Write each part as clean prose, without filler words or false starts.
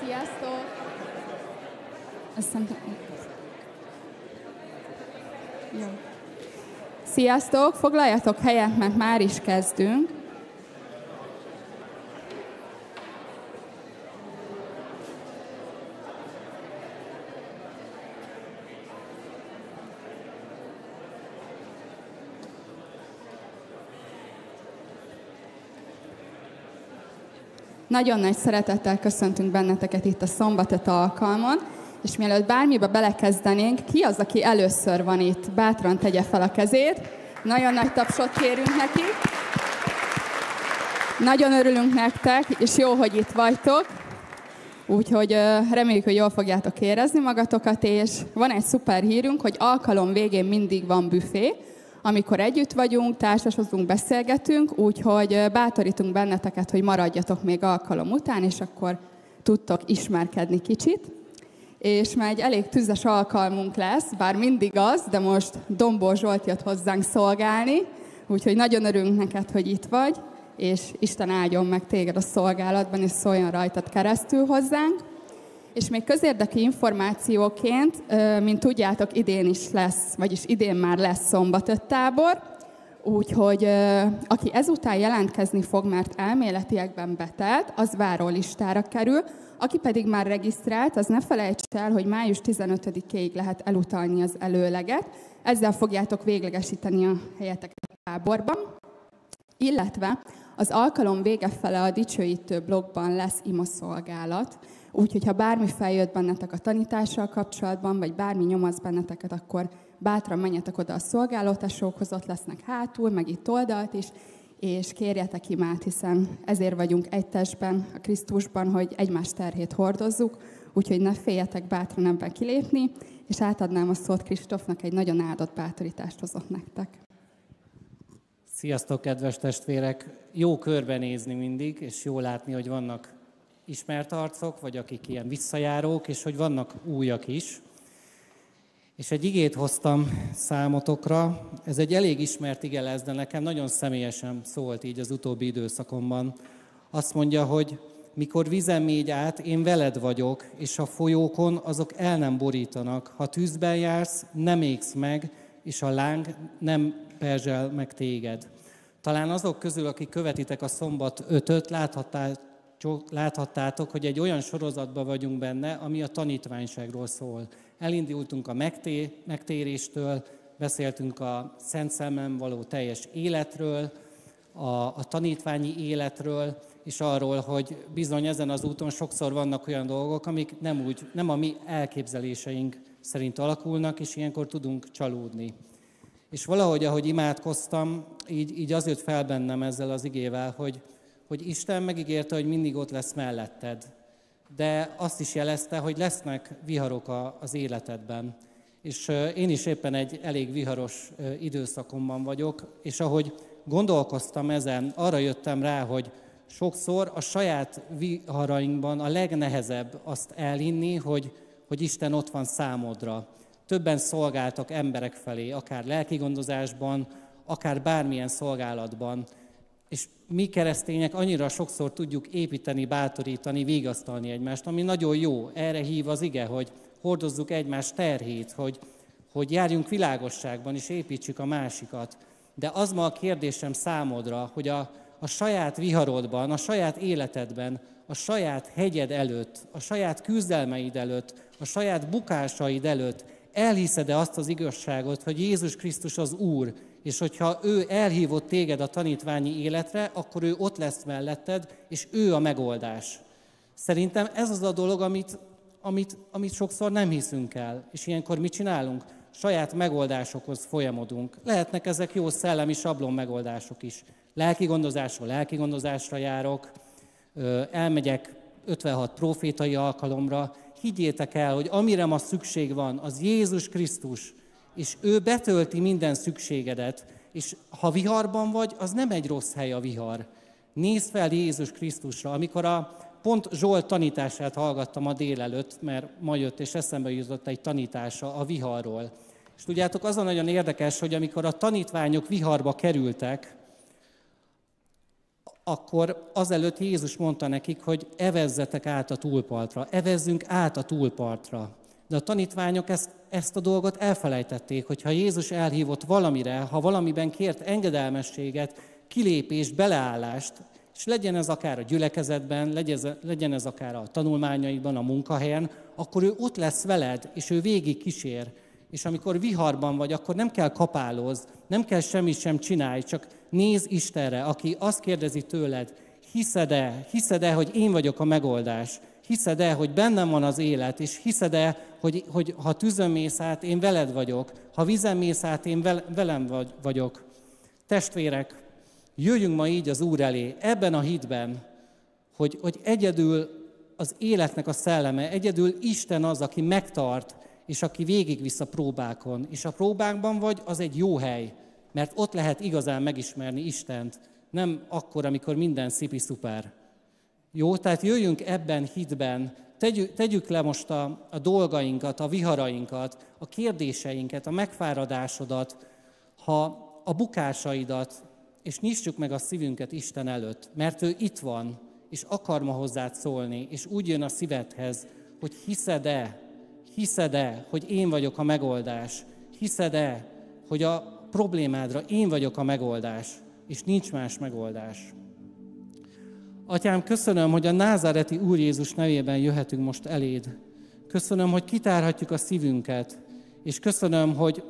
Sziasztok! Jó. Sziasztok! Foglaljatok helyet, mert már is kezdünk. Nagyon nagy szeretettel köszöntünk benneteket itt a szombatot alkalmon, és mielőtt bármibe belekezdenénk, ki az, aki először van itt? Bátran tegye fel a kezét. Nagyon nagy tapsot kérünk neki. Nagyon örülünk nektek, és jó, hogy itt vagytok. Úgyhogy reméljük, hogy jól fogjátok érezni magatokat, és van egy szuper hírünk, hogy alkalom végén mindig van büfé, amikor együtt vagyunk, társasozunk, beszélgetünk, úgyhogy bátorítunk benneteket, hogy maradjatok még alkalom után, és akkor tudtok ismerkedni kicsit. És már egy elég tüzes alkalmunk lesz, bár mindig az, de most Dombor Zsolt jött hozzánk szolgálni, úgyhogy nagyon örülünk neked, hogy itt vagy, és Isten áldjon meg téged a szolgálatban, és szóljon rajtad keresztül hozzánk. És még közérdekű információként, mint tudjátok, idén is lesz, vagyis idén már lesz szombatot tábor, úgyhogy aki ezután jelentkezni fog, mert elméletiekben betelt, az várólistára kerül, aki pedig már regisztrált, az ne felejts el, hogy május 15-ig lehet elutalni az előleget, ezzel fogjátok véglegesíteni a helyeteket a táborban, illetve az alkalom vége fele a dicsőítő blogban lesz imaszolgálat, úgyhogy ha bármi feljött bennetek a tanítással kapcsolatban, vagy bármi nyomasz benneteket, akkor bátran menjetek oda a szolgálótesókhoz, ott lesznek hátul, meg itt oldalt is, és kérjetek imát, hiszen ezért vagyunk egy testben, a Krisztusban, hogy egymás terhét hordozzuk, úgyhogy ne féljetek bátran ebben kilépni, és átadnám a szót Kristófnak, egy nagyon áldott bátorítást hozott nektek. Sziasztok, kedves testvérek! Jó körbenézni mindig, és jó látni, hogy vannak ismert arcok, vagy akik ilyen visszajárók, és hogy vannak újak is. És egy igét hoztam számotokra. Ez egy elég ismert ige lesz, de nekem nagyon személyesen szólt így az utóbbi időszakomban. Azt mondja, hogy mikor vízen mégy át, én veled vagyok, és a folyókon azok el nem borítanak. Ha tűzben jársz, nem égsz meg, és a láng nem perzsel meg téged. Talán azok közül, akik követitek a Szombat 5-öt, láthattátok, hogy egy olyan sorozatban vagyunk benne, ami a tanítványságról szól. Elindultunk a megtéréstől, beszéltünk a Szent Szellemen való teljes életről, a tanítványi életről, és arról, hogy bizony ezen az úton sokszor vannak olyan dolgok, amik nem a mi elképzeléseink szerint alakulnak, és ilyenkor tudunk csalódni. És valahogy, ahogy imádkoztam, így az jött fel bennem ezzel az igével, hogy Isten megígérte, hogy mindig ott lesz melletted. De azt is jelezte, hogy lesznek viharok az életedben. És én is éppen egy elég viharos időszakomban vagyok, és ahogy gondolkoztam ezen, arra jöttem rá, hogy sokszor a saját viharainkban a legnehezebb azt elhinni, hogy Isten ott van számodra. Többen szolgáltak emberek felé, akár lelkigondozásban, akár bármilyen szolgálatban. És mi keresztények annyira sokszor tudjuk építeni, bátorítani, vigasztalni egymást, ami nagyon jó. Erre hív az ige, hogy hordozzuk egymás terhét, hogy járjunk világosságban és építsük a másikat. De az ma a kérdésem számodra, hogy a saját viharodban, a saját életedben, a saját hegyed előtt, a saját küzdelmeid előtt, a saját bukásaid előtt elhiszed-e azt az igazságot, hogy Jézus Krisztus az Úr, és hogyha ő elhívott téged a tanítványi életre, akkor ő ott lesz melletted, és ő a megoldás. Szerintem ez az a dolog, amit sokszor nem hiszünk el. És ilyenkor mit csinálunk? Saját megoldásokhoz folyamodunk. Lehetnek ezek jó szellemi sablon megoldások is. Lelkigondozásra járok, elmegyek 56 profétai alkalomra. Higgyétek el, hogy amire ma szükség van, az Jézus Krisztus, és ő betölti minden szükségedet, és ha viharban vagy, az nem egy rossz hely a vihar. Nézz fel Jézus Krisztusra. Amikor pont Zsolt tanítását hallgattam a délelőtt, mert ma jött, és eszembe jutott egy tanítása a viharról. És tudjátok, az a nagyon érdekes, hogy amikor a tanítványok viharba kerültek, akkor azelőtt Jézus mondta nekik, hogy evezzetek át a túlpartra, evezzünk át a túlpartra. De a tanítványok ezt a dolgot elfelejtették, hogy ha Jézus elhívott valamire, ha valamiben kért engedelmességet, kilépést, beleállást, és legyen ez akár a gyülekezetben, legyen ez akár a tanulmányaiban, a munkahelyen, akkor ő ott lesz veled, és ő végig kísér. És amikor viharban vagy, akkor nem kell kapálózz, nem kell semmit sem csinálj, csak nézz Istenre, aki azt kérdezi tőled, hiszed-e, hogy én vagyok a megoldás? Hiszed-e, hogy bennem van az élet, és hiszed-e, hogy ha tűzön mész át, én veled vagyok, ha vízen mész át, én velem vagyok. Testvérek, jöjjünk ma így az Úr elé, ebben a hitben, hogy egyedül az életnek a szelleme, egyedül Isten az, aki megtart, és aki végigvisz a próbákon. És a próbákban vagy, az egy jó hely, mert ott lehet igazán megismerni Istent, nem akkor, amikor minden szipi-szuper. Jó, tehát jöjjünk ebben hitben, tegyük le most a dolgainkat, a viharainkat, a kérdéseinket, a megfáradásodat, a bukásaidat, és nyissuk meg a szívünket Isten előtt, mert ő itt van, és akar ma hozzád szólni, és úgy jön a szívedhez, hogy hiszed-e, hogy én vagyok a megoldás, hiszed-e, hogy a problémádra én vagyok a megoldás, és nincs más megoldás. Atyám, köszönöm, hogy a názáreti Úr Jézus nevében jöhetünk most eléd. Köszönöm, hogy kitárhatjuk a szívünket, és köszönöm, hogy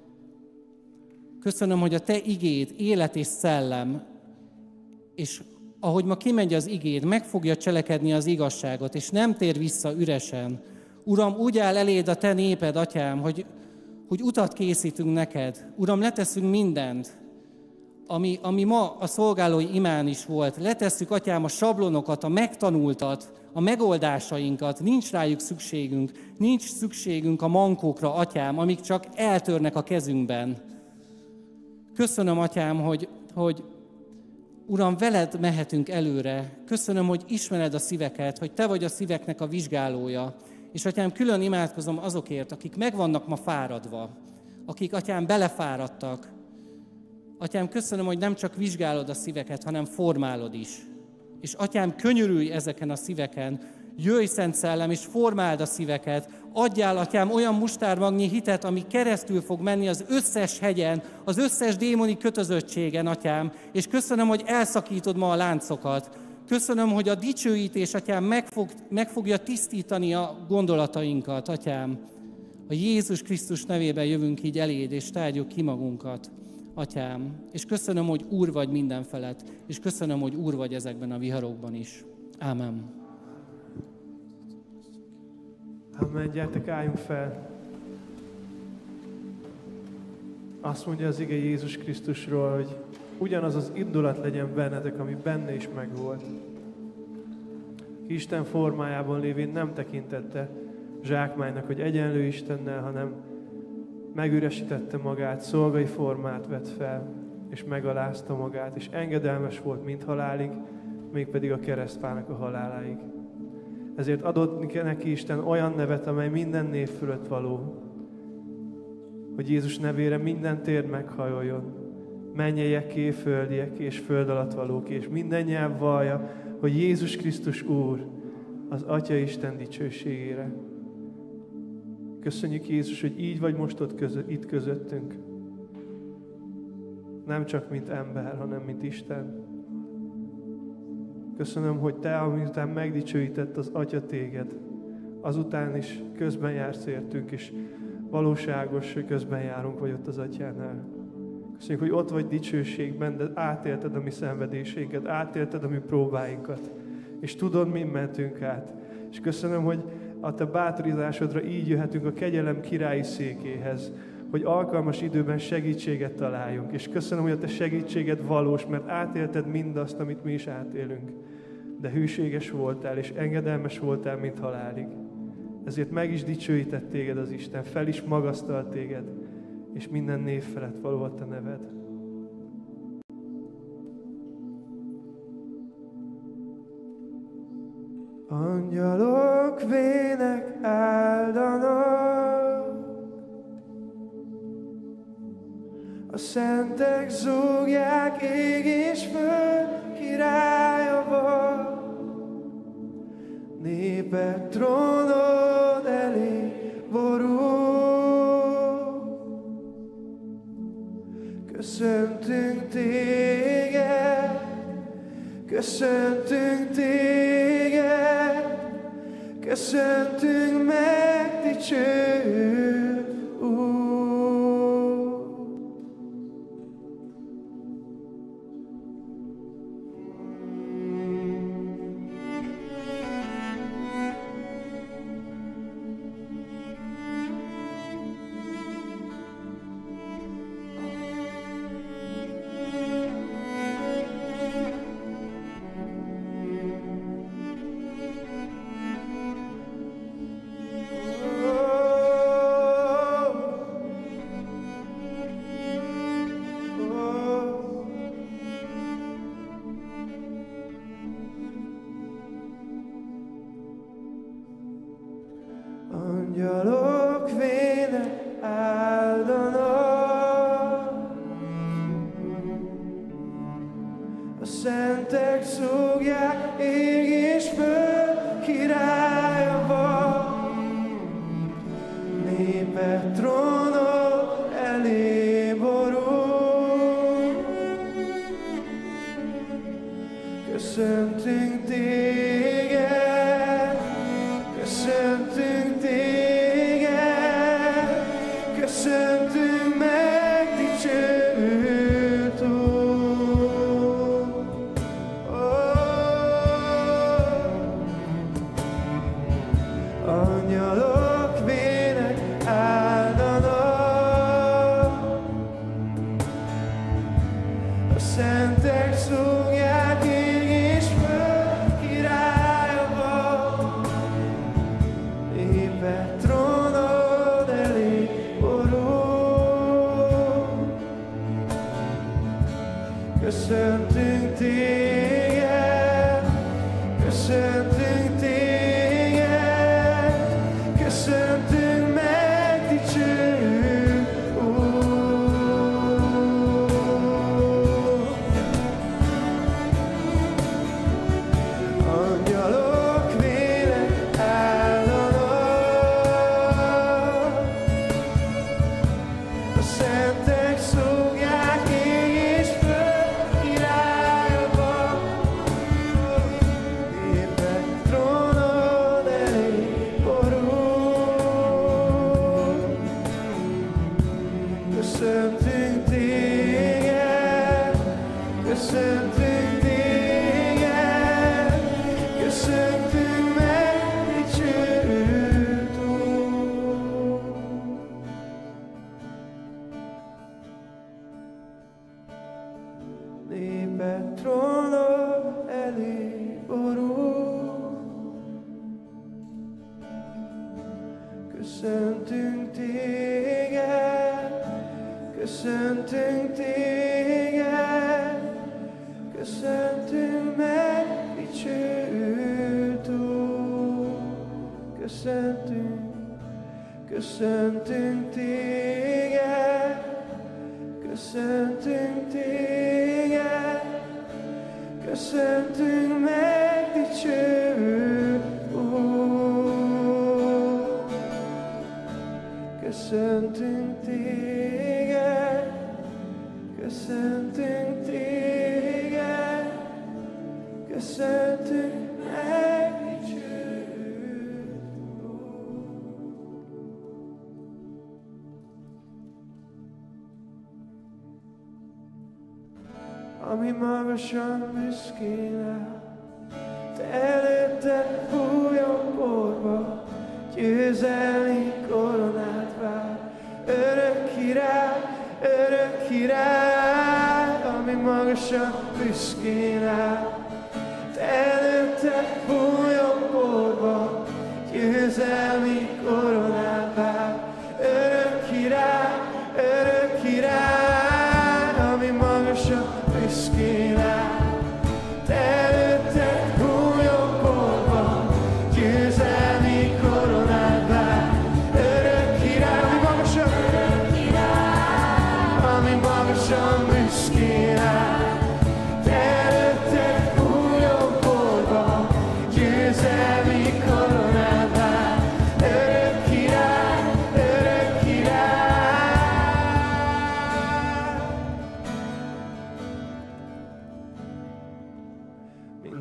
a Te igéd, élet és szellem, és ahogy ma kimegy az igéd, meg fogja cselekedni az igazságot, és nem tér vissza üresen. Uram, úgy áll eléd a Te néped, Atyám, hogy utat készítünk neked. Uram, leteszünk mindent, ami ma a szolgálói imán is volt. Letesszük, Atyám, a sablonokat, a megtanultat, a megoldásainkat. Nincs rájuk szükségünk. Nincs szükségünk a mankókra, Atyám, amik csak eltörnek a kezünkben. Köszönöm, Atyám, hogy Uram, veled mehetünk előre. Köszönöm, hogy ismered a szíveket, hogy Te vagy a szíveknek a vizsgálója. És, Atyám, külön imádkozom azokért, akik meg vannak ma fáradva, akik, Atyám, belefáradtak. Atyám, köszönöm, hogy nem csak vizsgálod a szíveket, hanem formálod is. És, Atyám, könyörülj ezeken a szíveken, jöjj, Szent Szellem, és formáld a szíveket. Adjál, Atyám, olyan mustármagnyi hitet, ami keresztül fog menni az összes hegyen, az összes démoni kötözöttségen, Atyám. És köszönöm, hogy elszakítod ma a láncokat. Köszönöm, hogy a dicsőítés, Atyám, meg fogja tisztítani a gondolatainkat, Atyám. A Jézus Krisztus nevében jövünk így eléd, és tárgyuk ki magunkat, Atyám. És köszönöm, hogy Úr vagy minden felett, és köszönöm, hogy Úr vagy ezekben a viharokban is. Ámen. Amen, gyertek, álljunk fel. Azt mondja az ige Jézus Krisztusról, hogy ugyanaz az indulat legyen bennetek, ami benne is megvolt. Isten formájában lévén nem tekintette zsákmánynak, hogy egyenlő Istennel, hanem megüresítette magát, szolgai formát vett fel, és megalázta magát, és engedelmes volt mind halálig, mégpedig a keresztfának a haláláig. Ezért adott neki Isten olyan nevet, amely minden név fölött való, hogy Jézus nevére minden tér meghajoljon, mennyeiek, földiek és föld alatt valók, és minden nyelv vallja, hogy Jézus Krisztus Úr az Atya Isten dicsőségére. Köszönjük, Jézus, hogy így vagy most itt közöttünk. Nem csak mint ember, hanem mint Isten. Köszönöm, hogy Te, amiután megdicsőített az Atya téged, azután is közben jársz értünk, és valóságos, hogy közben járunk vagy ott az Atyánál. Köszönjük, hogy ott vagy dicsőségben, de átélted a mi szenvedéseinket, átélted a mi próbáinkat, és tudod, mi mentünk át. És köszönöm, hogy a Te bátorizásodra így jöhetünk a kegyelem királyi székéhez, hogy alkalmas időben segítséget találjunk. És köszönöm, hogy a Te segítséged valós, mert átélted mindazt, amit mi is átélünk. De hűséges voltál, és engedelmes voltál, mint halálig. Ezért meg is dicsőített téged az Isten, fel is magasztalt téged, és minden név felett való a Te neved. Angyalok vének áldanak, a szentek zúgják ég és föld király. Köszöntünk téged, köszöntünk megdicsőd, Úr. Angyalok véne áldanak, a szentek szúgják, ég és föld királya van. Néped trónod elé borul, köszöntünk téged, köszöntünk téged, köszöntünk megdicsőd, Úr. Angyalok vének áldanak, a szentek szúgják, ég és föld királya van. Néped trónod elé borul, köszöntünk téged, köszöntünk téged, köszöntünk megdicsőd, Úr. Angyalok vének áldanak, a szentek szúgják, ég és föld királya van. Néped trónod elé borul, köszöntünk téged, köszöntünk téged, köszöntünk megdicsőd, Úr. Néped trónod elé borul, köszöntünk téged, köszöntünk téged, köszöntünk megdicsőd, Úr. Köszöntünk téged, köszöntünk téged, köszöntünk megdicsőd, Úr. Köszöntünk téged, köszöntünk téged, köszöntünk megdicsőd, Úr. Ami magasan büszkén áll, te előtted bújjon porba, győzelmi koronát vár. Örök király, ami magasan büszkén áll, te előtted bújjon porba, győzelmi koronát vár. Örök király, ami magasan büszkén áll, te előtted bújjon porba, győzelmi koronát vár. Örök király, ami magasan büszkén áll, te előtted bújjon porba,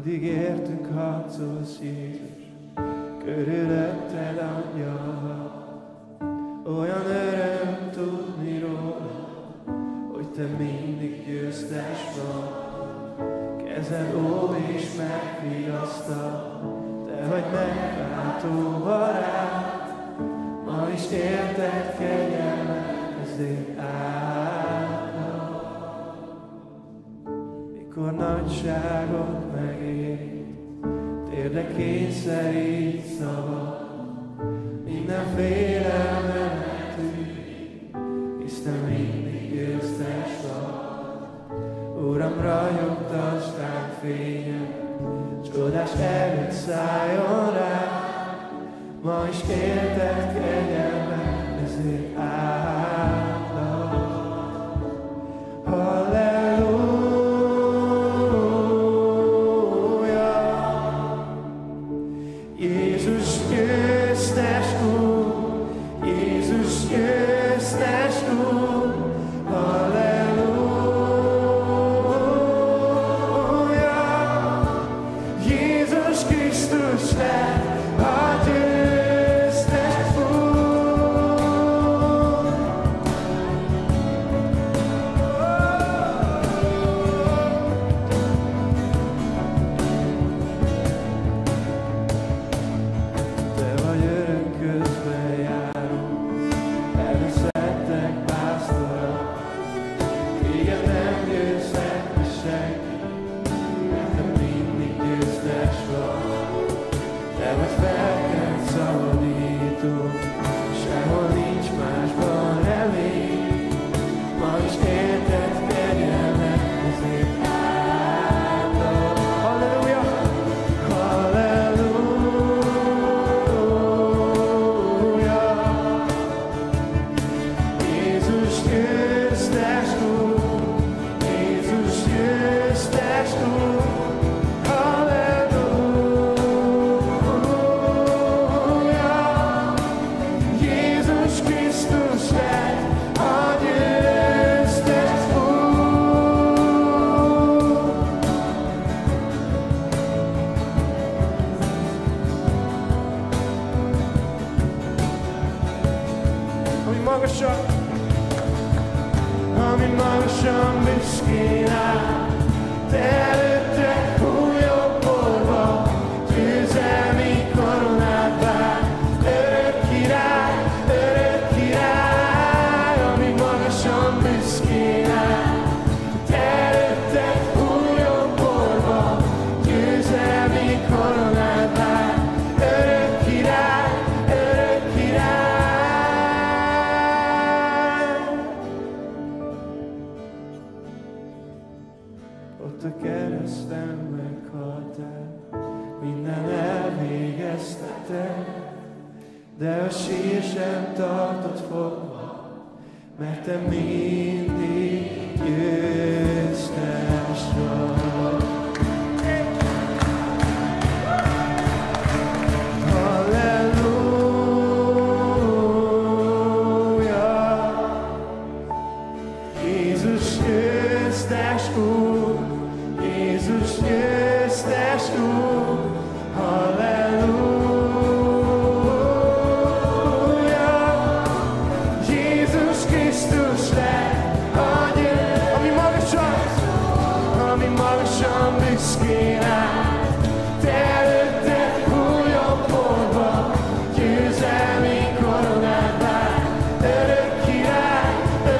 mindig értünk harcolsz, Jézus, körülötted angyal. Olyan öröm tudni róla, hogy te mindig győztes vagy. Kezed óv és megvigasztal, te vagy megváltó barát. Ma is érted kegyelmet, ezért áldom. Mikor nagyságot megéri, térdre kényszerít szava, minden félelmemet tűnik, hisz te mindig győztes vagy. Uram, ragyogtasd ránk fényed, csodás erőt szálljon rá. Ma is kérted kegyelmet, ezért áldom. Halleluja! Jézus győztes Úr, Jézus győztes Úr, halleluja! Jézus Krisztus lett a győztes Úr. Te vagy örök közbenjáró, elveszettek pásztora, téged nem győzhet mi senki, mert te mindig győztes vagy. Te vagy felkelt szabadító, sehol nincs másban remény. Ma is érted kegyelmet, ezért áldom. Halleluja! Halleluja! Jézus győztes Úr, Jézus győztes Úr, halleluja! Jézus Krisztus lett a győztes Úr. Ami magasan büszkén áll, te előtted hújó porba, győzelmi koronát vár. Örök király, ami magasan büszkén áll, te előtted hújó porba, győzelmi koronát vár. Örök király, örök király. Ott a kereszten meghaltál, minden elvégezteted, de a sír sem tartott fogva, mert te mindig győztes vagy. Halleluja! Jézus győztes Úr, Jézus győztes Úr, halleluja! Jézus Krisztus lett a győztes, ami magasan büszkén áll, te előtted hújó porba, győzelmi koronát vár. Örök király,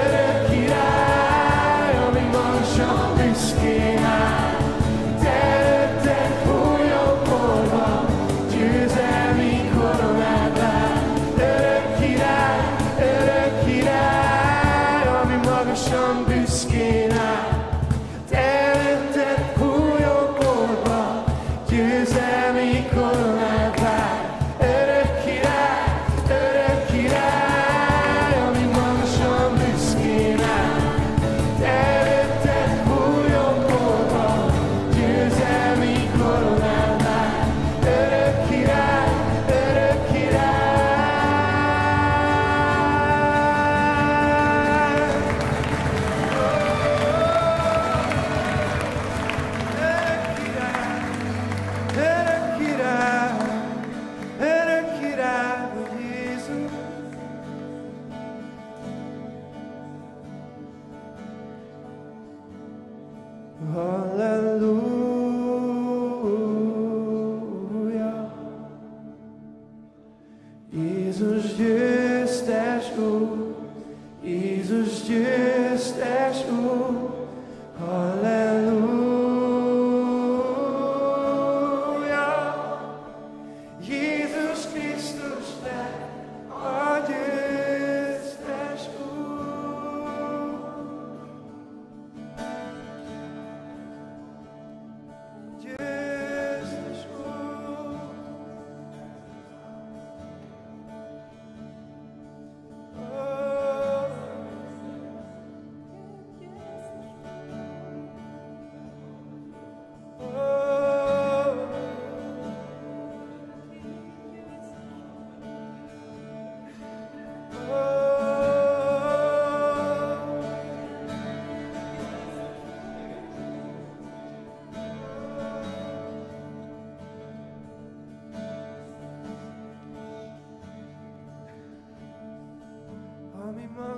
ami magasan büszkén áll, te előtted hújó porba, győzelmi koronát vár. Örök király, ami magasan büszkén áll, te előtted hújó porba,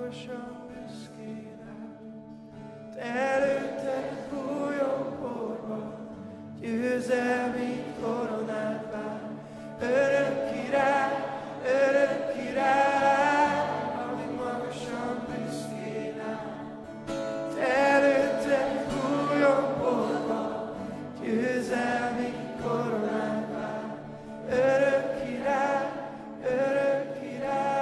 magasan büszkén áll. Te előtted bújjon porba, győzelmi koronát vár. Örök király, amíg magasan büszkén áll. Te előtted bújjon porba, győzelmi koronát vár. Örök király, örök király.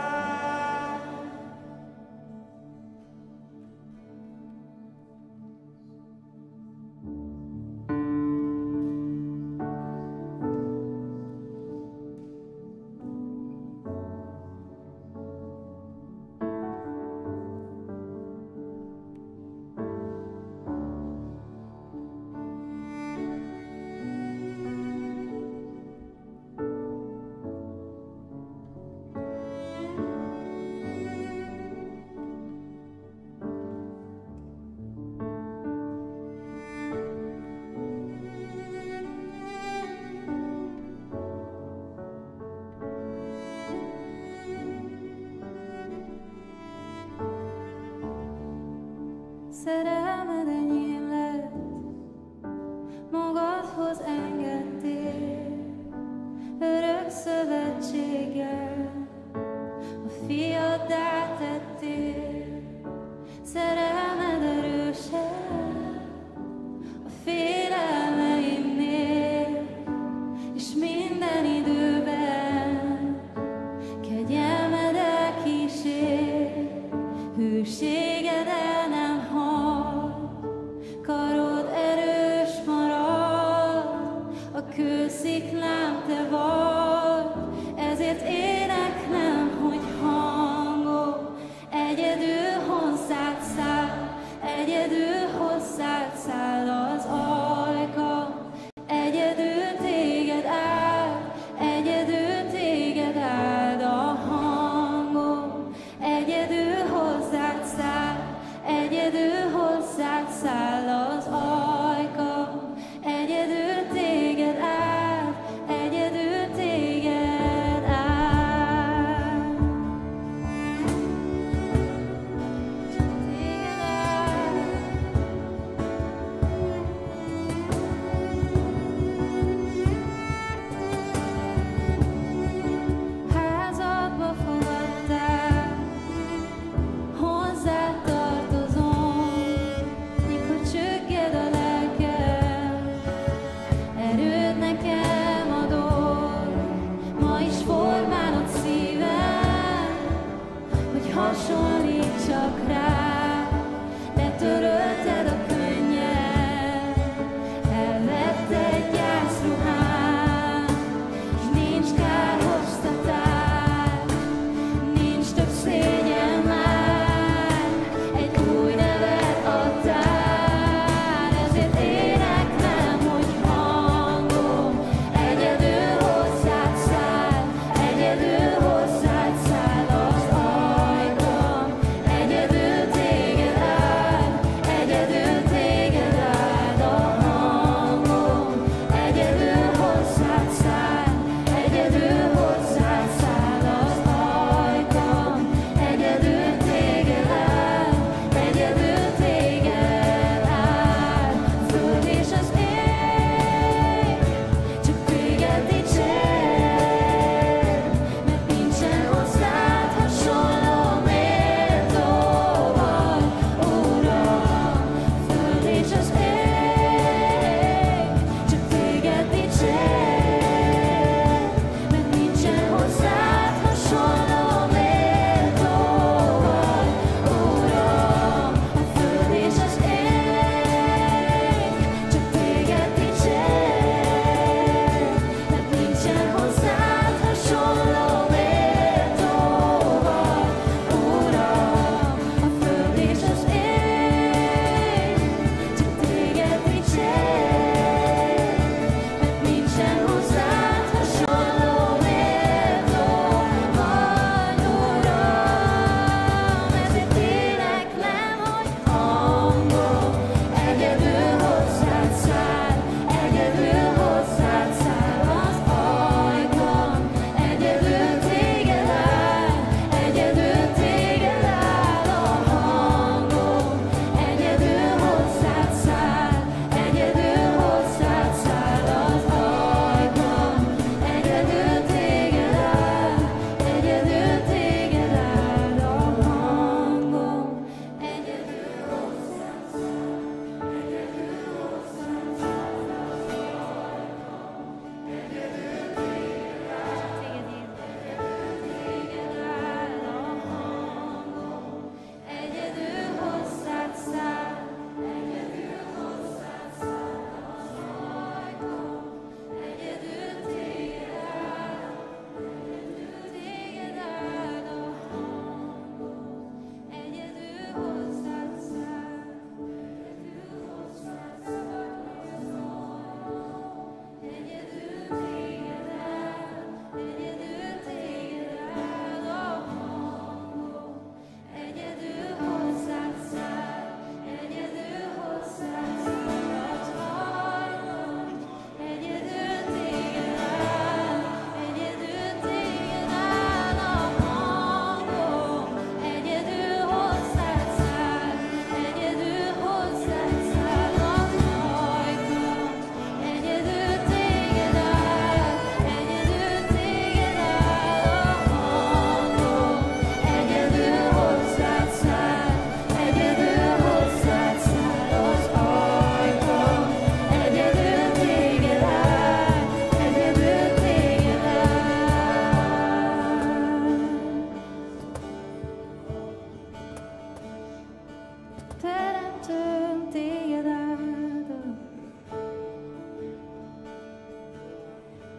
Szerelmed enyém lett, magadhoz engedtél, örök szövetséggel a fiaddá tettél. Szerelmed erősebb a félelmeimnél, és minden időben kegyelmedel kísér, hűséged el nem hal, karod erős marad, a kősziklám te vagy, ezért éneklem, hogy hangom, egyedül hozzád száll az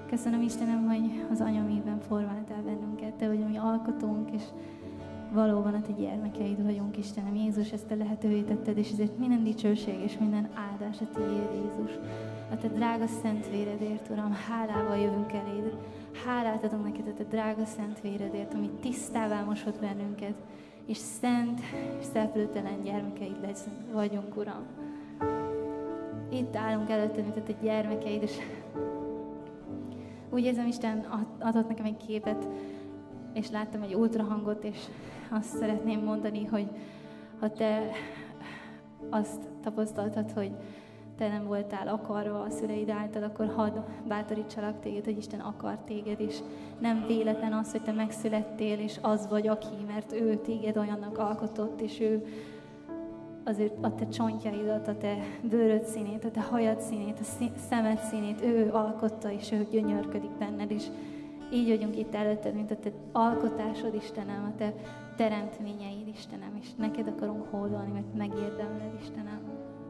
Köszönöm Istenem, hogy az anyamében formáltál bennünket, Te vagy a mi alkotónk, és valóban a Te gyermekeid vagyunk, Istenem. Jézus, ezt Te lehetővé tetted, és ezért minden dicsőség és minden áldás a Tiéd, Jézus. A Te drága szent véredért, Uram, hálával jövünk eléd. Hálát adunk neked a Te drága szent véredért, ami tisztává mosott bennünket, és szent és szeplőtelen gyermekeid vagyunk, Uram. Itt állunk előtted, mint a Te gyermekeid, és úgy érzem, Isten adott nekem egy képet, és láttam egy ultrahangot, és azt szeretném mondani, hogy ha te azt tapasztaltad, hogy te nem voltál akarva a szüleid által, akkor hadd bátorítsalak téged, hogy Isten akar téged, és nem véletlen az, hogy te megszülettél, és az vagy aki, mert ő téged olyannak alkotott, és ő a te csontjaidat, a te bőröd színét, a te hajad színét, a szemed színét, ő alkotta, és ő gyönyörködik benned, és így vagyunk itt előtted, mint a te alkotásod, Istenem, a te teremtményeid, Istenem, és neked akarunk hódolni, mert megérdemled, Istenem.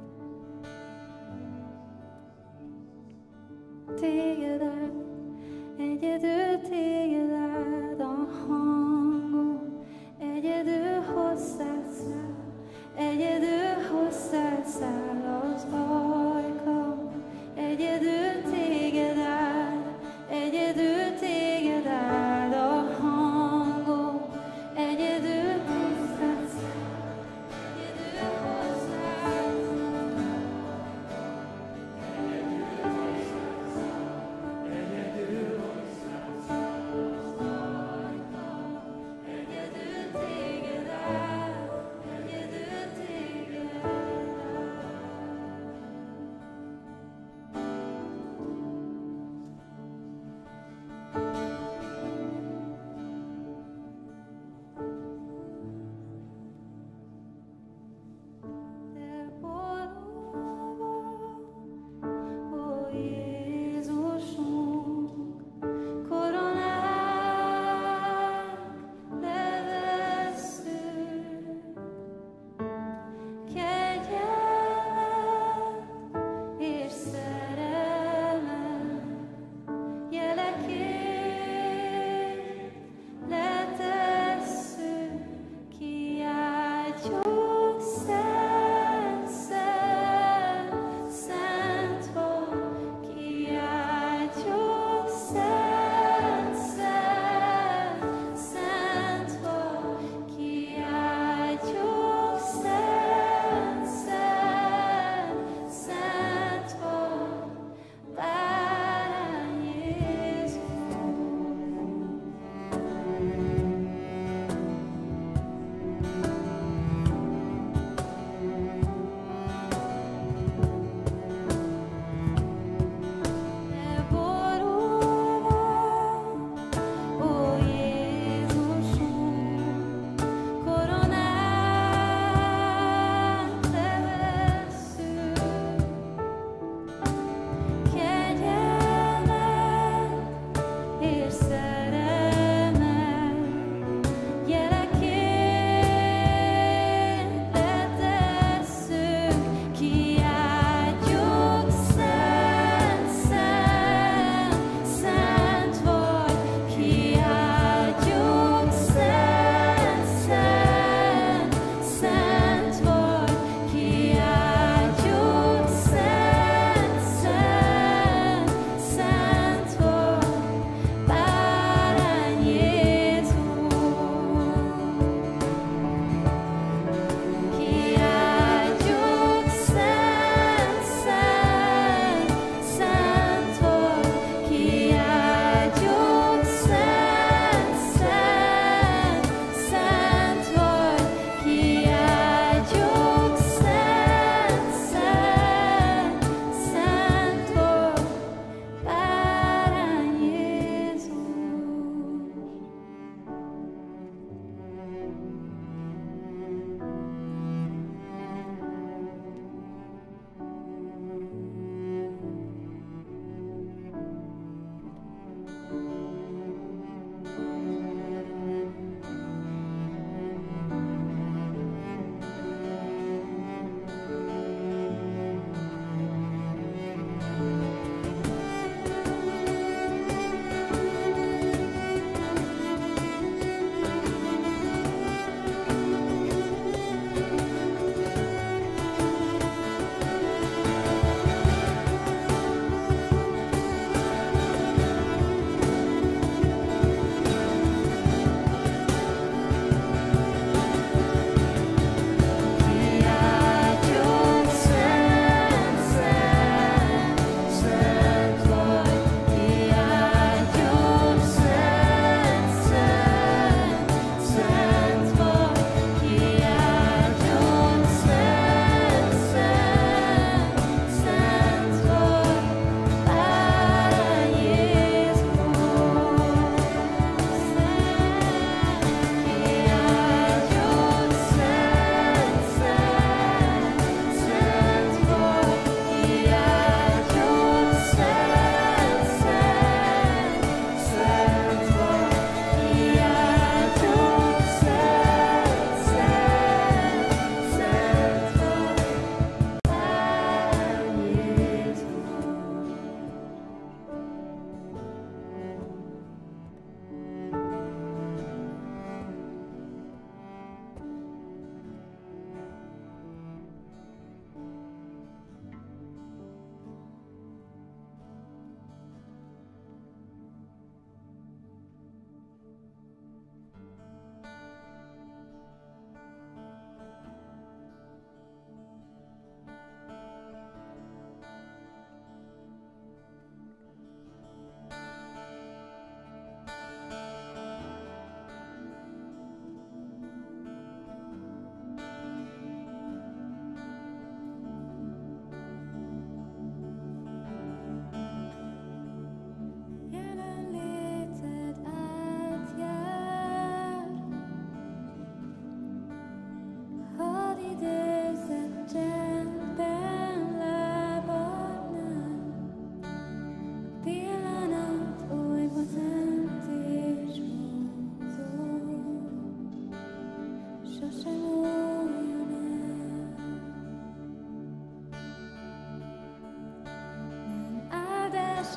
Téged áld, egyedül téged áld a hangom, egyedül hozzád száll, egyedül hozzád száll az ajkam, egyedül téged áld, egyedül téged áld a hangom, egyedül hozzád száll, egyedül hozzád ki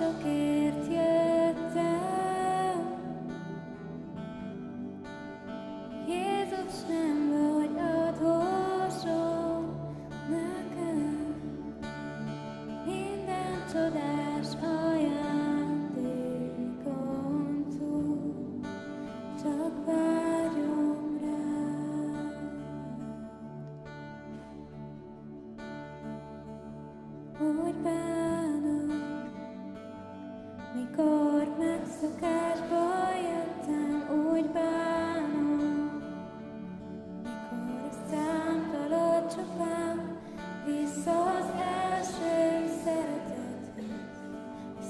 másokért jöttem. Jézus, nem vagy adósom nekem, minden csodás ajándékon túl, csak vágyom rád. Úgy bánok, mikor megszokásba jöttem, úgy bánom, mikor a számtalan csupán vissza az első szeretethez.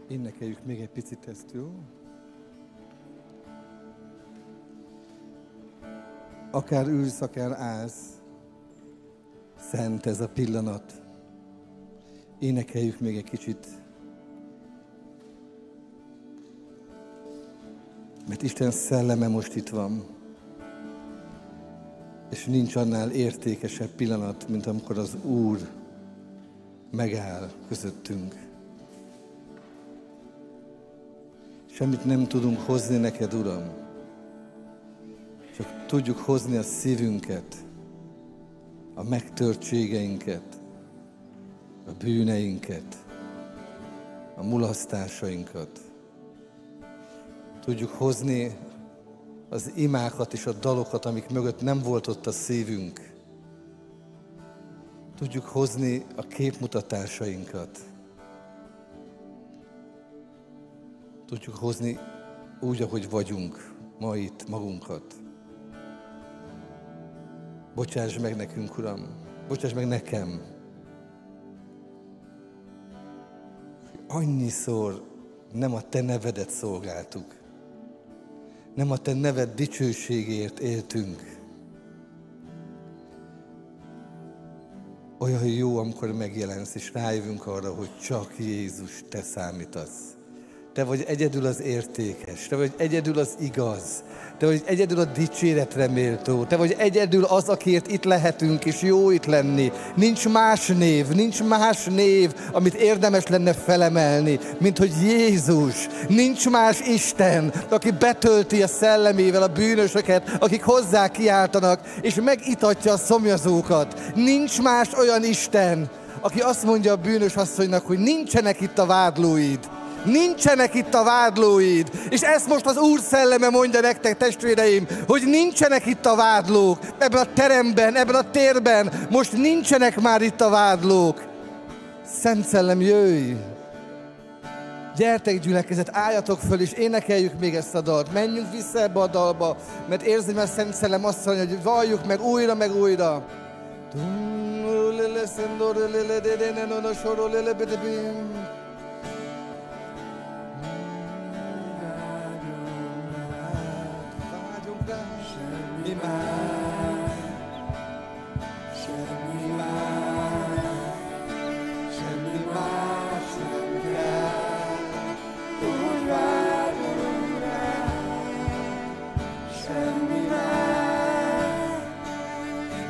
Énekeljük még egy picit ezt, jó? Akár ülsz, akár állsz, szent ez a pillanat. Énekeljük még egy kicsit. Mert Isten szelleme most itt van. És nincs annál értékesebb pillanat, mint amikor az Úr megáll közöttünk. Semmit nem tudunk hozni neked, Uram. Csak tudjuk hozni a szívünket, a megtörtségeinket, a bűneinket, a mulasztásainkat. Tudjuk hozni az imákat és a dalokat, amik mögött nem volt ott a szívünk. Tudjuk hozni a képmutatásainkat. Tudjuk hozni úgy, ahogy vagyunk ma itt magunkat. Bocsáss meg nekünk, Uram, bocsáss meg nekem. Annyiszor nem a Te nevedet szolgáltuk. Nem a Te neved dicsőségért éltünk. Olyan jó, amikor megjelensz, és rájövünk arra, hogy csak Jézus, Te számítasz. Te vagy egyedül az értékes, Te vagy egyedül az igaz, Te vagy egyedül a dicséretre méltó, Te vagy egyedül az, akiért itt lehetünk, és jó itt lenni. Nincs más név, amit érdemes lenne felemelni, mint hogy Jézus. Nincs más Isten, aki betölti a szellemével a bűnösöket, akik hozzá kiáltanak, és megitatja a szomjazókat. Nincs más olyan Isten, aki azt mondja a bűnös asszonynak, hogy nincsenek itt a vádlóid. Nincsenek itt a vádlóid. És ezt most az Úr szelleme mondja nektek, testvéreim, hogy nincsenek itt a vádlók. Ebben a teremben, ebben a térben most nincsenek már itt a vádlók. Szent Szellem, jöjj! Gyertek, gyülekezet, álljatok föl, és énekeljük még ezt a dalt. Menjünk vissza ebbe a dalba, mert érzem, hogy a Szent Szellem azt mondja, hogy valljuk meg újra, meg újra.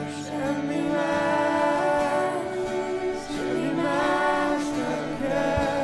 Semmi más nem kell.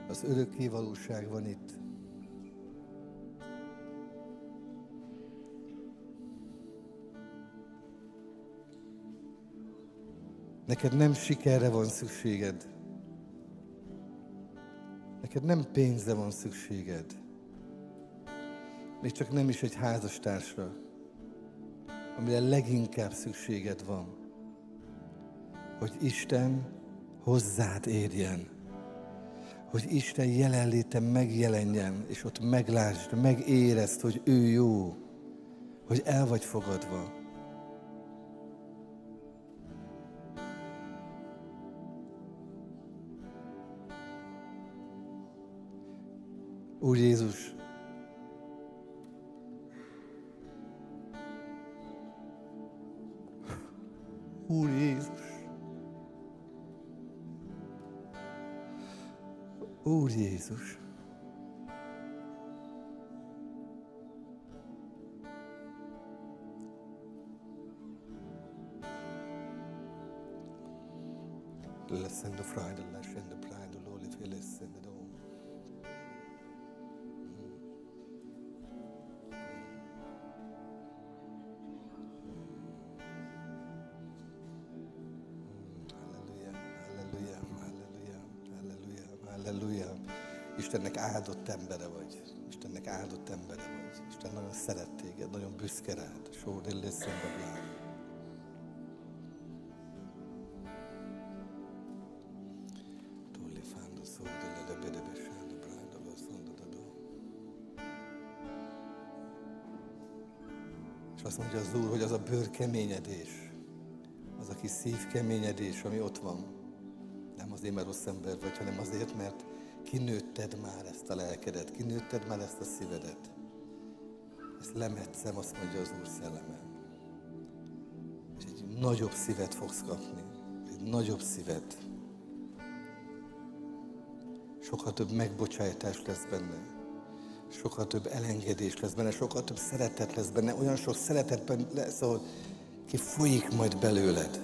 Az örökké valóság van itt. Neked nem sikerre van szükséged. Neked nem pénzre van szükséged. Még csak nem is egy házastársra, amire leginkább szükséged van. Hogy Isten hozzád érjen. Hogy Isten jelenléte megjelenjen, és ott meglásd, megérezd, hogy ő jó. Hogy el vagy fogadva. Úr Jézus, Úr Jézus, Úr Jézus, Ledsen de frajde, ledsen de pride, låt det ledsen de dom. Halleluja. Istennek áldott embere vagy. Istennek áldott embere vagy. Isten nagyon szeret téged, nagyon büszke rád. Sóri leszembe blár. Tulli fándo szódi lelebedebe sándo brándoló szondodadó. És azt mondja az Úr, hogy az a bőrkeményedés, az a kis szívkeményedés, ami ott van, nem azért, mert rossz ember vagy, hanem azért, mert kinőtted már ezt a lelkedet, kinőtted már ezt a szívedet. Ezt lemetszem, azt mondja az Úr szelleme. És egy nagyobb szívet fogsz kapni. Egy nagyobb szívet. Sokkal több megbocsájtás lesz benne. Sokkal több elengedés lesz benne. Sokkal több szeretet lesz benne. Olyan sok szeretetben lesz, ahol ki folyik majd belőled.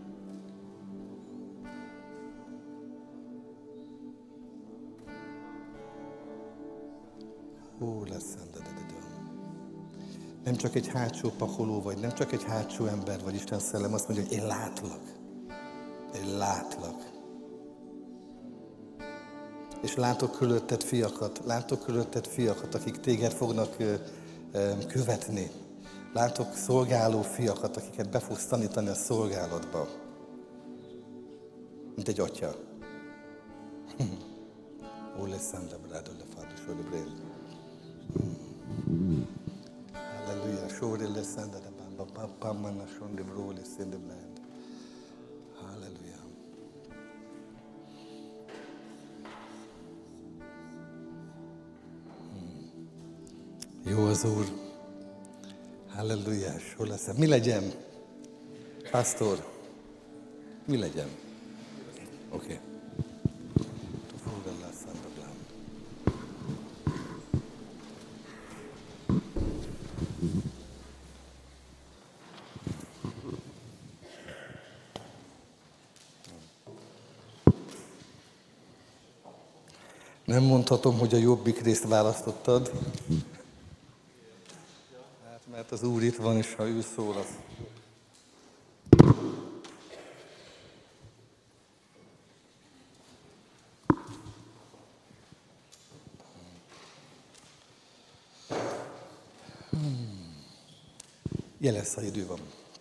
Nem csak egy hátsó pakoló vagy, nem csak egy hátsó ember vagy, Isten szellem azt mondja, hogy én látlak. Én látlak. És látok körülötted fiakat, akik téged fognak követni. Látok szolgáló fiakat, akiket be fogsz tanítani a szolgálatba. Mint egy atya. Halleluja. Sóri leszende de bámba, pamana sondi bróli szinde bland. Halleluja. Jó az Úr. Halleluja. Só lesz. Mi legyen? Pastor. Mi legyen? Oké. Okay. Nem mondhatom, hogy a jobbik részt választottad, mert az Úr itt van, és ha ő szól, az... Jelesz, ha idő van.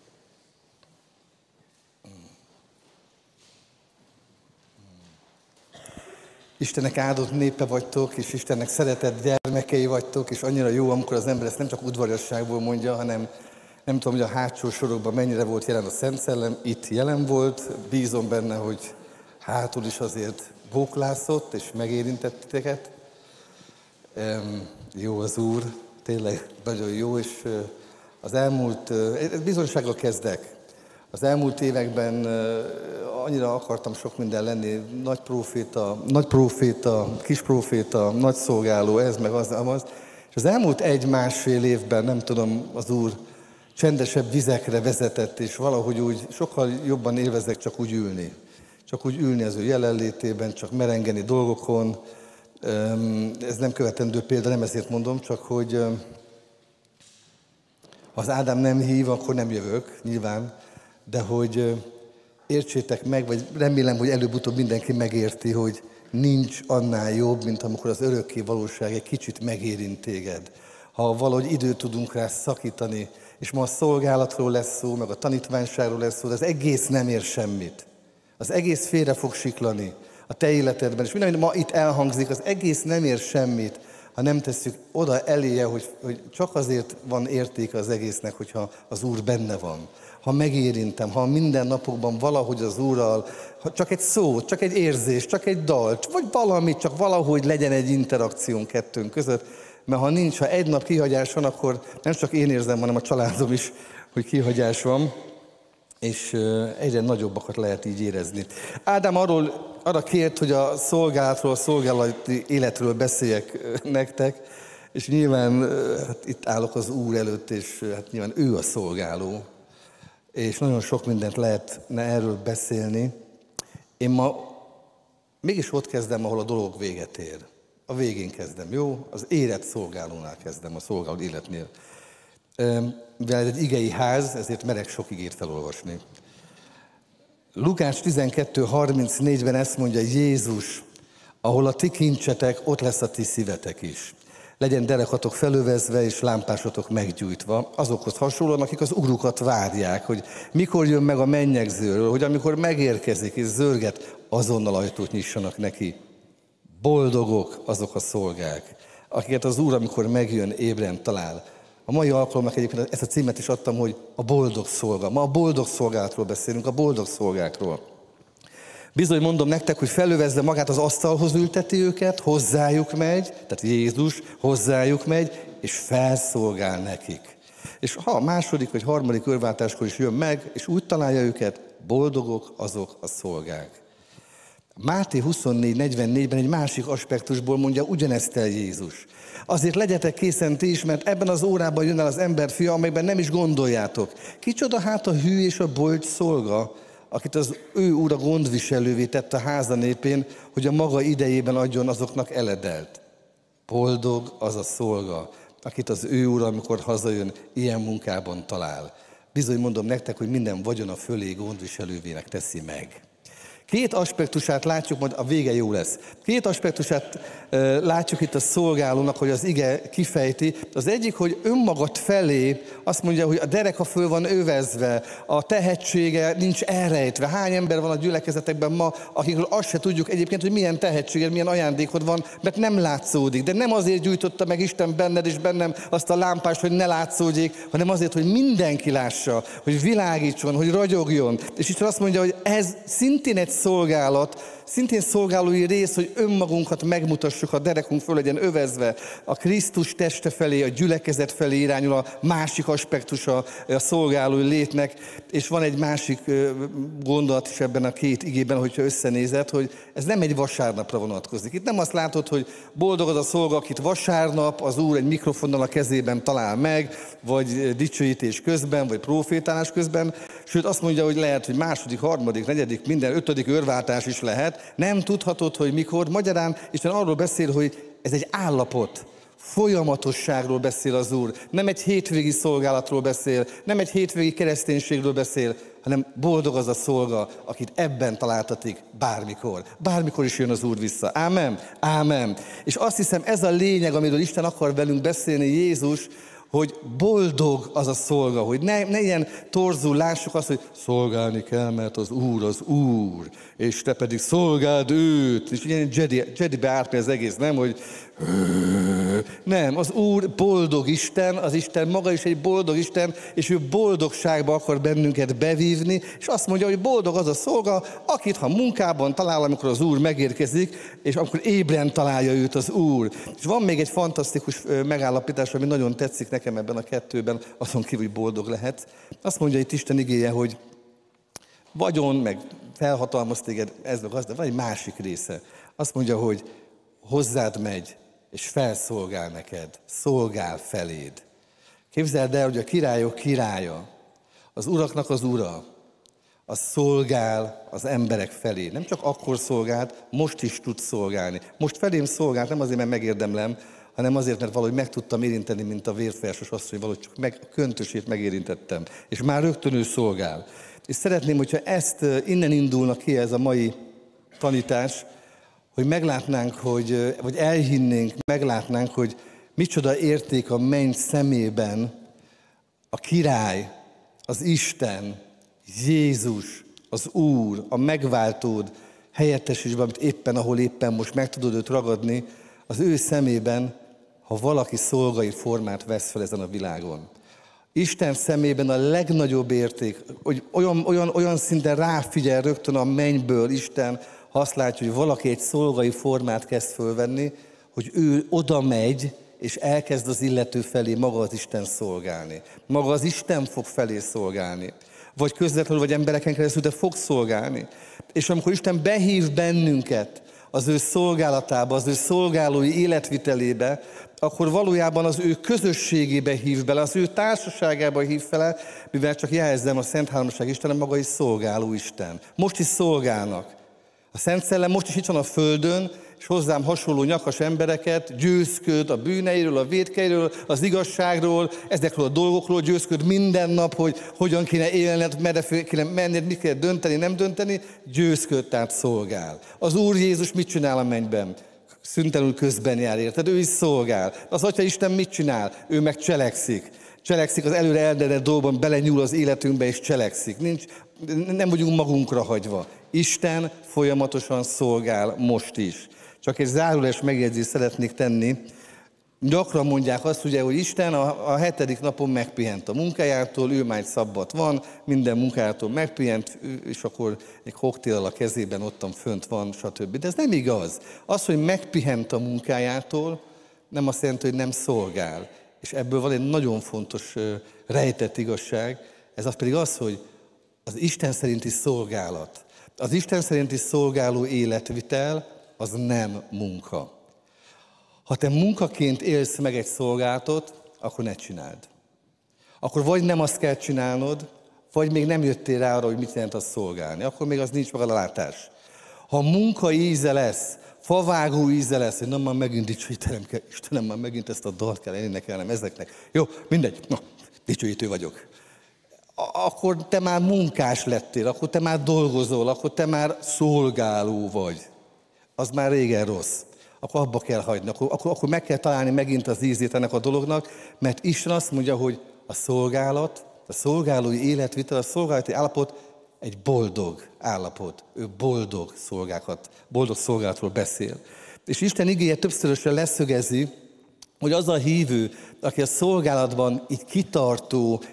Istennek áldott népe vagytok, és Istennek szeretett gyermekei vagytok, és annyira jó, amikor az ember ezt nem csak udvariasságból mondja, hanem nem tudom, hogy a hátsó sorokban mennyire volt jelen a Szent Szellem, itt jelen volt, bízom benne, hogy hátul is azért bóklászott, és megérintett titeket. Jó az Úr, tényleg nagyon jó, és az elmúlt, bizonysággal kezdek. Az elmúlt években annyira akartam sok minden lenni, nagy proféta, kis proféta, nagy szolgáló, ez meg az. És az elmúlt 1-1,5 évben, nem tudom, az Úr csendesebb vizekre vezetett, és valahogy úgy sokkal jobban élvezek csak úgy ülni. Csak úgy ülni az ő jelenlétében, csak merengeni dolgokon, Ez nem követendő példa, nem ezért mondom, csak hogy ha az Ádám nem hív, akkor nem jövök, nyilván, de hogy értsétek meg, vagy remélem, hogy előbb-utóbb mindenki megérti, hogy nincs annál jobb, mint amikor az örökké valóság egy kicsit megérint téged. Ha valahogy időt tudunk rá szakítani, és ma a szolgálatról lesz szó, meg a tanítványságról lesz szó, de az egész nem ér semmit. Az egész félre fog siklani a te életedben, és minden, ma itt elhangzik, az egész nem ér semmit, ha nem tesszük oda eléje, hogy csak azért van értéke az egésznek, hogyha az Úr benne van. Ha megérintem, ha minden napokban valahogy az Úrral, ha csak egy szó, csak egy érzés, csak egy dal, vagy valamit, csak valahogy legyen egy interakción kettőnk között, mert ha nincs, ha egy nap kihagyás van, akkor nem csak én érzem, hanem a családom is, hogy kihagyás van, és egyre nagyobbakat lehet így érezni. Ádám arra kért, hogy a szolgálatról, a szolgálati életről beszéljek nektek, és nyilván hát itt állok az Úr előtt, és hát nyilván ő a szolgáló, és nagyon sok mindent lehetne erről beszélni. Én ma mégis ott kezdem, ahol a dolog véget ér. A végén kezdem, jó? Az érett szolgálónál kezdem, a szolgáló életnél. Mivel ez egy igei ház, ezért merek sok igét felolvasni. Lukács 12:34-ben ezt mondja Jézus, ahol a ti kincsetek, ott lesz a ti szívetek is. Legyen derekatok felövezve és lámpásotok meggyújtva, azokhoz hasonlóan, akik az urukat várják, hogy mikor jön meg a mennyegzőről, hogy amikor megérkezik és zörget, azonnal ajtót nyissanak neki. Boldogok azok a szolgák, akiket az Úr, amikor megjön, ébren talál. A mai alkalomnak egyébként ezt a címet is adtam, hogy a boldog szolga. Ma a boldog szolgálatról beszélünk, a boldog szolgákról. Bizony mondom nektek, hogy felövezve magát az asztalhoz ülteti őket, hozzájuk megy, tehát Jézus hozzájuk megy, és felszolgál nekik. És ha a második vagy harmadik örváltáskor is jön meg, és úgy találja őket, boldogok azok a szolgák. Máté 24:44-ben egy másik aspektusból mondja ugyanezt el Jézus. Azért legyetek készen ti is, mert ebben az órában jön el az emberfia, amelyben nem is gondoljátok. Kicsoda hát a hű és a bolt szolga, akit az ő úra gondviselővé tett a háza népén, hogy a maga idejében adjon azoknak eledelt. Boldog az a szolga, akit az ő úr, amikor hazajön, ilyen munkában talál. Bizony mondom nektek, hogy minden vagyona fölé gondviselővének teszi meg. Két aspektusát látjuk, majd a vége jó lesz. Két aspektusát látjuk itt a szolgálónak, hogy az ige kifejti. Az egyik, hogy önmagad felé azt mondja, hogy a dereka föl van övezve, a tehetsége nincs elrejtve. Hány ember van a gyülekezetekben ma, akikről azt se tudjuk egyébként, hogy milyen tehetséged, milyen ajándékod van, mert nem látszódik. De nem azért gyújtotta meg Isten benned és bennem azt a lámpást, hogy ne látszódjék, hanem azért, hogy mindenki lássa, hogy világítson, hogy ragyogjon. És Isten azt mondja, hogy ez szintén egy szolgálat, szintén szolgálói rész, hogy önmagunkat megmutassuk, a derekunk föl legyen övezve. A Krisztus teste felé, a gyülekezet felé irányul a másik aspektusa a szolgálói létnek, és van egy másik gondolat is ebben a két igében, hogyha összenézed, hogy ez nem egy vasárnapra vonatkozik. Itt nem azt látod, hogy boldog az a szolga, akit vasárnap az Úr egy mikrofonnal a kezében talál meg, vagy dicsőítés közben, vagy profétálás közben, sőt azt mondja, hogy lehet, hogy második, harmadik, negyedik, minden ötödik örváltás is lehet. Nem tudhatod, hogy mikor. Magyarán Isten arról beszél, hogy ez egy állapot. Folyamatosságról beszél az Úr. Nem egy hétvégi szolgálatról beszél, nem egy hétvégi kereszténységről beszél, hanem boldog az a szolga, akit ebben találtatik bármikor. Bármikor is jön az Úr vissza. Ámen? Ámen. És azt hiszem, ez a lényeg, amiről Isten akar velünk beszélni, Jézus, hogy boldog az a szolga, hogy ne ilyen torzul lássuk azt, hogy szolgálni kell, mert az Úr, és te pedig szolgáld őt. És ilyen Jedibe átmegy az egész, nem, hogy nem, az Úr boldog Isten, az Isten maga is egy boldog Isten, és ő boldogságba akar bennünket bevívni, és azt mondja, hogy boldog az a szolga, akit ha munkában talál, amikor az Úr megérkezik, és amikor ébren találja őt az Úr. És van még egy fantasztikus megállapítás, ami nagyon tetszik nekem ebben a kettőben, azon kívül, hogy boldog lehet. Azt mondja itt Isten igéje, hogy vagyon, meg felhatalmaz téged, ez meg az, de van egy másik része. Azt mondja, hogy hozzád megy, és felszolgál neked, szolgál feléd. Képzeld el, hogy a királyok királya, az uraknak az ura, az szolgál az emberek felé. Nem csak akkor szolgált, most is tud szolgálni. Most felém szolgált, nem azért, mert megérdemlem, hanem azért, mert valahogy meg tudtam érinteni, mint a vérfolyásos asszony, valahogy csak a köntösét megérintettem. És már rögtön ő szolgál. És szeretném, hogyha ezt innen indulna ki ez a mai tanítás, hogy meglátnánk, vagy elhinnénk, meglátnánk, hogy micsoda érték a menny szemében a király, az Isten, Jézus, az Úr, a megváltód helyettesítésben, amit éppen, ahol éppen most meg tudod őt ragadni, az ő szemében, ha valaki szolgai formát vesz fel ezen a világon. Isten szemében a legnagyobb érték, hogy olyan szinten ráfigyel rögtön a mennyből Isten, ha azt látja, hogy valaki egy szolgai formát kezd fölvenni, hogy ő oda megy, és elkezd az illető felé maga az Isten szolgálni. Maga az Isten fog felé szolgálni. Vagy közvetlenül, vagy embereken keresztül, de fog szolgálni. És amikor Isten behív bennünket az ő szolgálatába, az ő szolgálói életvitelébe, akkor valójában az ő közösségébe hív bele, az ő társaságába hív bele, mivel csak jelzem, a Szent Háromság Isten maga is szolgáló Isten. Most is szolgálnak. A Szent Szellem most is itt van a földön, és hozzám hasonló nyakas embereket győzköd a bűneiről, a vétkeiről, az igazságról, ezekről a dolgokról győzköd minden nap, hogy hogyan kéne élned, merre kéne menned, mit kéne dönteni, nem dönteni, győzköd, tehát szolgál. Az Úr Jézus mit csinál a mennyben? Szüntelenül közben jár, érted? Ő is szolgál. Az Atya Isten mit csinál? Ő meg cselekszik. Cselekszik az előre eldedett dolgokban, belenyúl az életünkbe és cselekszik. Nem vagyunk magunkra hagyva. Isten folyamatosan szolgál most is. Csak egy zárulás megjegyzést szeretnék tenni. Gyakran mondják azt, ugye, hogy Isten a 7. napon megpihent a munkájától, ő már egy szabbat van, minden munkájától megpihent, és akkor egy koktéllal a kezében ottan fönt van, stb. De ez nem igaz. Az, hogy megpihent a munkájától, nem azt jelenti, hogy nem szolgál. És ebből van egy nagyon fontos rejtett igazság, ez az pedig az, hogy az Isten szerinti szolgálat, az Isten szerinti szolgáló életvitel, az nem munka. Ha te munkaként élsz meg egy szolgálatot, akkor ne csináld. Akkor vagy nem azt kell csinálnod, vagy még nem jöttél rá arra, hogy mit jelent az szolgálni. Akkor még az nincs meg a látás. Ha munka íze lesz, favágó íze lesz, hogy nem már megint dicsőítenem kell, Istenem, már megint ezt a dalt kell énekelnem ezeknek. Jó, mindegy, dicsőítő vagyok. Akkor te már munkás lettél, akkor te már dolgozol, akkor te már szolgáló vagy. Az már régen rossz. Akkor abba kell hagyni, akkor meg kell találni megint az ízét ennek a dolognak, mert Isten azt mondja, hogy a szolgálat, a szolgálói életvitel, a szolgálati állapot egy boldog állapot. Ő boldog szolgálatról beszél. És Isten igéje többszörösen leszögezi, hogy az a hívő, aki a szolgálatban így kitartó,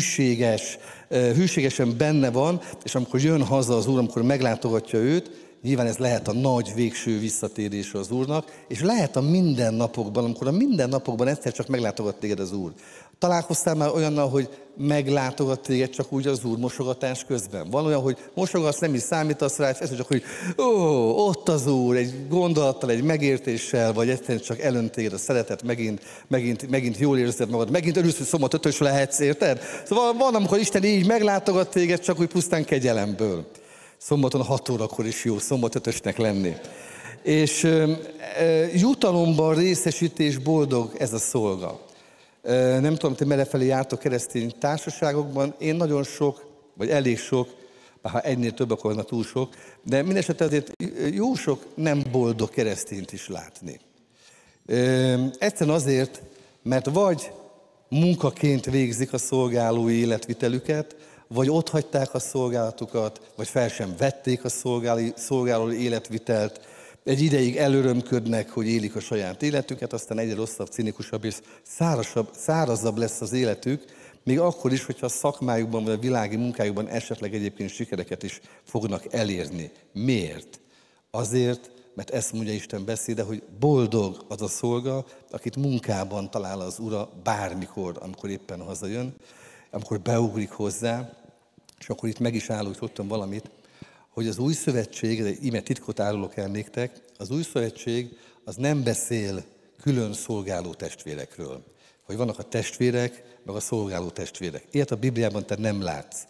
hűségesen benne van, és amikor jön haza az Úr, amikor meglátogatja őt, nyilván ez lehet a nagy végső visszatérése az Úrnak, és lehet a mindennapokban, amikor a mindennapokban egyszer csak meglátogat téged az Úr. Találkoztál már olyannal, hogy meglátogat téged csak úgy az Úr mosogatás közben? Van olyan, hogy mosogatsz, nem is számítasz rá, és ez csak, hogy ott az Úr, egy gondolattal, egy megértéssel, vagy egyszerűen csak elönt téged a szeretet, megint jól érzed magad, megint örülsz, hogy szombat ötös lehetsz, érted? Szóval van, amikor Isten így meglátogat téged, csak úgy pusztán kegyelemből. Szombaton 6 órakor is jó szombat ötösnek lenni. És jutalomban részesítés boldog ez a szolga. Nem tudom, te merrefelé jártok keresztény társaságokban, én nagyon sok, vagy elég sok, ha egynél több, akkor túl sok, de mindesetre azért jó sok nem boldog keresztényt is látni. Egyszerűen azért, mert vagy munkaként végzik a szolgálói életvitelüket, vagy otthagyták a szolgálatukat, vagy fel sem vették a szolgálói életvitelt, egy ideig elörömködnek, hogy élik a saját életüket, aztán egyre rosszabb, cinikusabb és szárazabb lesz az életük, még akkor is, hogyha a szakmájukban, vagy a világi munkájukban esetleg egyébként sikereket is fognak elérni. Miért? Azért, mert ezt mondja Isten beszéde, hogy boldog az a szolga, akit munkában talál az Ura bármikor, amikor éppen hazajön, amikor beugrik hozzá, és akkor itt meg is állítottam valamit, hogy az új szövetség, de íme titkot árulok el néktek, az új szövetség az nem beszél külön szolgáló testvérekről. Hogy vannak a testvérek, meg a szolgáló testvérek. Ilyet a Bibliában te nem látsz.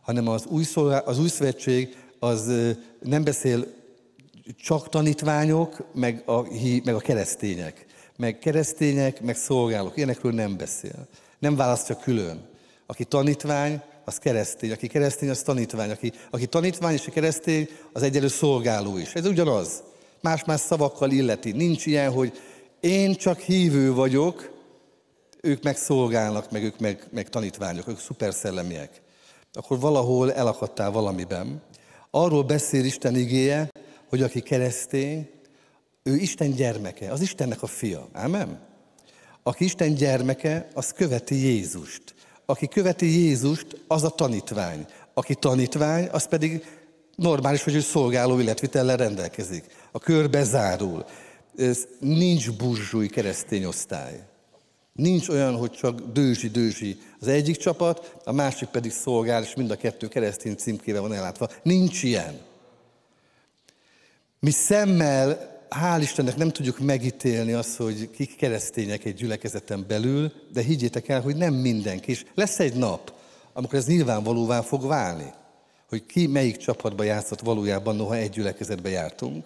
hanem az új szövetség az nem beszél csak tanítványok, meg a keresztények. Meg keresztények, meg szolgálók. Ilyenekről nem beszél. Nem választja külön. Aki tanítvány, az keresztény. Aki keresztény, az tanítvány. Aki tanítvány és a keresztény, az egyenlő szolgáló is. Ez ugyanaz. Más-más szavakkal illeti. Nincs ilyen, hogy én csak hívő vagyok, ők meg szolgálnak, meg ők meg tanítványok, ők szuperszellemiek. Akkor valahol elakadtál valamiben. Arról beszél Isten igéje, hogy aki keresztény, ő Isten gyermeke, az Istennek a fia. Ámen? Aki Isten gyermeke, az követi Jézust. Aki követi Jézust, az a tanítvány. Aki tanítvány, az pedig normális, hogy ő szolgáló életvitellel rendelkezik. A kör bezárul. Nincs burzsúj keresztény osztály. Nincs olyan, hogy csak dőzsi az egyik csapat, a másik pedig szolgál, és mind a kettő keresztény címkével van ellátva. Nincs ilyen. Mi szemmel, hál' Istennek nem tudjuk megítélni azt, hogy kik keresztények egy gyülekezeten belül, de higgyétek el, hogy nem mindenki. És lesz egy nap, amikor ez nyilvánvalóvá fog válni, hogy ki melyik csapatba játszott valójában, noha egy gyülekezetbe jártunk.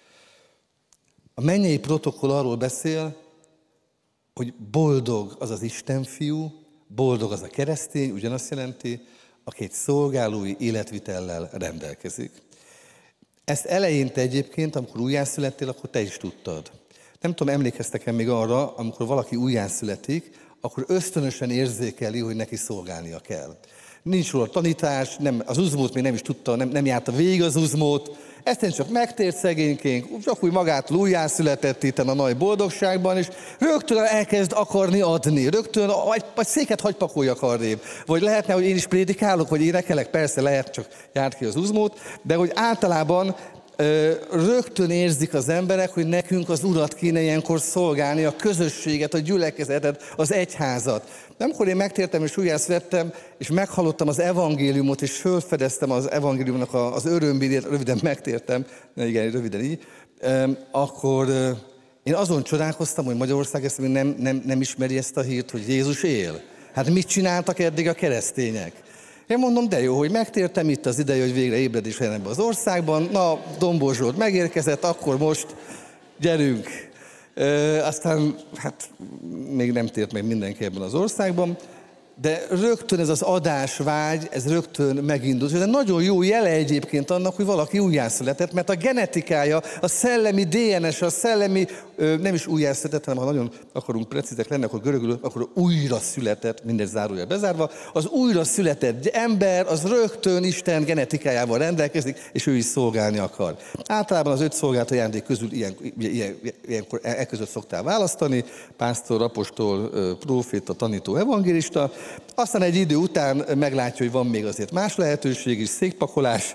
A mennyei protokoll arról beszél, hogy boldog az az Isten fiú, boldog az a keresztény, ugyanazt jelenti, aki egy szolgálói életvitellel rendelkezik. Ezt eleinte egyébként, amikor újjászülettél, akkor te is tudtad. Nem tudom, emlékeztek-e még arra, amikor valaki újjászületik, akkor ösztönösen érzékeli, hogy neki szolgálnia kell. Nincs róla tanítás, az uzmót még nem is tudta, nem járta végig az uzmót, Eztán csak megtért szegénykénk, csak úgy magától újjászületett itten a nagy boldogságban, és rögtön elkezd akarni adni, rögtön vagy széket hagy pakoljak arrébb. Vagy lehetne, hogy én is prédikálok, vagy énekelek, persze lehet, csak járt ki az uzmót, de hogy általában rögtön érzik az emberek, hogy nekünk az Urat kéne ilyenkor szolgálni, a közösséget, a gyülekezetet, az egyházat. De amikor én megtértem és újjászülettem, és meghallottam az evangéliumot, és fölfedeztem az evangéliumnak az örömhírét, röviden megtértem, igen, röviden így, akkor én azon csodálkoztam, hogy Magyarország ezt még nem ismeri ezt a hírt, hogy Jézus él. Hát mit csináltak eddig a keresztények? Én mondom, de jó, hogy megtértem, itt az ideje, hogy végre ébredés legyen ebben az országban. Na, Dombó Zsolt megérkezett, akkor most gyerünk. Aztán, hát még nem tért meg mindenki ebben az országban, de rögtön ez az adásvágy, ez rögtön megindult. Ez egy nagyon jó jele egyébként annak, hogy valaki újjászületett, mert a genetikája, a szellemi DNS, a szellemi, nem is újjászületett, hanem ha nagyon akarunk precízek lenni, akkor görögül, akkor újra született, mindegy zárójel bezárva, az újra született ember, az rögtön Isten genetikájával rendelkezik, és ő is szolgálni akar. Általában az 5 szolgált ajándék közül ilyenkor között szoktál választani, pásztor, apostol, próféta, tanító, evangélista. Aztán egy idő után meglátja, hogy van még azért más lehetőség is, székpakolás,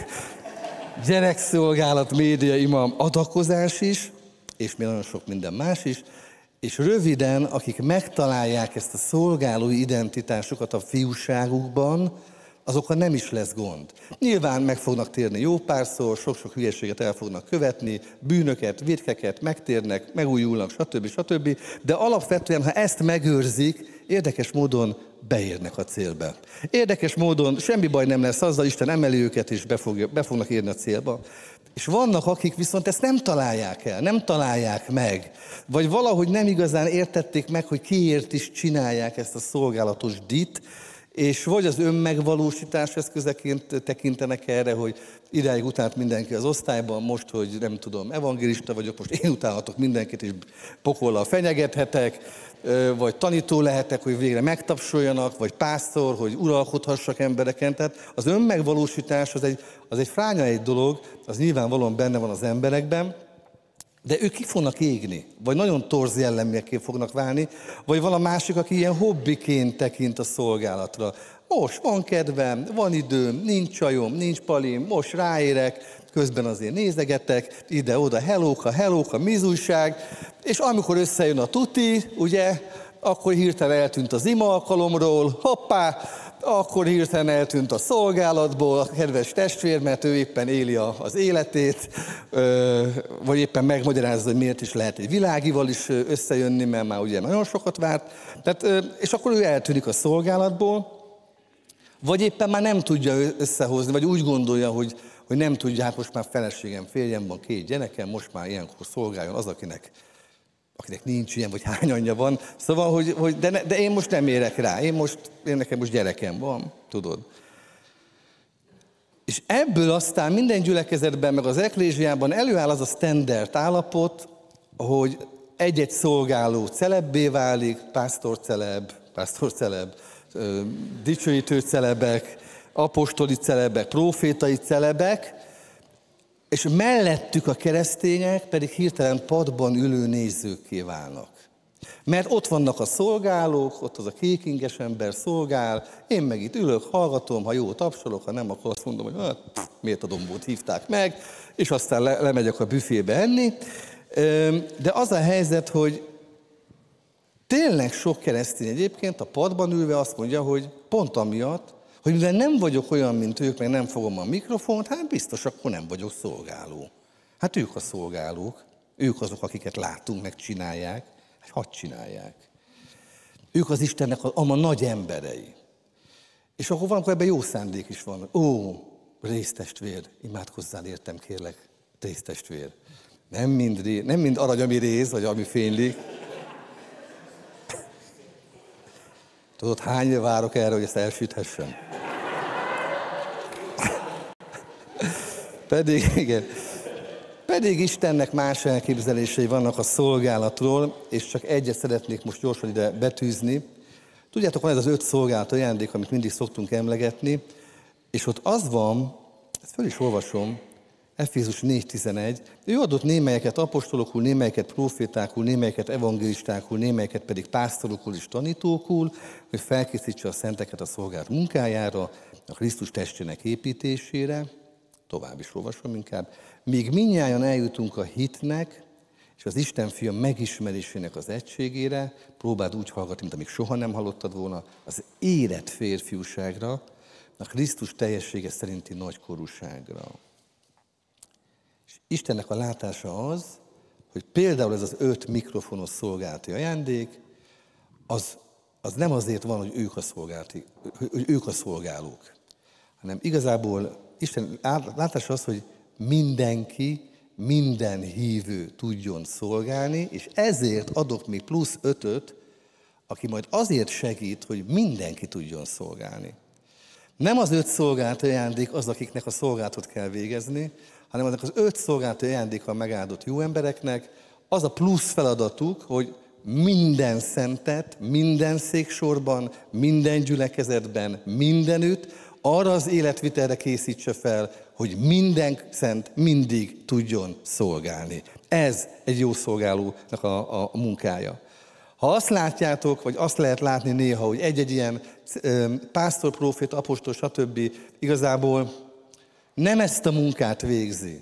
gyerekszolgálat, média, ima, adakozás is, és még nagyon sok minden más is, és röviden, akik megtalálják ezt a szolgálói identitásukat a fiúságukban, azokkal nem is lesz gond. Nyilván meg fognak térni jó párszor, sok-sok hülyeséget el fognak követni, bűnöket, vétkeket, megtérnek, megújulnak, stb. De alapvetően, ha ezt megőrzik, érdekes módon beérnek a célba. Érdekes módon semmi baj nem lesz azzal, Isten emeli őket, és be fognak érni a célba. És vannak, akik viszont ezt nem találják el, nem találják meg, vagy valahogy nem igazán értették meg, hogy kiért is csinálják ezt a szolgálatos dit, és vagy az önmegvalósítás eszközeként tekintenek erre, hogy idáig utált mindenki az osztályban, most, hogy nem tudom, evangélista vagyok, most én utálhatok mindenkit, és pokollal fenyegethetek, vagy tanító lehetek, hogy végre megtapsoljanak, vagy pásztor, hogy uralkodhassak embereken. Tehát az önmegvalósítás az egy fránya egy dolog, az nyilvánvalóan benne van az emberekben, de ők ki fognak égni, vagy nagyon torz jelleműekké fognak válni, vagy van a másik, aki ilyen hobbiként tekint a szolgálatra. Most van kedvem, van időm, nincs csajom, nincs palim, most ráérek, közben azért nézegetek, ide-oda, hellóka, mizújság, és amikor összejön a tuti, ugye, akkor hirtelen eltűnt az ima alkalomról, hoppá, akkor hirtelen eltűnt a szolgálatból a kedves testvér, mert ő éppen éli az életét, vagy éppen megmagyarázza, hogy miért is lehet egy világival is összejönni, mert már ugye nagyon sokat várt. Tehát, és akkor ő eltűnik a szolgálatból, Vagy éppen már nem tudja összehozni, vagy úgy gondolja, hogy nem tudja, hát most már feleségem, férjem van, 2 gyerekem, most már ilyenkor szolgáljon az, akinek nincs ilyen, vagy hány anyja van. Szóval, de én most nem érek rá, nekem most gyerekem van, tudod. És ebből aztán minden gyülekezetben, meg az eklézsiában előáll az a standard állapot, hogy egy-egy szolgáló celebbé válik, pásztorceleb, dicsőítő celebek, apostoli celebek, profétai celebek, és mellettük a keresztények pedig hirtelen padban ülő nézőkké válnak. Mert ott vannak a szolgálók, ott az a kékinges ember szolgál, én meg itt ülök, hallgatom, ha jó, tapsolok, ha nem, akkor azt mondom, hogy hát, miért a dombót hívták meg, és aztán lemegyek a büfébe enni. De az a helyzet, hogy tényleg sok keresztény egyébként a padban ülve azt mondja, hogy pont amiatt, hogy mivel nem vagyok olyan, mint ők, meg nem fogom a mikrofont, hát biztos akkor nem vagyok szolgáló. Hát ők a szolgálók, ők azok, akiket látunk, meg csinálják, hát hadd csinálják. Ők az Istennek a nagy emberei. És akkor valamikor ebben jó szándék is van. Ó, résztestvér, imádkozzál értem, kérlek, résztestvér. Nem mind arany, ami réz, vagy ami fénylik. Tudod, hány várok erre, hogy ezt elsüthessem? Pedig Istennek más elképzelései vannak a szolgálatról, és csak egyet szeretnék most gyorsan ide betűzni. Tudjátok, van ez az 5 szolgálat ajándék, amit mindig szoktunk emlegetni, és ott az van, ezt föl is olvasom, Efézus 4.11, ő adott némelyeket apostolokul, némelyeket profétákul, némelyeket evangélistákul, némelyeket pedig pásztorokul és tanítókul, hogy felkészítse a szenteket a szolgálat munkájára, a Krisztus testének építésére, tovább is olvasom inkább, míg mindnyájan eljutunk a hitnek, és az Isten fia megismerésének az egységére, próbáld úgy hallgatni, mint amíg soha nem hallottad volna, az érett férfiúságra, a Krisztus teljessége szerinti nagykorúságra. És Istennek a látása az, hogy például ez az 5 mikrofonos szolgálati ajándék, az nem azért van, hogy ők a szolgálók, hanem igazából Isten látása az, hogy mindenki, minden hívő tudjon szolgálni, és ezért adok még plusz 5-öt, aki majd azért segít, hogy mindenki tudjon szolgálni. Nem az 5 szolgálati ajándék az, akiknek a szolgálatot kell végezni, hanem azok az 5 szolgálati ajándékkal megáldott jó embereknek az a plusz feladatuk, hogy minden szentet, minden széksorban, minden gyülekezetben, mindenütt arra az életvitelre készítse fel, hogy minden szent mindig tudjon szolgálni. Ez egy jó szolgálónak a munkája. Ha azt látjátok, vagy azt lehet látni néha, hogy egy-egy ilyen pásztor, prófét, apostol, stb. Igazából nem ezt a munkát végzi,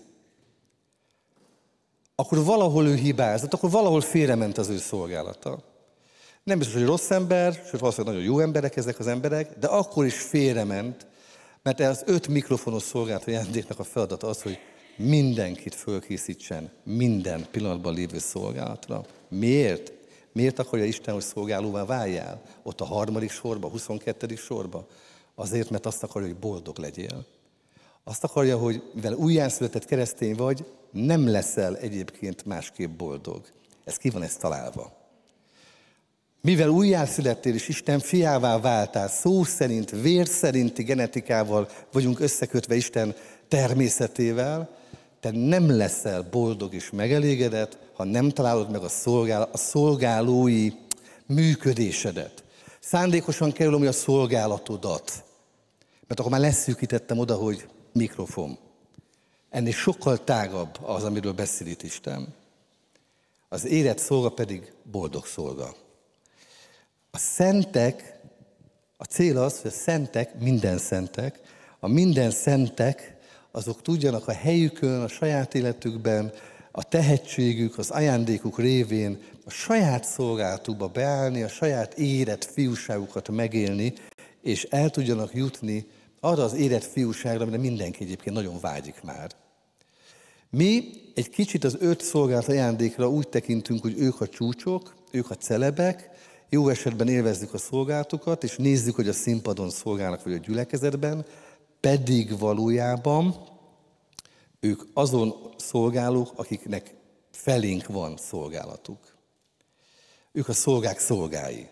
akkor valahol ő hibázott, akkor valahol félrement az ő szolgálata. Nem biztos, hogy rossz ember, sőt valószínűleg nagyon jó emberek ezek az emberek, de akkor is félrement, mert az 5 mikrofonos szolgálat ajándéknak a feladata az, hogy mindenkit fölkészítsen minden pillanatban lévő szolgálatra. Miért? Miért akarja Isten, hogy szolgálóvá váljál? Ott a 3. sorba, 22. sorba? Azért, mert azt akarja, hogy boldog legyél. Azt akarja, hogy mivel újjászületett keresztény vagy, nem leszel egyébként másképp boldog. Ez ki van ezt találva. Mivel újjászülettél és Isten fiává váltál, szó szerint, vér szerinti genetikával vagyunk összekötve Isten természetével, te nem leszel boldog és megelégedett, ha nem találod meg a szolgálói működésedet. Szándékosan kerülöm a szolgálatodat, mert akkor már leszűkítettem oda, hogy mikrofon. Ennél sokkal tágabb az, amiről beszél itt Isten. Az érett szolga pedig boldog szolga. A szentek, a cél az, hogy a szentek, a minden szentek, azok tudjanak a helyükön, a saját életükben, a tehetségük, az ajándékuk révén a saját szolgálatukba beállni, a saját érett fiúságukat megélni, és el tudjanak jutni arra az érett fiúságra, amire mindenki egyébként nagyon vágyik már. Mi egy kicsit az 5 szolgálat ajándékra úgy tekintünk, hogy ők a csúcsok, ők a celebek, jó esetben élvezzük a szolgálatukat, és nézzük, hogy a színpadon szolgálnak, vagy a gyülekezetben, pedig valójában ők azon szolgálók, akiknek felénk van szolgálatuk. Ők a szolgák szolgái.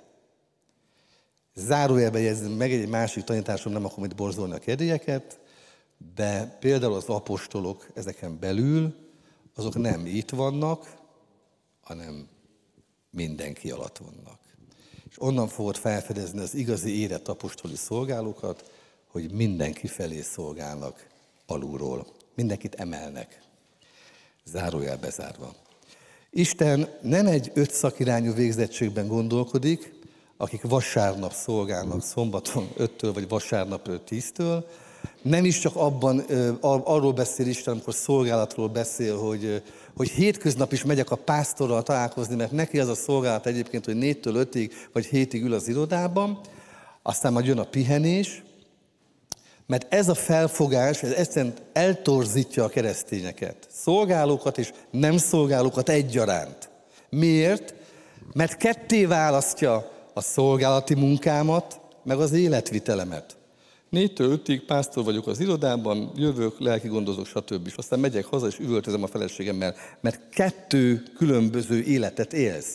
Zárójelben jegyzem meg, egy másik tanításom, nem akarom itt borzolni a kedélyeket, de például az apostolok ezeken belül, azok nem itt vannak, hanem mindenki alatt vannak. És onnan fogod felfedezni az igazi érett apostoli szolgálókat, hogy mindenki felé szolgálnak alulról. Mindenkit emelnek. Zárójel bezárva. Isten nem egy 5 szakirányú végzettségben gondolkodik, akik vasárnap szolgálnak szombaton 5-től, vagy vasárnap 10-től. Nem is csak arról beszél Isten, amikor szolgálatról beszél, hogy hétköznap is megyek a pásztorral találkozni, mert neki az a szolgálat egyébként, hogy 4-től 5-ig, vagy 7-ig ül az irodában, aztán majd jön a pihenés, mert ez a felfogás, ez egyszerűen eltorzítja a keresztényeket. Szolgálókat és nem szolgálókat egyaránt. Miért? Mert ketté választja a szolgálati munkámat, meg az életvitelemet. 4-től 5-ig pásztor vagyok az irodában, jövök, lelki gondozok, stb. És aztán megyek haza, és üvöltözem a feleségemmel, mert 2 különböző életet élsz.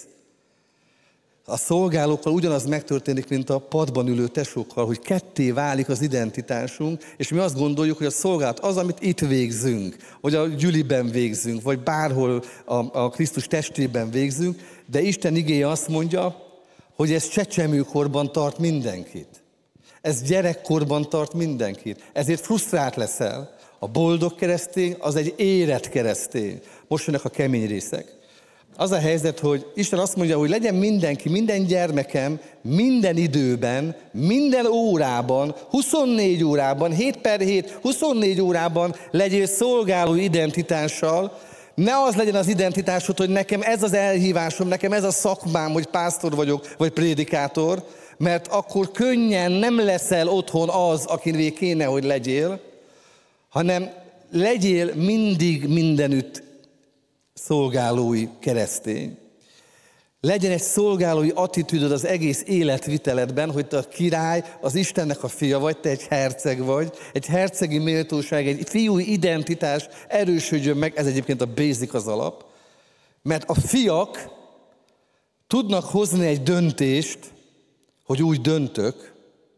A szolgálókkal ugyanaz megtörténik, mint a padban ülő tesókkal, hogy ketté válik az identitásunk, és mi azt gondoljuk, hogy a szolgálat az, amit itt végzünk, vagy a gyüliben végzünk, vagy bárhol a Krisztus testében végzünk, de Isten igéje azt mondja, hogy ez csecsemőkorban tart mindenkit. Ez gyerekkorban tart mindenkit. Ezért frusztrált leszel. A boldog keresztény az egy érett keresztény. Most jönnek a kemény részek. Az a helyzet, hogy Isten azt mondja, hogy legyen mindenki, minden gyermekem, minden időben, minden órában, 24 órában, 7/7, 24 órában legyél szolgáló identitással. Ne az legyen az identitásod, hogy nekem ez az elhívásom, nekem ez a szakmám, hogy pásztor vagyok, vagy prédikátor, mert akkor könnyen nem leszel otthon az, akiné kéne, hogy legyél, hanem legyél mindig mindenütt szolgálói keresztény. Legyen egy szolgálói attitűdöd az egész életviteledben, hogy te a király, az Istennek a fia vagy, te egy herceg vagy, egy hercegi méltóság, egy fiúi identitás erősödjön meg, ez egyébként a basic, az alap, mert a fiak tudnak hozni egy döntést, hogy úgy döntök,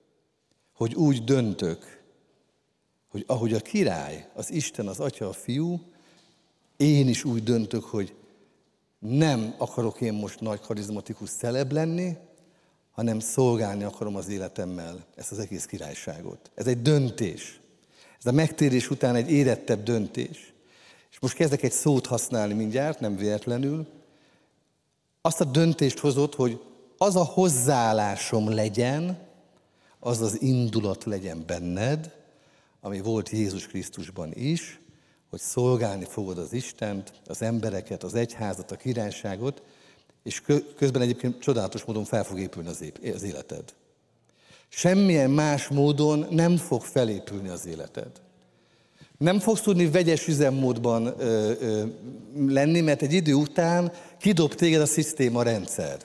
hogy ahogy a király, az Isten, az Atya, a Fiú, én is úgy döntök, hogy nem akarok én most nagy karizmatikus celeb lenni, hanem szolgálni akarom az életemmel ezt az egész királyságot. Ez egy döntés. Ez a megtérés után egy érettebb döntés. És most kezdek egy szót használni mindjárt, nem véletlenül. Azt a döntést hozott, hogy az a hozzáállásom legyen, az az indulat legyen benned, ami volt Jézus Krisztusban is, hogy szolgálni fogod az Istent, az embereket, az egyházat, a királyságot, és közben egyébként csodálatos módon fel fog épülni az életed. Semmilyen más módon nem fog felépülni az életed. Nem fogsz tudni vegyes üzemmódban lenni, mert egy idő után kidob téged a szisztémarendszer.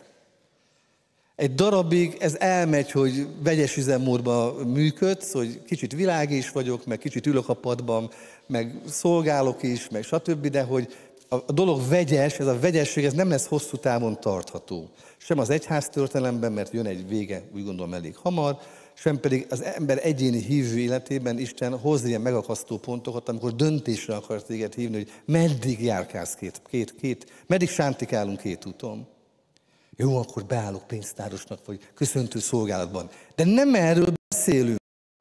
Egy darabig ez elmegy, hogy vegyes üzemmódban működsz, hogy kicsit világi is vagyok, meg kicsit ülök a padban, meg szolgálok is, meg stb., de hogy a dolog vegyes, ez a vegyesség, ez nem lesz hosszú távon tartható. Sem az egyház történelemben, mert jön egy vége, úgy gondolom elég hamar, sem pedig az ember egyéni hívő életében Isten hoz ilyen megakasztó pontokat, amikor döntésre akar téged hívni, hogy meddig járkálsz meddig sántikálunk 2 úton. Jó, akkor beállok pénztárosnak, vagy köszöntő szolgálatban. De nem erről beszélünk.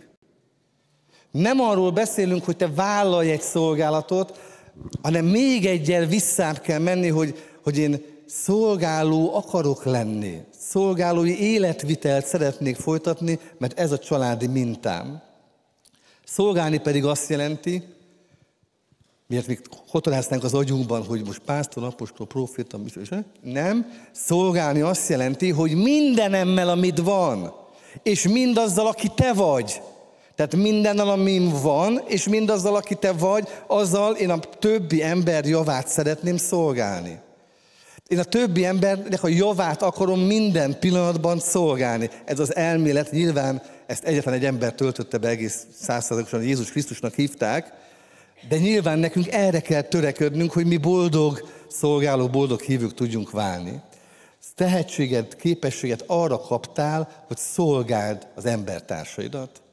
Nem arról beszélünk, hogy te vállalj egy szolgálatot, hanem még egyel visszább kell menni, hogy én szolgáló akarok lenni. Szolgálói életvitelt szeretnék folytatni, mert ez a családi mintám. Szolgálni pedig azt jelenti, miért még hotoráznánk az agyunkban, hogy most pásztor, apostol, proféta, nem. Szolgálni azt jelenti, hogy mindenemmel, amit van, és mindazzal, aki te vagy. Tehát mindennel, amin van, és mindazzal, aki te vagy, azzal én a többi ember javát szeretném szolgálni. Én a többi embernek a javát akarom minden pillanatban szolgálni. Ez az elmélet, nyilván ezt egyetlen egy ember töltötte be egész 100%-osan, Jézus Krisztusnak hívták, de nyilván nekünk erre kell törekednünk, hogy mi boldog szolgálók, boldog hívők tudjunk válni. Tehetséget, képességet arra kaptál, hogy szolgáld az embertársaidat.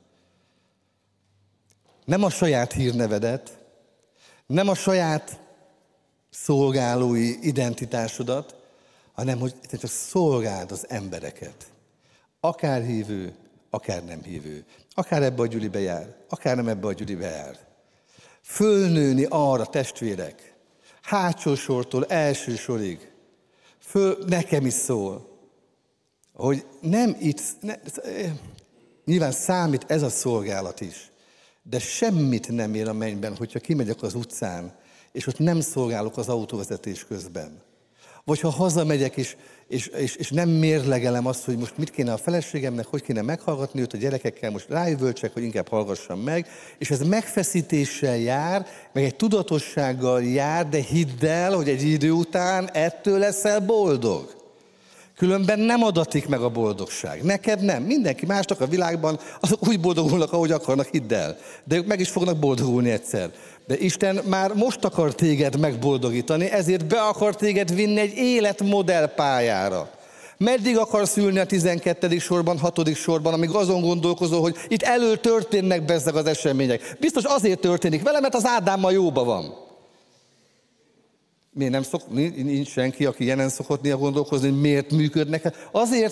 Nem a saját hírnevedet, nem a saját szolgálói identitásodat, hanem hogy te csak szolgáld az embereket. Akár hívő, akár nem hívő. Akár ebbe a gyülibe jár, akár nem ebbe a gyülibe jár. Fölnőni arra, testvérek, hátsó sortól első sorig, nekem is szól, hogy nem itt, nyilván számít ez a szolgálat is, de semmit nem ér a mennyben, hogyha kimegyek az utcán, és ott nem szolgálok az autóvezetés közben. Vagy ha hazamegyek, és nem mérlegelem azt, hogy most mit kéne a feleségemnek, hogy kéne meghallgatni őt a gyerekekkel, most rájövöltsek, hogy inkább hallgassam meg, és ez megfeszítéssel jár, meg egy tudatossággal jár, de hidd el, hogy egy idő után ettől leszel boldog. Különben nem adatik meg a boldogság. Neked nem. Mindenki másnak a világban azok úgy boldogulnak, ahogy akarnak, hidd el. De ők meg is fognak boldogulni egyszer. De Isten már most akar téged megboldogítani, ezért be akar téged vinni egy életmodell pályára. Meddig akarsz ülni a 12. sorban, 6. sorban, amíg azon gondolkozol, hogy itt elől történnek bezzeg az események. Biztos azért történik vele, mert az Ádámmal jóba van. Miért nincs senki, aki jelen szokott néha gondolkozni, hogy miért működnek? Azért,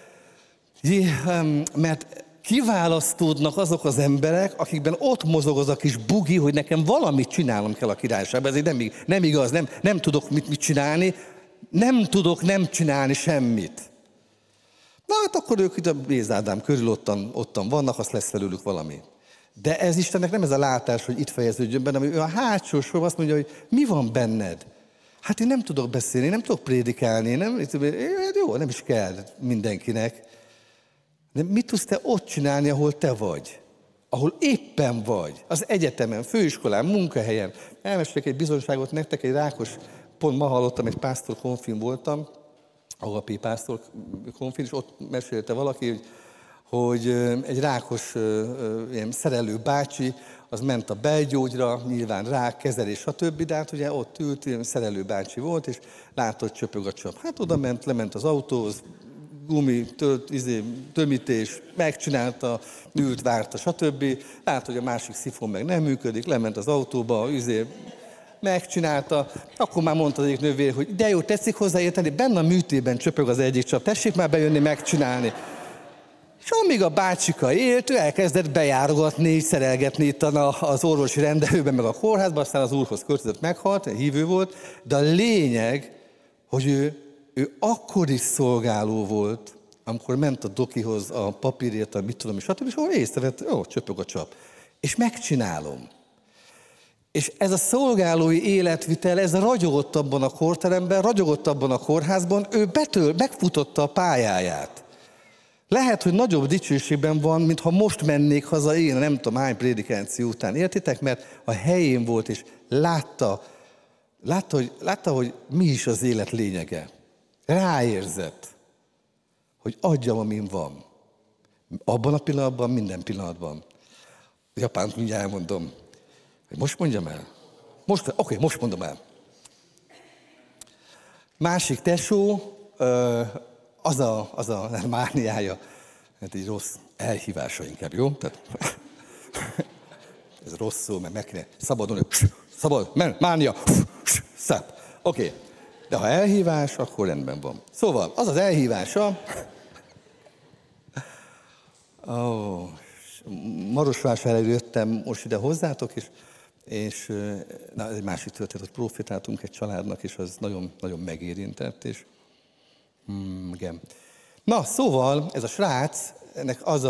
mert kiválasztódnak azok az emberek, akikben ott mozog az a kis bugi, hogy nekem valamit csinálnom kell a királyságban. Ez nem igaz, nem tudok mit csinálni, nem csinálni semmit. Na hát akkor ők itt a Bézádám körül ottan vannak, azt lesz felőlük valami. De ez Istennek nem ez a látás, hogy itt fejeződjön benne, hanem ő a hátsó sorban azt mondja, hogy mi van benned? Hát én nem tudok beszélni, nem tudok prédikálni, jó, nem is kell mindenkinek. De mit tudsz te ott csinálni, ahol te vagy? Ahol éppen vagy. Az egyetemen, főiskolán, munkahelyen. Elmesélek egy bizonyságot nektek, egy rákos, pont ma hallottam, egy pásztor konfin voltam, agapi pásztor konfin, és ott mesélte valaki, hogy egy rákos ilyen szerelő bácsi, az ment a belgyógyra, nyilván rák, kezelés, stb. De hát ugye ott ült, ilyen szerelő bácsi volt, és látta, hogy csöpög a csap. Hát oda ment, lement az autóhoz, gumi, tömítés, megcsinálta, ült, várta, stb. Látta, hogy a másik szifon meg nem működik, lement az autóba, megcsinálta, akkor már mondta az egyik nővér, hogy de jó, tetszik hozzáérteni, benne a műtében csöpög az egyik csap, tessék már bejönni, megcsinálni. És amíg a bácsika élt, ő elkezdett bejárogatni, szerelgetni itt az orvosi rendelőben, meg a kórházban, aztán az úrhoz költözött, meghalt, hívő volt, de a lényeg, hogy ő akkor is szolgáló volt, amikor ment a dokihoz a papírért, a mit tudom, és stb. És ahol észrevett, csöpög a csap. És megcsinálom. És ez a szolgálói életvitel, ez ragyogott abban a kórteremben, ragyogott abban a kórházban, ő megfutotta a pályáját. Lehet, hogy nagyobb dicsőségben van, mintha most mennék haza én, nem tudom hány prédikáció után. Értitek? Mert a helyén volt, és látta, hogy mi is az élet lényege. Ráérzett, hogy adjam, amin van. Abban a pillanatban, minden pillanatban. Japánt mindjárt elmondom. Most mondjam el? Most mondom el. Másik tesó, az a mániája, hát egy rossz elhívása inkább, jó? Tehát, ez rossz szó, mert meg kéne szabadulni. Szabad, mánia, száp. Oké. De ha elhívás, akkor rendben van. Szóval, az az elhívása, Marosvásárhelyről jöttem most ide hozzátok, és na, ez egy másik történet, hogy profitáltunk egy családnak, és az nagyon, nagyon megérintett, és igen. Na, szóval ez a srác, ennek az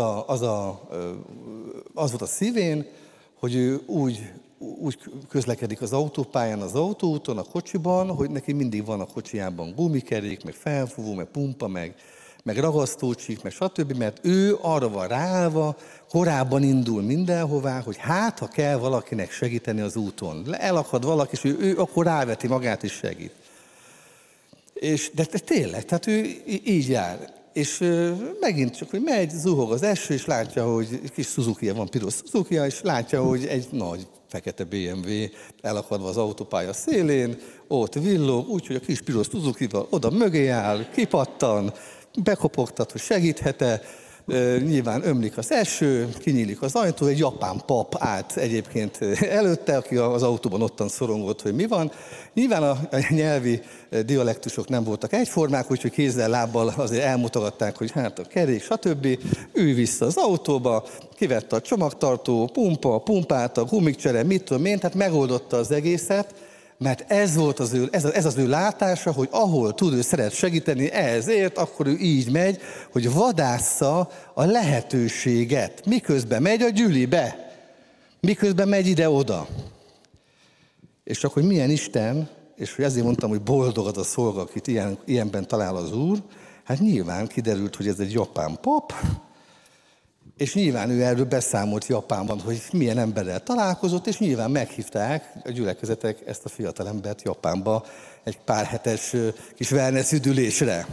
volt a szívén, hogy ő úgy közlekedik az autópályán, az autóúton, a kocsiban, hogy neki mindig van a kocsijában gumikerék, meg felfúvó, meg pumpa, meg ragasztócsík, meg stb., mert ő arra van ráállva, korábban indul mindenhová, hogy hát, ha kell valakinek segíteni az úton. Elakad valaki, és ő akkor ráveti magát és segít. De tényleg, tehát ő így jár. És megint csak, hogy megy, zuhog az eső, és látja, hogy kis Suzuki-ja van, piros Suzuki-ja, és látja, hogy egy nagy fekete BMW elakadva az autópálya szélén, ott villog, úgyhogy a kis piros Suzuki-val oda mögé áll, kipattan, bekopogtat, hogy segíthet-e, nyilván ömlik az eső, kinyílik az ajtó, egy japán pap állt egyébként előtte, aki az autóban ottan szorongott, hogy mi van. Nyilván a nyelvi dialektusok nem voltak egyformák, úgyhogy kézzel, lábbal azért elmutogatták, hogy hát a kerék, stb. Ülj vissza az autóba, kivette a csomagtartó, pumpálta, gumikcsere, mit tudom én, tehát megoldotta az egészet, mert ez volt az ő látása, hogy ahol tud, ő szeret segíteni, ezért akkor ő így megy, hogy vadásza a lehetőséget, miközben megy a gyülibe, miközben megy ide-oda. És csak, hogy milyen Isten, és hogy ezért mondtam, hogy boldog az a szolga, akit ilyenben talál az Úr, hát nyilván kiderült, hogy ez egy japán pap, és nyilván ő erről beszámolt Japánban, hogy milyen emberrel találkozott, és nyilván meghívták a gyülekezetek ezt a fiatalembert Japánba egy pár hetes kis wellness üdülésre.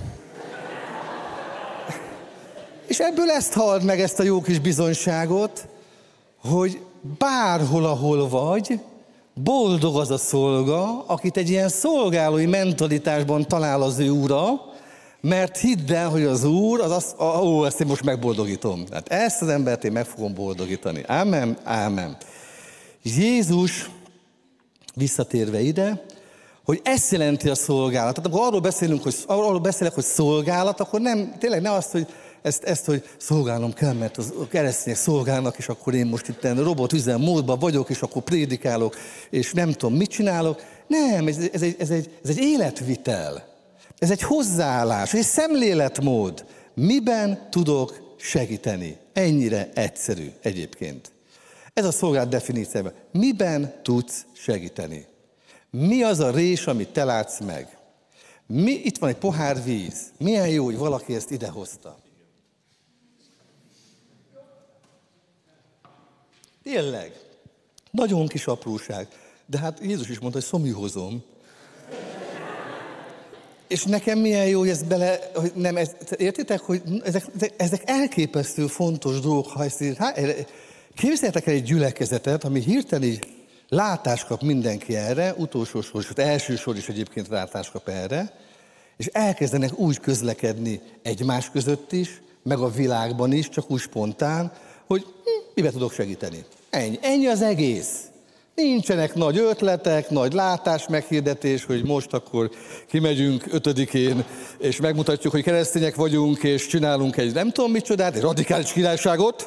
És ebből ezt halld meg, ezt a jó kis bizonyságot, hogy bárhol, ahol vagy, boldog az a szolga, akit egy ilyen szolgálói mentalitásban talál az ő ura, mert hidd el, hogy az Úr, ezt én most megboldogítom. Hát ezt az embert én meg fogom boldogítani. Ámen, ámen. Jézus, visszatérve ide, hogy ezt jelenti a szolgálat. Tehát akkor arról beszélek, hogy szolgálat, akkor nem, tényleg ne azt, hogy ezt, hogy szolgálnom kell, mert a keresztények szolgálnak, és akkor én most itt robotüzemmódban vagyok, és akkor prédikálok, és nem tudom, mit csinálok. Nem, ez egy életvitel. Ez egy hozzáállás, egy szemléletmód. Miben tudok segíteni? Ennyire egyszerű egyébként. Ez a szolgálat definíciója. Miben tudsz segíteni? Mi az a rés, amit te látsz meg? Itt van egy pohár víz. Milyen jó, hogy valaki ezt idehozta. Tényleg. Nagyon kis apróság. De hát Jézus is mondta, hogy szomjúhozom. És nekem milyen jó, hogy ez hogy nem, értitek, hogy ezek elképesztő fontos dolgok, ha ezt képzeljétek el egy gyülekezetet, ami hirtelen így látást kap mindenki erre, utolsó sor is, első sor is egyébként látást kap erre, és elkezdenek úgy közlekedni egymás között is, meg a világban is, csak úgy spontán, hogy miben tudok segíteni. Ennyi az egész. Nincsenek nagy ötletek, nagy látás, meghirdetés, hogy most akkor kimegyünk 5-én, és megmutatjuk, hogy keresztények vagyunk, és csinálunk egy nem tudom micsodát, egy radikális királyságot.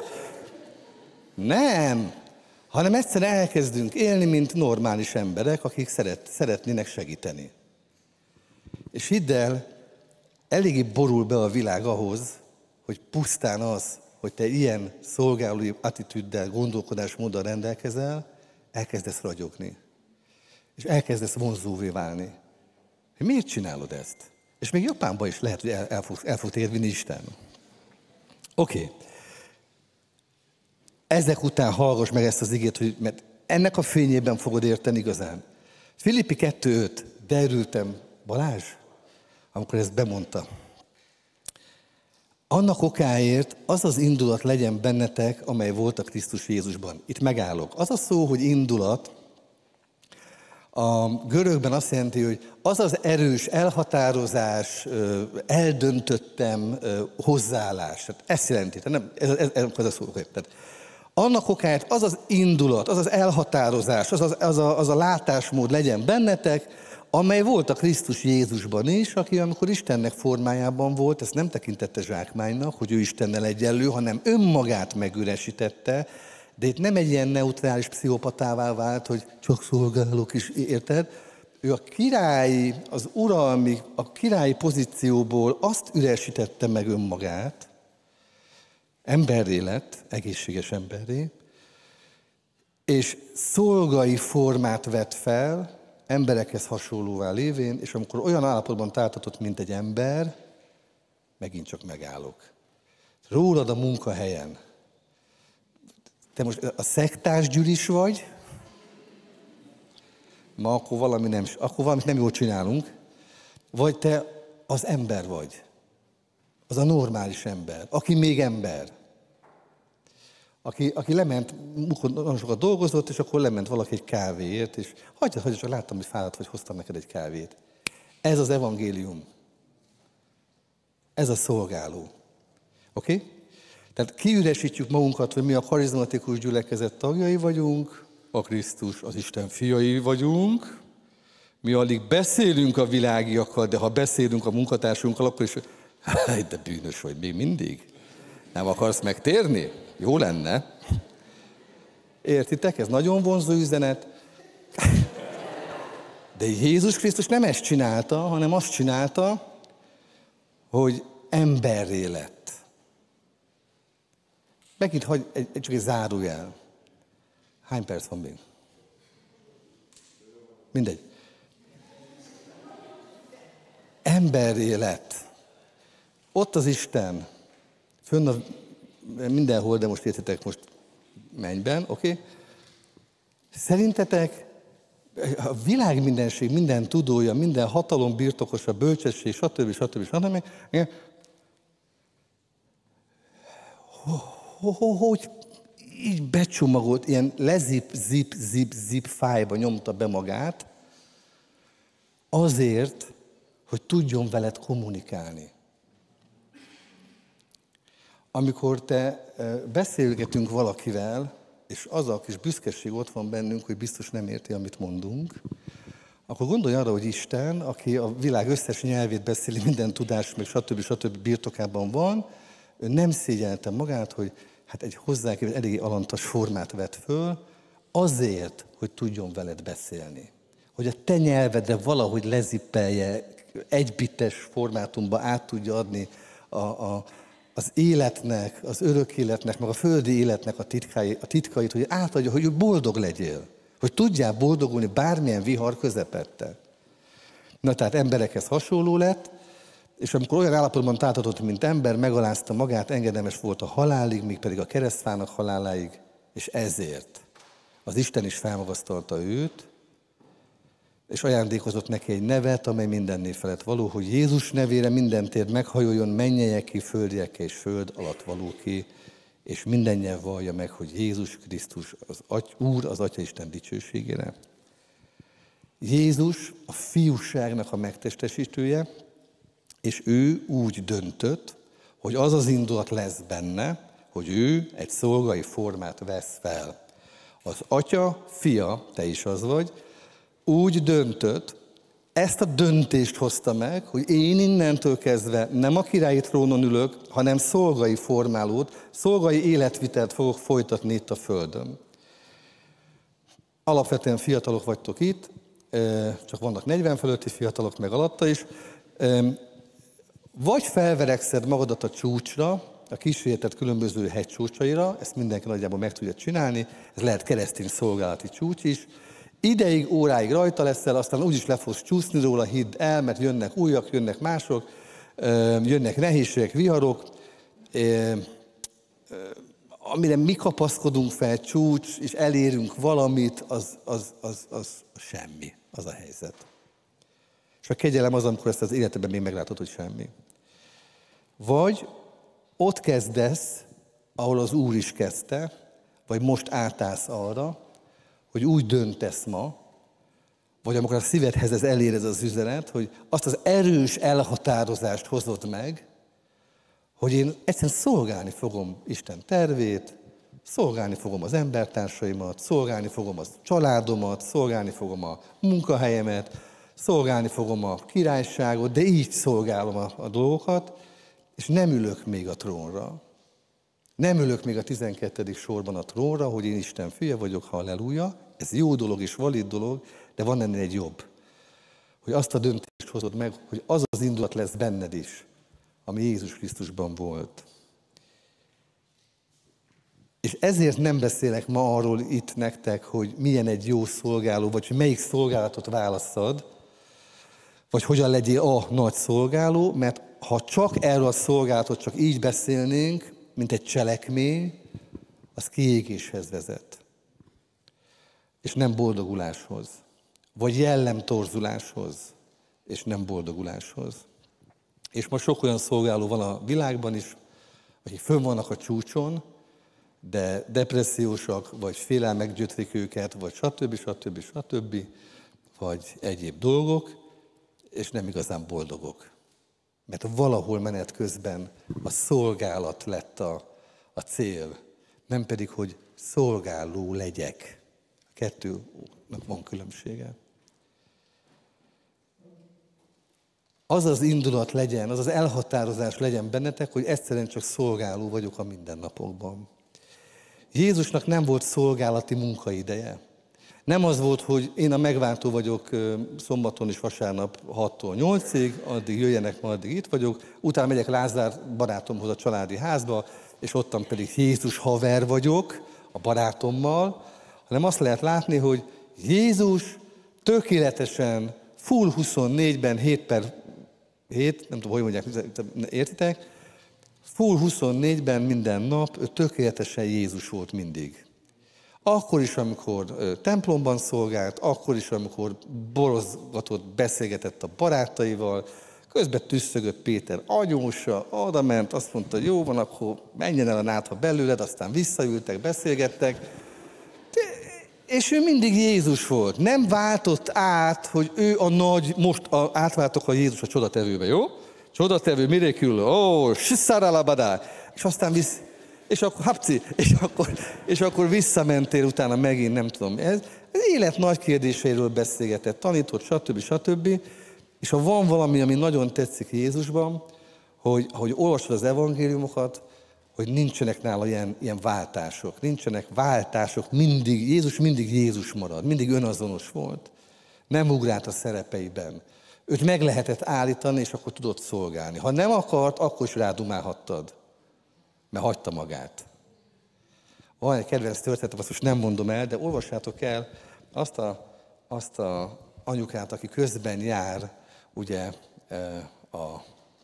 Nem, hanem egyszerűen elkezdünk élni, mint normális emberek, akik szeretnének segíteni. És hidd el, eléggé borul be a világ ahhoz, hogy pusztán az, hogy te ilyen szolgálói attitűddel, gondolkodásmóddal rendelkezel, elkezdesz ragyogni. És elkezdesz vonzóvé válni. Hogy miért csinálod ezt? És még Japánban is lehet, hogy el fog érvinni Isten. Oké. Ezek után hallgass meg ezt az igét, mert ennek a fényében fogod érteni igazán. Filippi 2:5. De örültem, Balázs, amikor ezt bemondta. Annak okáért az az indulat legyen bennetek, amely volt a Krisztus Jézusban. Itt megállok. Az a szó, hogy indulat, a görögben azt jelenti, hogy az az erős elhatározás, eldöntöttem hozzáállás. Tehát ezt jelenti. Ez a szó. Tehát annak okáért az az indulat, az az elhatározás, az a látásmód legyen bennetek, amely volt a Krisztus Jézusban is, aki amikor Istennek formájában volt, ezt nem tekintette zsákmánynak, hogy ő Istennel egyenlő, hanem önmagát megüresítette, de itt nem egy ilyen neutrális pszichopatává vált, hogy csak szolgálok is, érted? Ő a királyi, az uralmi, a királyi pozícióból azt üresítette meg önmagát, emberré lett, egészséges emberré, és szolgai formát vett fel, emberekhez hasonlóvá lévén, és amikor olyan állapotban táltatott, mint egy ember, megint csak megállok. Rólad a munkahelyen. Te most a szektás gyűlis vagy, ma akkor valamit nem jól csinálunk, vagy te az ember vagy. Az a normális ember, aki még ember. Aki lement, nagyon sokat dolgozott, és akkor lement valaki egy kávéért, és hagyja, csak láttam, hogy fáradt vagy, hoztam neked egy kávét. Ez az evangélium. Ez a szolgáló. Oké? Tehát kiüresítjük magunkat, hogy mi a karizmatikus gyülekezet tagjai vagyunk, a Krisztus, az Isten fiai vagyunk. Mi alig beszélünk a világiakkal, de ha beszélünk a munkatársunkkal, akkor is, de bűnös vagy még mindig. Nem akarsz megtérni? Jó lenne. Értitek? Ez nagyon vonzó üzenet. De Jézus Krisztus nem ezt csinálta, hanem azt csinálta, hogy emberré lett. Megint csak egy zárójel. Hány perc van még? Mindegy. Emberré lett. Ott az Isten, fönn a mindenhol, de most értitek, most mennyben, oké? Szerintetek a világ mindenség, minden tudója, minden hatalom birtokosa, bölcsesség, stb. Hogy így becsomagolt, ilyen zip fájba nyomta be magát, azért, hogy tudjon veled kommunikálni. Amikor te beszélgetünk valakivel, és az a kis büszkeség ott van bennünk, hogy biztos nem érti, amit mondunk, akkor gondolj arra, hogy Isten, aki a világ összes nyelvét beszéli, minden tudás, meg stb. Birtokában van, ő nem szégyelte magát, hogy hát egy hozzáképest eléggé alantas formát vett föl, azért, hogy tudjon veled beszélni. Hogy a te nyelvedre valahogy lezippelje, egybites formátumba át tudja adni az életnek, az örök életnek, meg a földi életnek a titkait, hogy átadja, hogy boldog legyél. Hogy tudjál boldogulni bármilyen vihar közepette. Na tehát emberekhez hasonló lett, és amikor olyan állapotban táltatott, mint ember, megalázta magát, engedelmes volt a halálig, míg pedig a keresztfának haláláig, és ezért az Isten is felmagasztalta őt, és ajándékozott neki egy nevet, amely minden név felett való, hogy Jézus nevére minden tér meghajoljon, mennyeieké, földieké és föld alatt valóké, és minden nyelv vallja meg, hogy Jézus Krisztus az Úr, az Atya Isten dicsőségére. Jézus a fiúságnak a megtestesítője, és ő úgy döntött, hogy az az indulat lesz benne, hogy ő egy szolgai formát vesz fel. Az Atya, Fia, te is az vagy, úgy döntött, ezt a döntést hozta meg, hogy én innentől kezdve nem a királyi trónon ülök, hanem szolgai formálót, szolgai életvitelt fogok folytatni itt a földön. Alapvetően fiatalok vagytok itt, csak vannak 40 fölötti fiatalok, meg alatta is. Vagy felverekszed magadat a csúcsra, a kísérletet különböző hegycsúcsaira, ezt mindenki nagyjából meg tudja csinálni, ez lehet keresztény szolgálati csúcs is. Ideig, óráig rajta leszel, aztán úgyis le fogsz csúszni róla, hidd el, mert jönnek újak, jönnek mások, jönnek nehézségek, viharok, amire mi kapaszkodunk fel, csúcs, és elérünk valamit, az semmi, az a helyzet. És a kegyelem az, amikor ezt az életedben még meglátod, hogy semmi. Vagy ott kezdesz, ahol az Úr is kezdte, vagy most átállsz arra, hogy úgy döntesz ma, vagy amikor a szívedhez ez elér ez az üzenet, hogy azt az erős elhatározást hozod meg, hogy én egyszerűen szolgálni fogom Isten tervét, szolgálni fogom az embertársaimat, szolgálni fogom a családomat, szolgálni fogom a munkahelyemet, szolgálni fogom a királyságot, de így szolgálom a dolgokat, és nem ülök még a trónra. Nem ülök még a 12. sorban a trónra, hogy én Isten fia vagyok, halleluja. Ez jó dolog és valid dolog, de van ennél egy jobb. Hogy azt a döntést hozod meg, hogy az az indulat lesz benned is, ami Jézus Krisztusban volt. És ezért nem beszélek ma arról itt nektek, hogy milyen egy jó szolgáló, vagy hogy melyik szolgálatot válasszad, vagy hogyan legyél a nagy szolgáló, mert ha csak erről a szolgálatot csak így beszélnénk, mint egy cselekmény, az kiégéshez vezet. És nem boldoguláshoz. Vagy jellemtorzuláshoz, és nem boldoguláshoz. És most sok olyan szolgáló van a világban is, akik fönn vannak a csúcson, de depressziósak, vagy félelmek gyötrik őket, vagy stb., vagy egyéb dolgok, és nem igazán boldogok. Mert valahol menet közben a szolgálat lett a cél, nem pedig, hogy szolgáló legyek. A kettőnek van különbsége. Az az indulat legyen, az az elhatározás legyen bennetek, hogy egyszerűen csak szolgáló vagyok a mindennapokban. Jézusnak nem volt szolgálati munkaideje. Nem az volt, hogy én a megváltó vagyok szombaton és vasárnap 6-tól 8-ig, addig jöjjenek, ma addig itt vagyok, utána megyek Lázár barátomhoz a családi házba, és ottan pedig Jézus haver vagyok a barátommal, hanem azt lehet látni, hogy Jézus tökéletesen full 24-ben 7/7, nem tudom, hogy mondják, értitek? Full 24-ben minden nap, ő tökéletesen Jézus volt mindig. Akkor is, amikor templomban szolgált, akkor is, amikor borozgatott, beszélgetett a barátaival, közben tüsszögött Péter anyósa, oda ment, azt mondta, jó van, akkor menjen el a nátha belőled, aztán visszaültek, beszélgettek. És ő mindig Jézus volt. Nem váltott át, hogy ő a nagy, most átváltok a Jézus a csodatevőbe, jó? Csodatevő, miracle, sissaralabadá. És aztán és akkor hapci, és akkor visszamentél utána megint, nem tudom. Ez élet nagy kérdéseiről beszélgetett, tanított, stb. És ha van valami, ami nagyon tetszik Jézusban, hogy olvasod az evangéliumokat, hogy nincsenek nála ilyen váltások. Nincsenek váltások, Jézus mindig Jézus marad, mindig önazonos volt. Nem ugrált a szerepeiben. Őt meg lehetett állítani, és akkor tudott szolgálni. Ha nem akart, akkor is rádumálhattad, mert hagyta magát. Van egy kedvenc történetem, azt most nem mondom el, de olvassátok el azt a anyukát, aki közben jár, ugye, a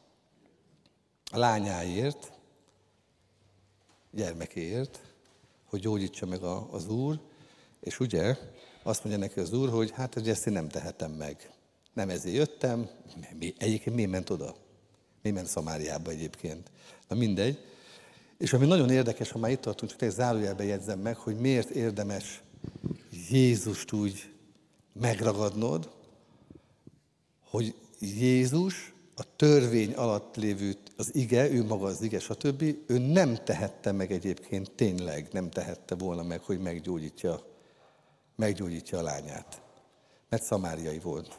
lányáért, gyermekéért, hogy gyógyítsa meg az Úr, és ugye azt mondja neki az Úr, hogy hát ezt én nem tehetem meg. Nem ezért jöttem, egyébként miért ment oda? Mi ment Szamáriába egyébként? Na mindegy. És ami nagyon érdekes, ha már itt tartunk, csak egy zárójelben jegyzem meg, hogy miért érdemes Jézust úgy megragadnod, hogy Jézus a törvény alatt lévő, az ige, ő maga az ige, stb., ő nem tehette meg egyébként, tényleg nem tehette volna meg, hogy meggyógyítja a lányát. Mert szamáriai volt.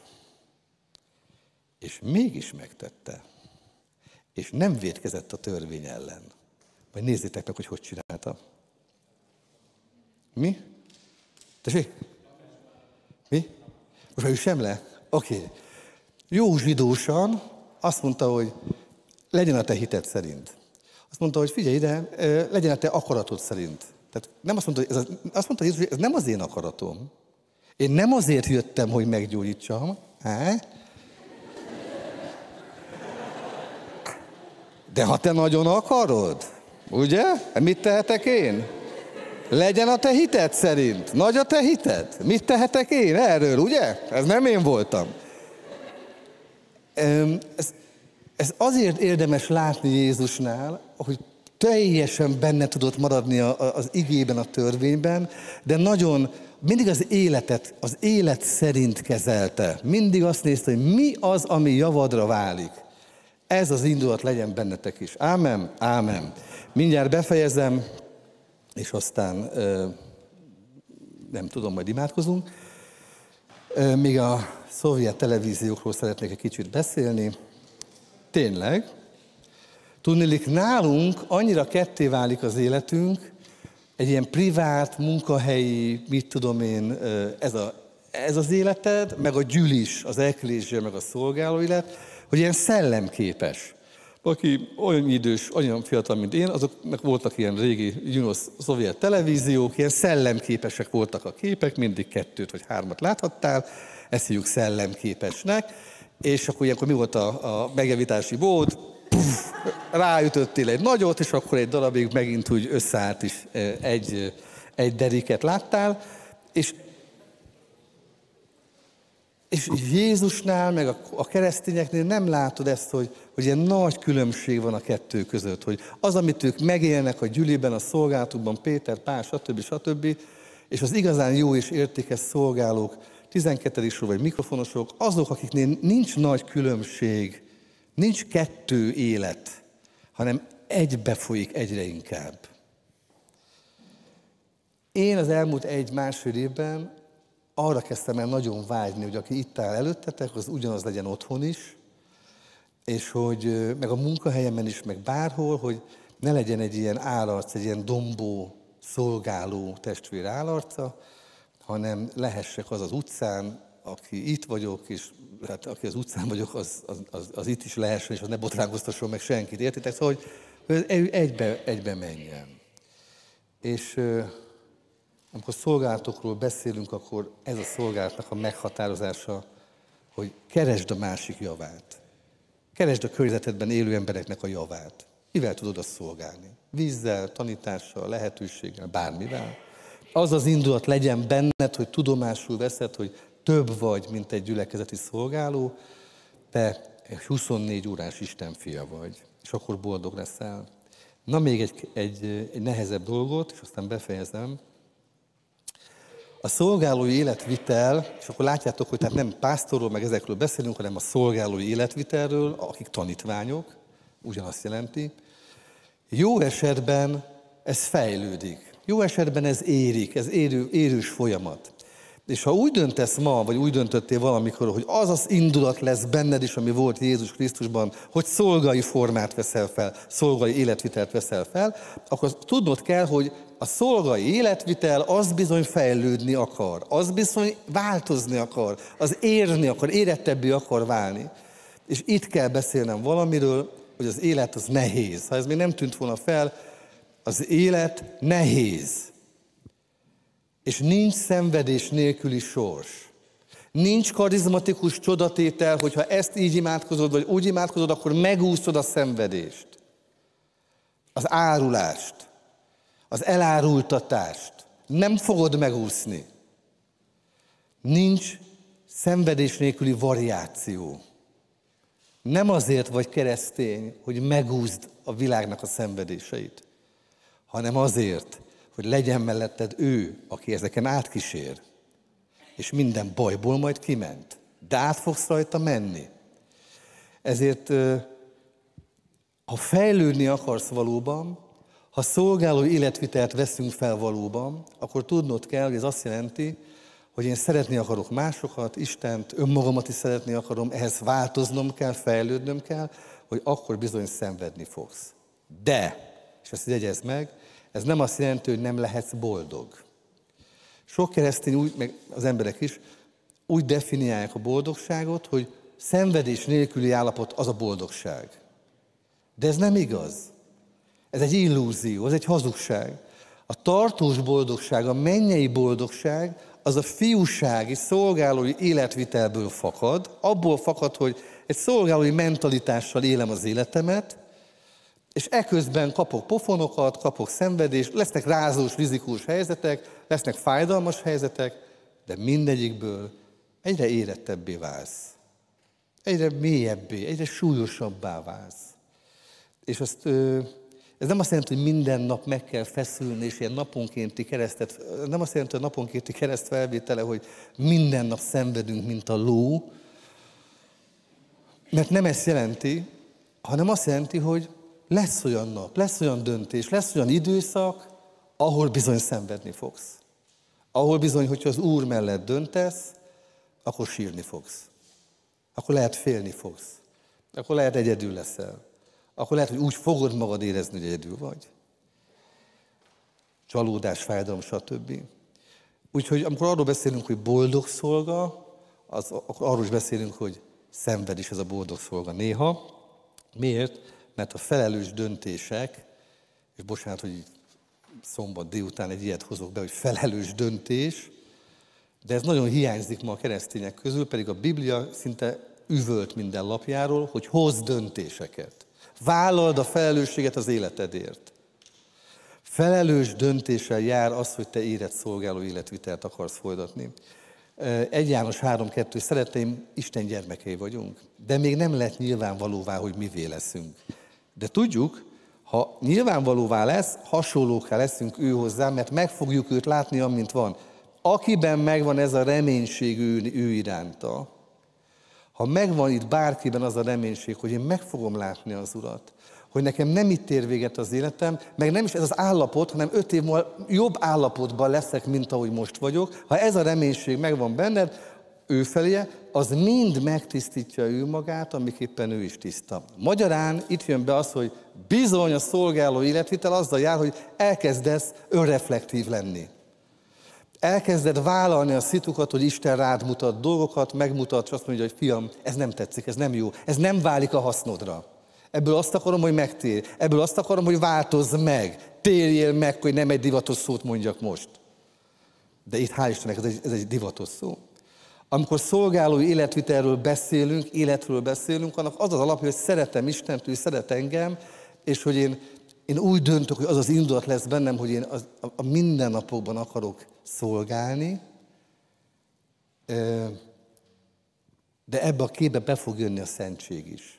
És mégis megtette. És nem vétkezett a törvény ellen. Majd nézzétek meg, hogy csinálta. Mi? Tessék? Mi? Most már sem le? Oké. Jó zsidósan azt mondta, hogy legyen a te hited szerint. Azt mondta, hogy figyelj ide, legyen a te akaratod szerint. Tehát nem azt mondta, azt mondta Jézus, hogy ez nem az én akaratom. Én nem azért jöttem, hogy meggyógyítsam. De ha te nagyon akarod, ugye? Mit tehetek én? Legyen a te hited szerint. Nagy a te hited. Mit tehetek én erről, ugye? Ez nem én voltam. Ez azért érdemes látni Jézusnál, hogy teljesen benne tudott maradni az igében, a törvényben, de mindig az élet szerint kezelte. Mindig azt nézte, hogy mi az, ami javadra válik. Ez az indulat legyen bennetek is. Ámen, ámen. Mindjárt befejezem, és aztán nem tudom, majd imádkozunk. Még a szovjet televíziókról szeretnék egy kicsit beszélni. Tényleg. Tudniillik, nálunk annyira ketté válik az életünk, egy ilyen privát, munkahelyi, mit tudom én, ez az életed, meg a gyülis, az eklézsia, meg a szolgálóélet, hogy ilyen szellemképes. Aki olyan idős, olyan fiatal, mint én, azoknak voltak ilyen régi szovjet televíziók, ilyen szellemképesek voltak a képek, mindig 2 vagy 3 láthattál, ezt hívjuk szellemképesnek, és akkor ilyenkor mi volt a megjavítási bód, ráütöttél egy nagyot, és akkor egy darabig megint úgy összeállt is egy deriket láttál, És Jézusnál, meg a keresztényeknél nem látod ezt, hogy ilyen nagy különbség van a kettő között, hogy az, amit ők megélnek a gyüliben, a szolgálatukban, Péter, Pál, stb., és az igazán jó és értékes szolgálók, 12. sor vagy mikrofonosok, azok, akiknél nincs nagy különbség, nincs kettő élet, hanem egybe folyik egyre inkább. Én az elmúlt 1-1,5 évben arra kezdtem el nagyon vágyni, hogy aki itt áll előttetek, az ugyanaz legyen otthon is, és hogy meg a munkahelyemen is, meg bárhol, hogy ne legyen egy ilyen állarc, egy ilyen dombó, szolgáló testvér állarca, hanem lehessek az utcán, aki itt vagyok, és hát aki az utcán vagyok, az itt is lehessen, és az ne botránkoztasson meg senkit, értitek? Szóval, hogy egybe menjen. És amikor szolgálatokról beszélünk, akkor ez a szolgálatnak a meghatározása, hogy keresd a másik javát. Keresd a környezetedben élő embereknek a javát. Mivel tudod azt szolgálni? Vízzel, tanítással, lehetőséggel, bármivel. Az az indulat legyen benned, hogy tudomásul veszed, hogy több vagy, mint egy gyülekezeti szolgáló, te egy 24 órás Isten fia vagy, és akkor boldog leszel. Na még egy nehezebb dolgot, és aztán befejezem. A szolgálói életvitel, és akkor látjátok, hogy tehát nem pásztorról, meg ezekről beszélünk, hanem a szolgálói életvitelről, akik tanítványok, ugyanazt jelenti. Jó esetben ez fejlődik. Jó esetben ez érik, ez érős folyamat. És ha úgy döntesz ma, vagy úgy döntöttél valamikor, hogy az az indulat lesz benned is, ami volt Jézus Krisztusban, hogy szolgai formát veszel fel, szolgai életvitelt veszel fel, akkor tudnod kell, hogy a szolgai életvitel az bizony fejlődni akar, az bizony változni akar, az érni akar, érettebbé akar válni. És itt kell beszélnem valamiről, hogy az élet az nehéz. Ha ez még nem tűnt volna fel, az élet nehéz. És nincs szenvedés nélküli sors. Nincs karizmatikus csodatétel, hogyha ezt így imádkozod, vagy úgy imádkozod, akkor megúszod a szenvedést. Az árulást, az elárultatást. Nem fogod megúszni. Nincs szenvedés nélküli variáció. Nem azért vagy keresztény, hogy megúszd a világnak a szenvedéseit, hanem azért, hogy legyen melletted ő, aki ezeken átkísér, és minden bajból majd kiment. De át fogsz rajta menni. Ezért, ha fejlődni akarsz valóban, ha szolgáló életvitelt veszünk fel valóban, akkor tudnod kell, hogy ez azt jelenti, hogy én szeretni akarok másokat, Istent, önmagamat is szeretni akarom, ehhez változnom kell, fejlődnöm kell, hogy akkor bizony szenvedni fogsz. De, és ezt jegyezd meg, ez nem azt jelenti, hogy nem lehetsz boldog. Sok keresztény, úgy, meg az emberek is, úgy definiálják a boldogságot, hogy szenvedés nélküli állapot az a boldogság. De ez nem igaz. Ez egy illúzió, ez egy hazugság. A tartós boldogság, a mennyei boldogság, az a fiúsági, szolgálói életvitelből fakad, abból fakad, hogy egy szolgálói mentalitással élem az életemet, és eközben kapok pofonokat, kapok szenvedést, lesznek rázós, rizikós helyzetek, lesznek fájdalmas helyzetek, de mindegyikből egyre érettebbé válsz. Egyre mélyebbé, egyre súlyosabbá válsz. És ez nem azt jelenti, hogy minden nap meg kell feszülni, és ilyen naponkénti keresztet, nem azt jelenti, hogy a naponkénti kereszt felvétele, hogy minden nap szenvedünk, mint a ló, mert nem ezt jelenti, hanem azt jelenti, hogy lesz olyan nap, lesz olyan döntés, lesz olyan időszak, ahol bizony szenvedni fogsz. Ahol bizony, hogyha az Úr mellett döntesz, akkor sírni fogsz. Akkor lehet félni fogsz. Akkor lehet egyedül leszel. Akkor lehet, hogy úgy fogod magad érezni, hogy egyedül vagy. Csalódás, fájdalom, stb. Úgyhogy amikor arról beszélünk, hogy boldog szolga, akkor arról is beszélünk, hogy szenved is ez a boldog szolga néha. Miért? Mert a felelős döntések, és bocsánat, hogy szombat délután egy ilyet hozok be, hogy felelős döntés, de ez nagyon hiányzik ma a keresztények közül, pedig a Biblia szinte üvölt minden lapjáról, hogy hozz döntéseket. Vállald a felelősséget az életedért. Felelős döntéssel jár az, hogy te érett szolgáló életvitelt akarsz folytatni. 1 János 3:2, szeretteim, Isten gyermekei vagyunk, de még nem lett nyilvánvalóvá, hogy mivé leszünk. De tudjuk, ha nyilvánvalóvá lesz, hasonlókká leszünk ő hozzá, mert meg fogjuk őt látni, amint van. Akiben megvan ez a reménység ő iránta, ha megvan itt bárkiben az a reménység, hogy én meg fogom látni az Urat, hogy nekem nem itt ér véget az életem, meg nem is ez az állapot, hanem 5 év múlva jobb állapotban leszek, mint ahogy most vagyok. Ha ez a reménység megvan benned, ő feléje, az mind megtisztítja ő magát, amiképpen ő is tiszta. Magyarán itt jön be az, hogy bizony a szolgáló életvitel azzal jár, hogy elkezdesz önreflektív lenni. Elkezded vállalni a szitukat, hogy Isten rád mutat dolgokat, megmutat, és azt mondja, hogy fiam, ez nem tetszik, ez nem jó, ez nem válik a hasznodra. Ebből azt akarom, hogy megtérj. Ebből azt akarom, hogy változz meg. Térjél meg, hogy nem egy divatos szót mondjak most. De itt hál' Istennek ez egy divatos szó. Amikor szolgálói életvitelről beszélünk, életről beszélünk, annak az az alapja, hogy szeretem Istent, ő szeret engem, és hogy én úgy döntök, hogy az az indulat lesz bennem, hogy én a mindennapokban akarok szolgálni, de ebbe a képbe be fog jönni a szentség is.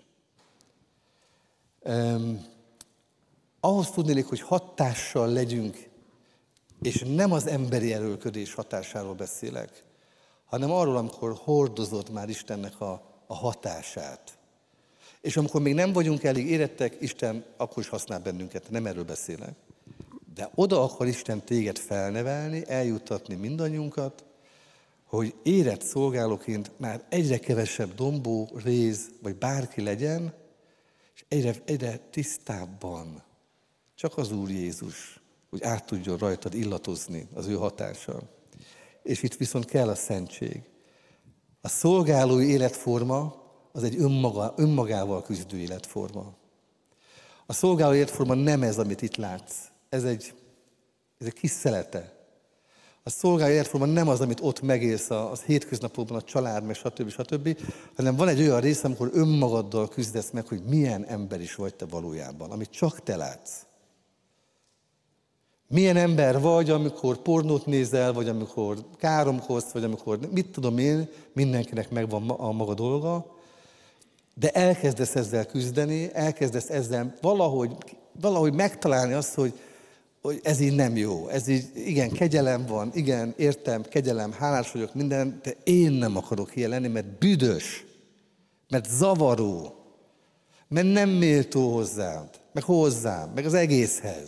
Ahhoz tudnék, hogy hatással legyünk, és nem az emberi erőlködés hatásáról beszélek, hanem arról, amikor hordozod már Istennek a hatását. És amikor még nem vagyunk elég érettek, Isten akkor is használ bennünket, nem erről beszélek. De oda akar Isten téged felnevelni, eljuttatni mindannyiunkat, hogy érett szolgálóként már egyre kevesebb dombó, réz, vagy bárki legyen, és egyre tisztábban csak az Úr Jézus, hogy át tudjon rajtad illatozni az ő hatása. És itt viszont kell a szentség. A szolgálói életforma az egy önmagával küzdő életforma. A szolgálói életforma nem ez, amit itt látsz. Ez egy kis szelete. A szolgálói életforma nem az, amit ott megélsz az hétköznapokban, a család, meg stb., hanem van egy olyan rész, amikor önmagaddal küzdesz meg, hogy milyen ember is vagy te valójában, amit csak te látsz. Milyen ember vagy, amikor pornót nézel, vagy amikor káromkodsz, vagy amikor, mit tudom én, mindenkinek megvan a maga dolga, de elkezdesz ezzel küzdeni, elkezdesz ezzel valahogy megtalálni azt, hogy ez így nem jó, ez így, igen, kegyelem van, igen, értem, kegyelem, hálás vagyok minden, de én nem akarok ilyen lenni, mert büdös, mert zavaró, mert nem méltó hozzád, meg hozzám, meg az egészhez.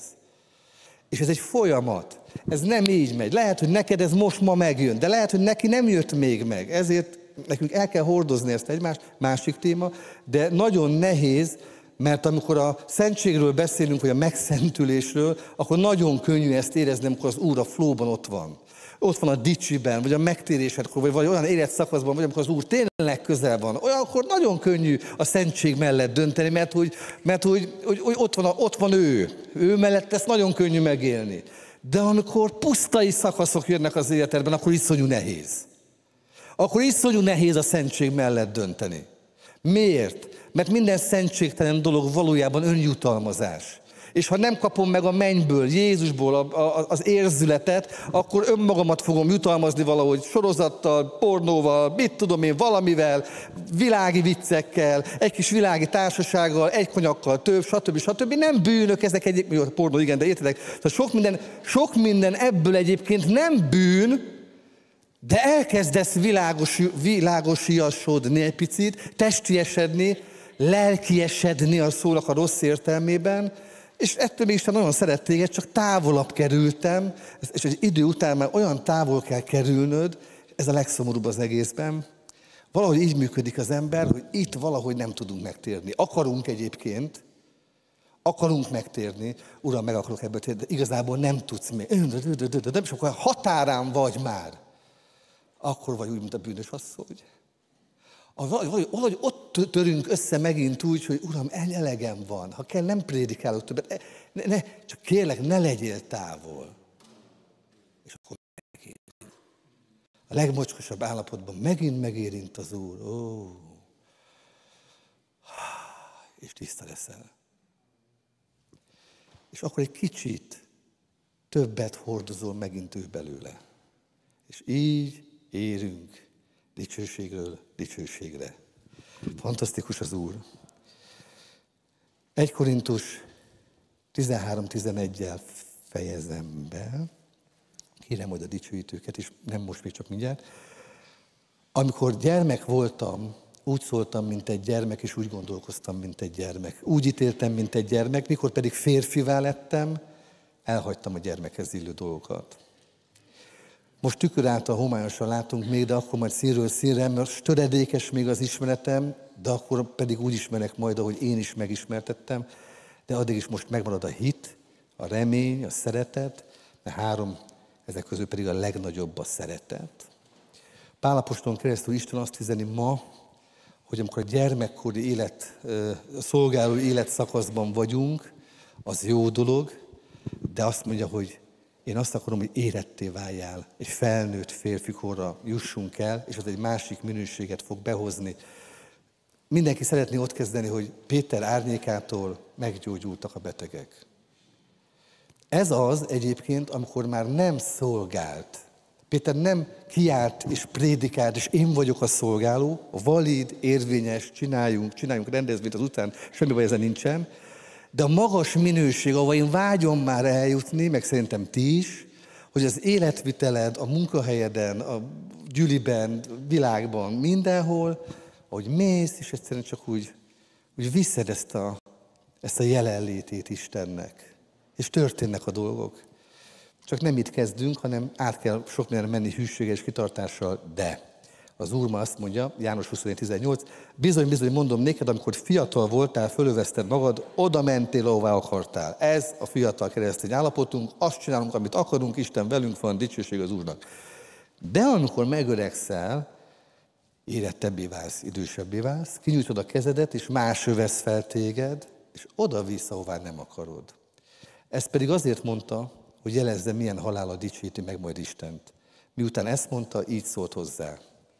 És ez egy folyamat, ez nem így megy. Lehet, hogy neked ez most ma megjön, de lehet, hogy neki nem jött még meg. Ezért nekünk el kell hordozni ezt egymást, másik téma, de nagyon nehéz, mert amikor a szentségről beszélünk, vagy a megszentülésről, akkor nagyon könnyű ezt érezni, amikor az Úr a flóban ott van. Ott van a dicsiben, vagy a megtérésedkor, vagy olyan életszakaszban, vagy amikor az Úr tényleg közel van. Olyankor nagyon könnyű a szentség mellett dönteni, mert hogy ott van ő. Ő mellett ezt nagyon könnyű megélni. De amikor pusztai szakaszok jönnek az életedben, akkor iszonyú nehéz. Akkor iszonyú nehéz a szentség mellett dönteni. Miért? Mert minden szentségtelen dolog valójában önjutalmazás. És ha nem kapom meg a mennyből, Jézusból az érzületet, akkor önmagamat fogom jutalmazni valahogy sorozattal, pornóval, mit tudom én, valamivel, világi viccekkel, egy kis világi társasággal, egy konyakkal több, stb. Nem bűnök ezek egyébként, jó, pornó igen, de értedek, sok minden ebből egyébként nem bűn, de elkezdesz világosiasodni egy picit, testiesedni, lelkiesedni a szónak a rossz értelmében, és ettől Isten nagyon szeret téged, csak távolabb kerültem, és egy idő után már olyan távol kell kerülnöd, ez a legszomorúbb az egészben. Valahogy így működik az ember, hogy itt valahogy nem tudunk megtérni. Akarunk egyébként, akarunk megtérni, Uram, meg akarok ebből térni, de igazából nem tudsz még. Nem is akkor határán vagy már. Akkor vagy úgy, mint a bűnös asszony. Valahogy ott törünk össze megint úgy, hogy Uram, elegem van. Ha kell, nem prédikálok többet. Csak kérlek, ne legyél távol. És akkor megérint. A legmocskosabb állapotban megint megérint az Úr. Ó. És tiszta leszel. És akkor egy kicsit többet hordozol megint ő belőle. És így érünk dicsőségről dicsőségre. Fantasztikus az Úr. 1 Korintus 13-11-jel fejezem be. Kérem majd a dicsőítőket, és nem most még csak mindjárt. Amikor gyermek voltam, úgy szóltam, mint egy gyermek, és úgy gondolkoztam, mint egy gyermek. Úgy ítéltem, mint egy gyermek, mikor pedig férfivá lettem, elhagytam a gyermekhez illő dolgokat. Most tükör által homályosan látunk még, de akkor majd színről színre, mert töredékes még az ismeretem, de akkor pedig úgy ismerek majd, ahogy én is megismertettem, de addig is most megmarad a hit, a remény, a szeretet, de 3, ezek közül pedig a legnagyobb a szeretet. Pál apostolon keresztül Isten azt üzeni ma, hogy amikor a gyermekkori élet, szolgáló életszakaszban vagyunk, az jó dolog, de azt mondja, hogy én azt akarom, hogy éretté váljál, egy felnőtt férfikorra jussunk el, és az egy másik minőséget fog behozni. Mindenki szeretné ott kezdeni, hogy Péter árnyékától meggyógyultak a betegek. Ez az egyébként, amikor már nem szolgált. Péter nem kiállt és prédikált, és én vagyok a szolgáló, a valid, érvényes, csináljunk rendezvényt az után, semmi baj ezen nincsen, de a magas minőség, ahol én vágyom már eljutni, meg szerintem ti is, hogy az életviteled, a munkahelyeden, a gyüliben, világban, mindenhol, ahogy mész, és egyszerűen csak úgy viszed ezt a jelenlétét Istennek. És történnek a dolgok. Csak nem itt kezdünk, hanem át kell sok mindenre menni hűséggel és kitartással, de az Úr ma azt mondja, János 21:18, bizony, mondom néked, amikor fiatal voltál, fölövezted magad, oda mentél, ahová akartál. Ez a fiatal keresztény állapotunk, azt csinálunk, amit akarunk, Isten velünk van, dicsőség az Úrnak. De amikor megöregszel, érettebbé válsz, idősebbé válsz, kinyújtod a kezedet, és más övesz fel téged, és oda visz, ahová nem akarod. Ezt pedig azért mondta, hogy jelezze, milyen halála dicsíti meg majd Istent. Miután ezt mondta, így szólt hozzá.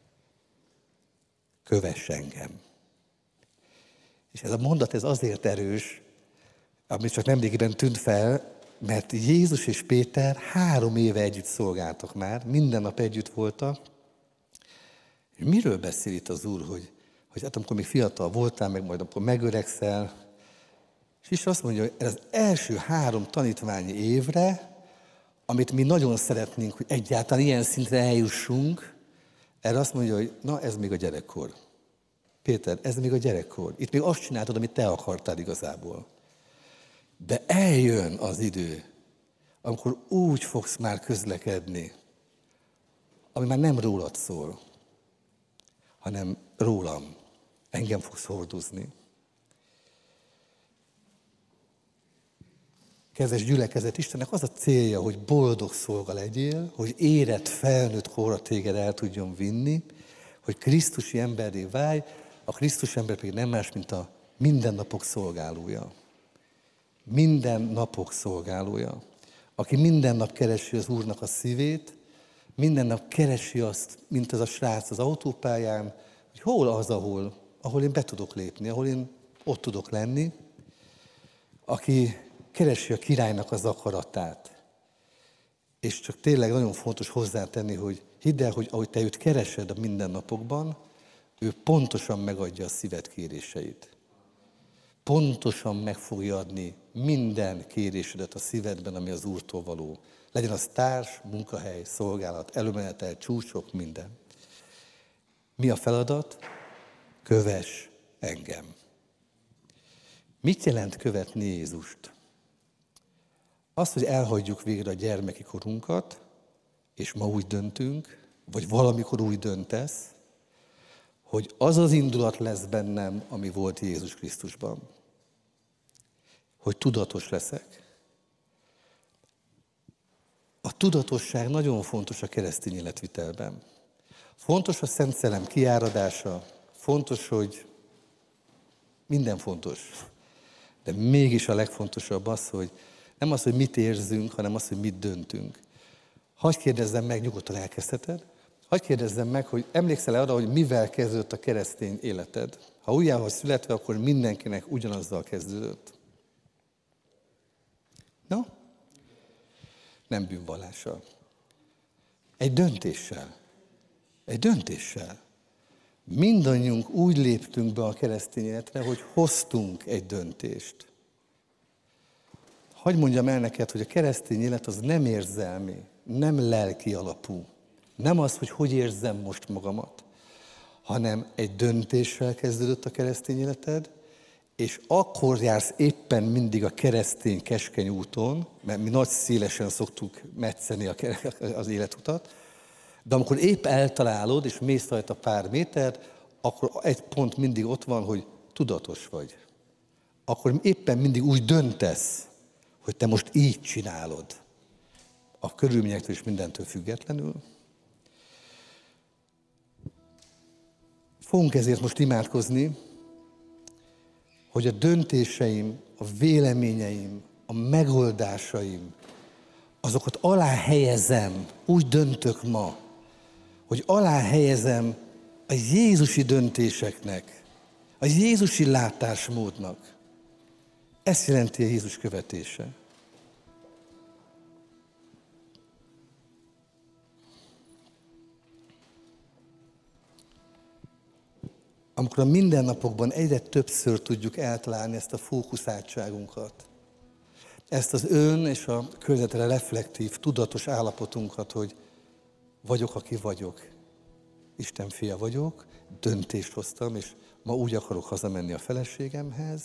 Kövess engem. És ez a mondat ez azért erős, amit csak nemrégiben tűnt fel, mert Jézus és Péter 3 éve együtt szolgáltak már, minden nap együtt voltak. És miről beszél itt az Úr, hogy hát amikor még fiatal voltál, meg majd akkor megöregszel, és azt mondja, hogy ez az első 3 tanítványi évre, amit mi nagyon szeretnénk, hogy egyáltalán ilyen szintre eljussunk, erre azt mondja, hogy na, ez még a gyerekkor. Péter, ez még a gyerekkor. Itt még azt csináltad, amit te akartál igazából. De eljön az idő, amikor úgy fogsz már közlekedni, ami már nem rólad szól, hanem rólam. Engem fogsz hordozni. Kedves gyülekezet, Istennek az a célja, hogy boldog szolga legyél, hogy érett, felnőtt korra téged el tudjon vinni, hogy krisztusi emberré válj, a Krisztus ember pedig nem más, mint a mindennapok szolgálója. Minden napok szolgálója. Aki minden nap keresi az Úrnak a szívét, minden nap keresi azt, mint az a srác az autópályán, hogy hol az, ahol én be tudok lépni, ahol én ott tudok lenni, aki keresi a királynak az akaratát. És csak tényleg nagyon fontos hozzátenni, hogy hidd el, hogy ahogy te őt keresed a mindennapokban, ő pontosan megadja a szíved kéréseit. Pontosan meg fogja adni minden kérésedet a szívedben, ami az Úrtól való. Legyen az társ, munkahely, szolgálat, előmenetel, csúcsok, minden. Mi a feladat? Kövess engem. Mit jelent követni Jézust? Az, hogy elhagyjuk végre a gyermeki korunkat, és ma úgy döntünk, vagy valamikor úgy döntesz, hogy az az indulat lesz bennem, ami volt Jézus Krisztusban. Hogy tudatos leszek. A tudatosság nagyon fontos a keresztény életvitelben. Fontos a Szent Szellem kiáradása, fontos, hogy minden fontos. De mégis a legfontosabb az, hogy nem az, hogy mit érzünk, hanem az, hogy mit döntünk. Hadd kérdezzem meg, nyugodtan elkezdheted, hadd kérdezzem meg, hogy emlékszel-e arra, hogy mivel kezdődött a keresztény életed? Ha újjá vagy születve, akkor mindenkinek ugyanazzal kezdődött. No? Nem bűnvallással. Egy döntéssel. Egy döntéssel. Mindannyiunk úgy léptünk be a keresztény életre, hogy hoztunk egy döntést. Hadd mondjam el neked, hogy a keresztény élet az nem érzelmi, nem lelki alapú. Nem az, hogy érzem most magamat, hanem egy döntéssel kezdődött a keresztény életed, és akkor jársz éppen mindig a keresztény keskeny úton, mert mi nagy szélesen szoktuk metszeni az életutat, de amikor épp eltalálod, és mész rajta pár métert, akkor egy pont mindig ott van, hogy tudatos vagy. Akkor éppen mindig úgy döntesz, hogy te most így csinálod. A körülményektől és mindentől függetlenül. Fogunk ezért most imádkozni, hogy a döntéseim, a véleményeim, a megoldásaim, azokat alá helyezem, úgy döntök ma, hogy alá helyezem a jézusi döntéseknek, a jézusi látásmódnak. Ezt jelenti a Jézus követése. Amikor a mindennapokban egyre többször tudjuk eltalálni ezt a fókuszáltságunkat, ezt az ön és a környezetre reflektív, tudatos állapotunkat, hogy vagyok, aki vagyok. Isten fia vagyok, döntést hoztam, és ma úgy akarok hazamenni a feleségemhez,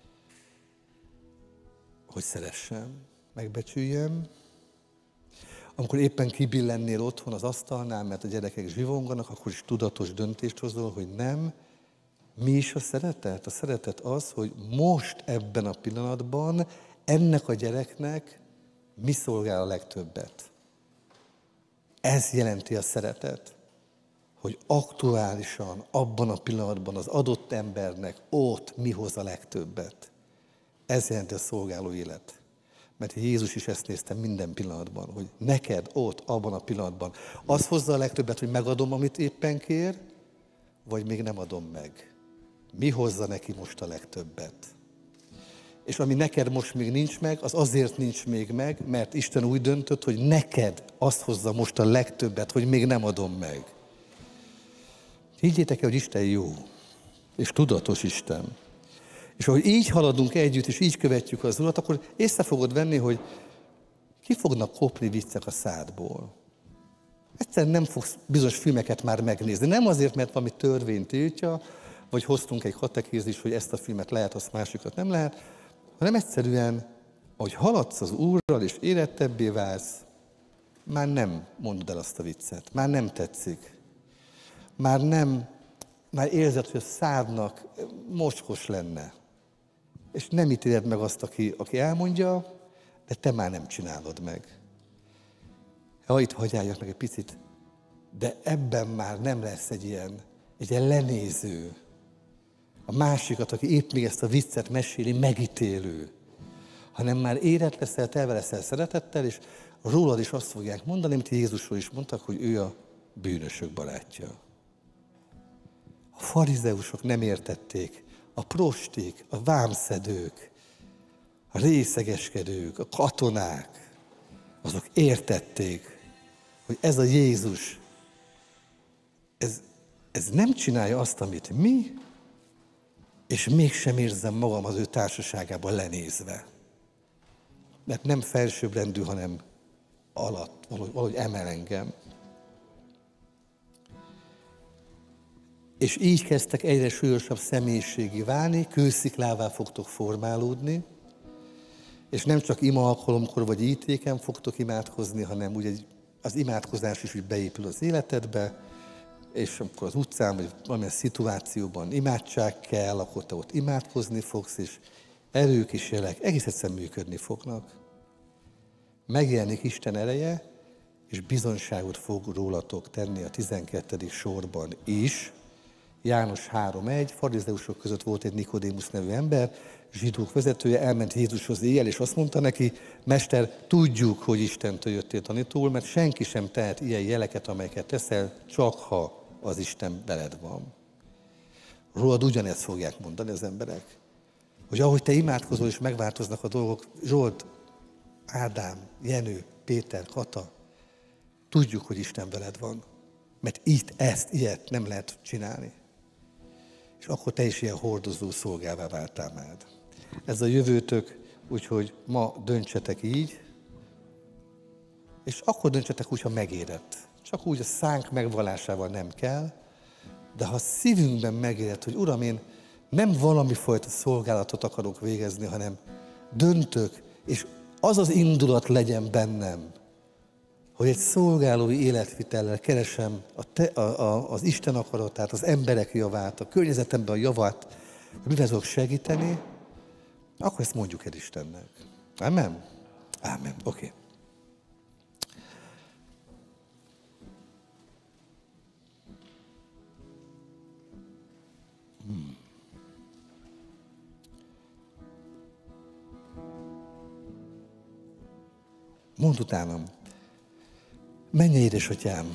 hogy szeressem, megbecsüljem. Amikor éppen kibillennél otthon az asztalnál, mert a gyerekek zsivonganak, akkor is tudatos döntést hozol, hogy nem. Mi is a szeretet? A szeretet az, hogy most ebben a pillanatban ennek a gyereknek mi szolgál a legtöbbet. Ez jelenti a szeretet, hogy aktuálisan, abban a pillanatban az adott embernek ott mi hoz a legtöbbet. Ez jelenti a szolgáló élet. Mert Jézus is ezt nézte minden pillanatban, hogy neked ott, abban a pillanatban az hozza a legtöbbet, hogy megadom, amit éppen kér, vagy még nem adom meg. Mi hozza neki most a legtöbbet? És ami neked most még nincs meg, az azért nincs még meg, mert Isten úgy döntött, hogy neked azt hozza most a legtöbbet, hogy még nem adom meg. Higgyétek el, hogy Isten jó, és tudatos Isten. És ahogy így haladunk együtt, és így követjük az Urat, akkor észre fogod venni, hogy ki fognak kopni viccek a szádból. Egyszerűen nem fogsz bizonyos filmeket már megnézni. Nem azért, mert valami törvény tiltja, vagy hoztunk egy katekézis, hogy ezt a filmet lehet, azt másikat nem lehet, hanem egyszerűen, ahogy haladsz az Úrral, és érettebbé válsz, már nem mondod el azt a viccet, már nem tetszik. Már érzed, hogy a szádnak mocskos lenne. És nem ítéled meg azt, aki elmondja, de te már nem csinálod meg. Itt hagyjáljak meg egy picit, de ebben már nem lesz egy ilyen lenéző. A másikat, aki épp még ezt a viccet meséli, megítélő. Hanem már érett leszel, telve leszel szeretettel, és rólad is azt fogják mondani, amit Jézusról is mondtak, hogy ő a bűnösök barátja. A farizeusok nem értették, a prosték, a vámszedők, a részegeskedők, a katonák, azok értették, hogy ez a Jézus, ez nem csinálja azt, amit mi, és mégsem érzem magam az ő társaságában lenézve. Mert nem felsőbbrendű, hanem alatt, valahogy emel engem. És így kezdtek egyre súlyosabb személyiségi válni, kősziklává fogtok formálódni, és nem csak ima alkalomkor vagy ítéken fogtok imádkozni, hanem ugye az imádkozás is úgy beépül az életedbe, és amikor az utcán vagy valamilyen szituációban imádság kell, akkor te ott imádkozni fogsz, és erők és jelek egész egyszerűen működni fognak. Megjelenik Isten ereje, és bizonyságot fog rólatok tenni a 12. sorban is. János 3.1, farizeusok között volt egy Nikodémusz nevű ember, zsidók vezetője, elment Jézushoz éjjel, és azt mondta neki, Mester, tudjuk, hogy Istentől jöttél tanítóul, mert senki sem tehet ilyen jeleket, amelyeket teszel, csak ha az Isten veled van. Rólad ugyanezt fogják mondani az emberek. Hogy ahogy te imádkozol, és megváltoznak a dolgok, Zsolt, Ádám, Jenő, Péter, Kata, tudjuk, hogy Isten veled van. Mert ilyet nem lehet csinálni. És akkor te is ilyen hordozó szolgává váltál már. Ez a jövőtök, úgyhogy ma döntsetek így, és akkor döntsetek úgy, ha megérett. Csak úgy a szánk megvallásával nem kell, de ha szívünkben megérett, hogy Uram, én nem valami fajta szolgálatot akarok végezni, hanem döntök, és az az indulat legyen bennem, hogy egy szolgálói életvitellel keresem az Isten akaratát, az emberek javát, a környezetemben a javát, hogy mivel tudok segíteni, akkor ezt mondjuk el Istennek. Amen? Amen. Oké. Mondd utánam. Mennyei édesatyám,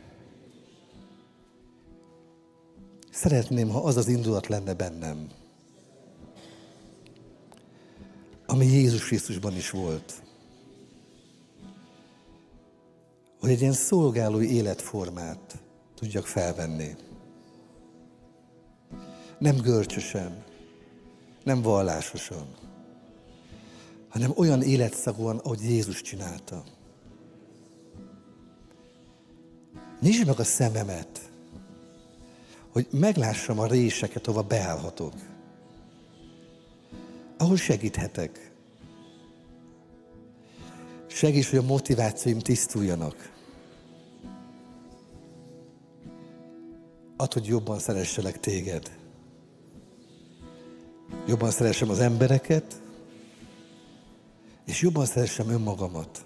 szeretném, ha az az indulat lenne bennem, ami Jézus Krisztusban is volt. Hogy egy ilyen szolgálói életformát tudjak felvenni. Nem görcsösen, nem vallásosan, hanem olyan életszagúan, ahogy Jézus csinálta. Nyisd meg a szememet, hogy meglássam a réseket, ahova beállhatok. Ahol segíthetek. Segíts, hogy a motivációim tisztuljanak. Add, hogy jobban szeresselek téged. Jobban szeressem az embereket, és jobban szeressem önmagamat.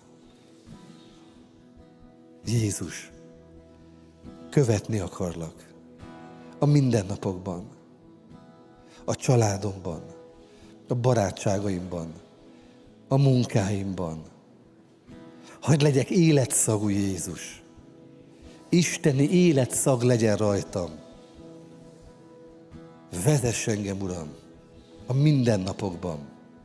Jézus, követni akarlak a mindennapokban, a családomban, a barátságaimban, a munkáimban. Hadd legyek életszagú Jézus. Isteni életszag legyen rajtam. Vezess engem, Uram, a mindennapokban.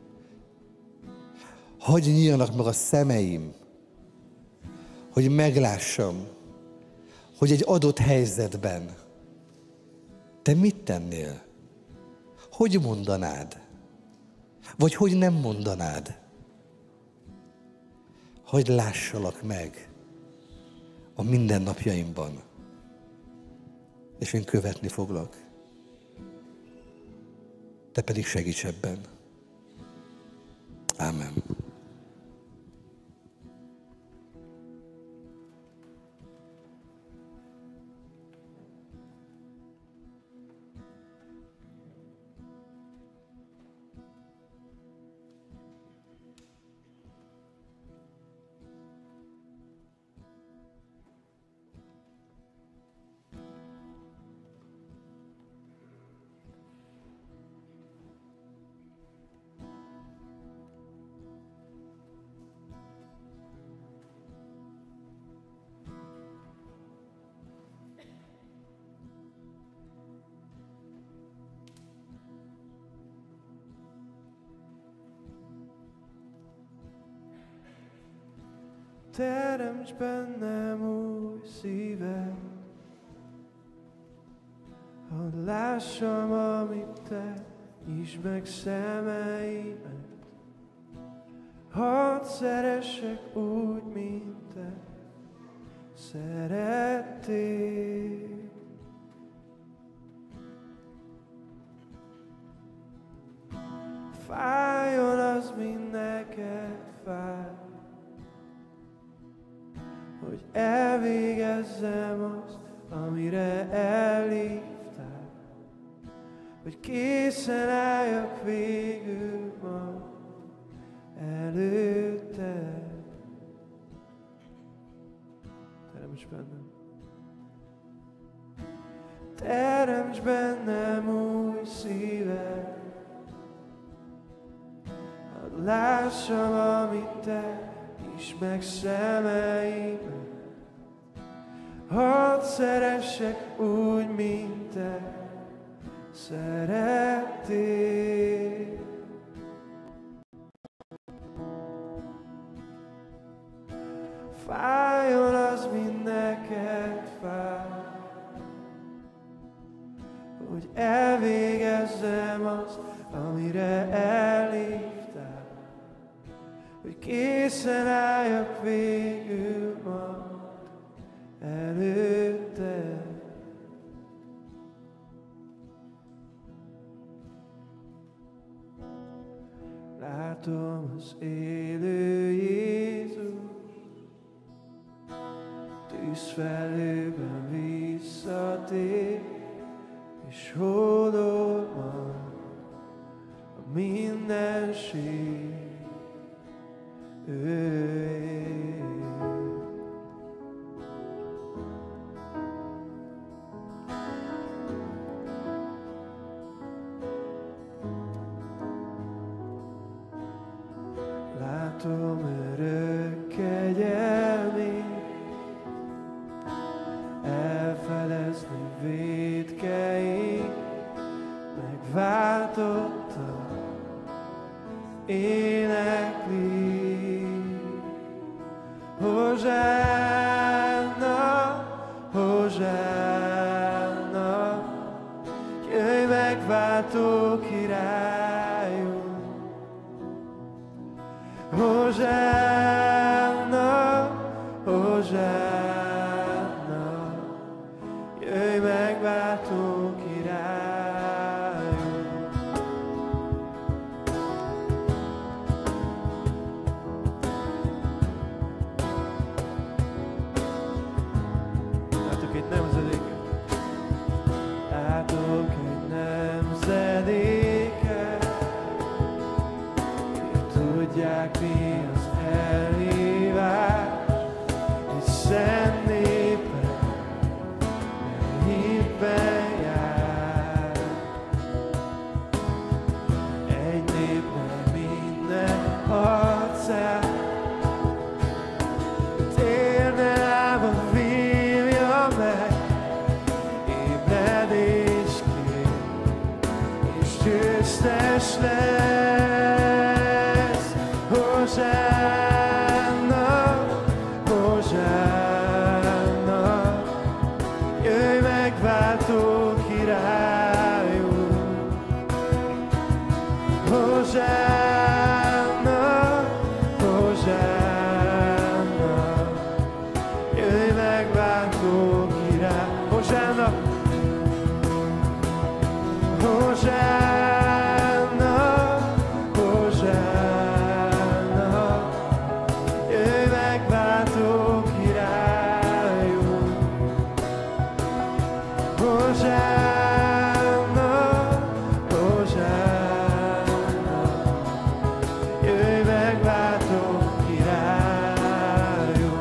Hadd nyíljanak meg a szemeim, hogy meglássam, hogy egy adott helyzetben te mit tennél? Hogy mondanád? Vagy hogy nem mondanád? Hadd lássalak meg a mindennapjaimban, és én követni foglak. Te pedig segíts ebben. Ámen. Teremts bennem új szívet, hadd lássam, amit te, nyisd meg szemeimet. Hadd szeressek úgy, mint te szerettél. Fájjon az, mind neked fáj, hogy elvégezzem azt, amire elhívtál, hogy készen álljak végül majd előtted. Teremts bennem. Teremts bennem új szívet, hadd lássam, amit te, nyisd meg szemeimet. Hadd szeressek úgy, mint te szerettél. Fájjon az, mind neked fáj, végezzem azt, amire elhívtál, hogy készen álljak végül majd előtted. Látom az élő Jézus, tűzfelőben visszatér, és hódol majd a mindenség őé. Látom örök kegyelmét, elfedezni vétkeink, megváltotta, énekli. Hozsánna, Hozsánna, jöjj megváltó királyunk. Hozsánna, Hozsánna, jöjj megváltó királyunk. Látok egy nemzedéket, látok egy nemzedéket, akik tudják, mi az elhívás, és szent népe hitben jár. Egy népben minden arcát, térne lába vívja meg, ébredés kér, és győztes lesz. Hozsánna, Hozsánna, jöjj megváltó királyunk. Hozsánna, Hozsánna, jöjj megváltó király. Hozsánna, Hozsánna, Hozsánna, jöjj megváltó királyunk. Hozsánna, Hozsánna, jöjj megváltó királyunk.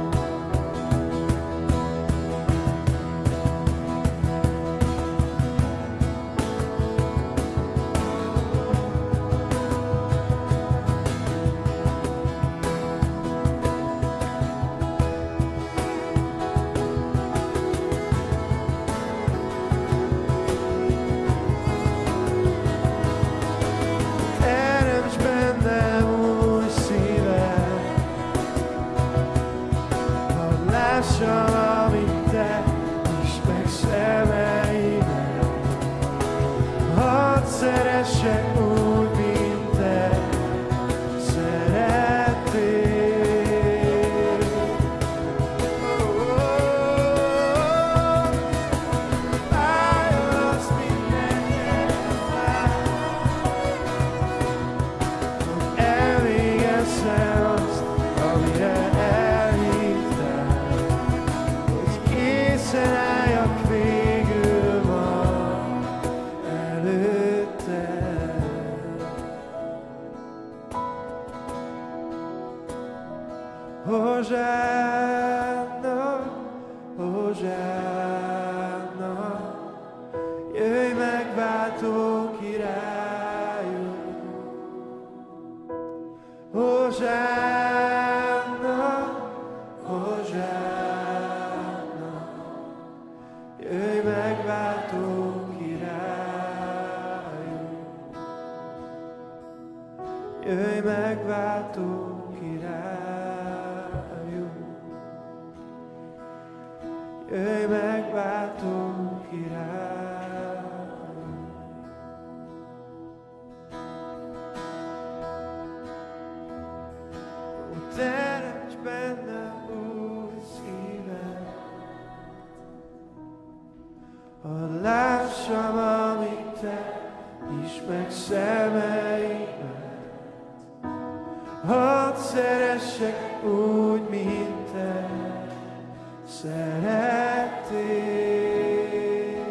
Teremts bennem új szívet, hadd lássam, amit te, és meg szemeimet. Hadd szeressek úgy, mint te szerettél. Álljon azt mindenki fáj, hogy elvégezzem azt, amire elhívtál, hogy készen álljak végül majd előtted. Hozsánna, Hozsánna, jöjj megváltó királyunk. Hozsánna, Hozsánna, jöjj megváltó királyunk. Jöjj megváltó királyunk. Jöjj megváltó királyunk. meg szemeimet. Hadd szeressek úgy, mint te szerettél.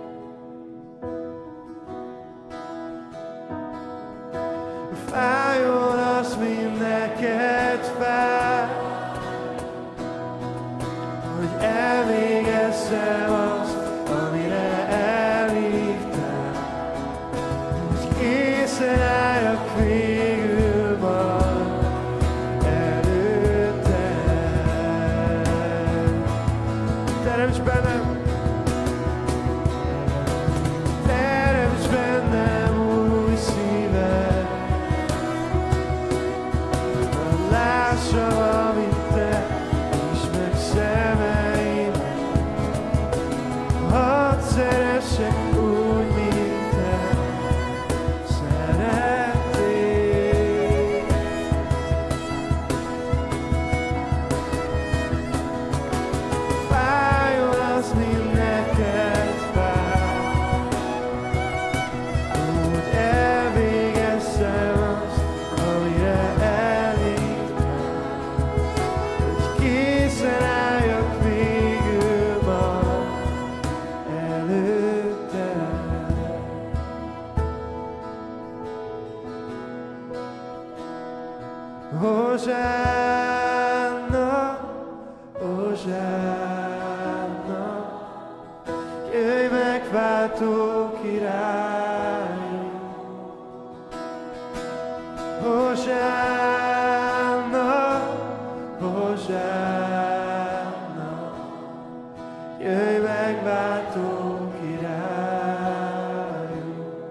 Fájjon az, mint neked fáj, hogy elvégezzem azt, amire elhívtál, hogy készen álljak végül majd előtted. Teremts bennem, teremts bennem új szívet, hadd lássam, amit te, és meg szemeimet. Hadd szeressek úgy, mint te szerettél. Fájjon az, mint neked fáj, úgy elvégezzem azt, amire elhívtál, hogy készen álljak végül majd előtted. Hozsánna, Hozsánna, jöjj megváltó király. Hozsánna, Hozsánna, jöjj megváltó király.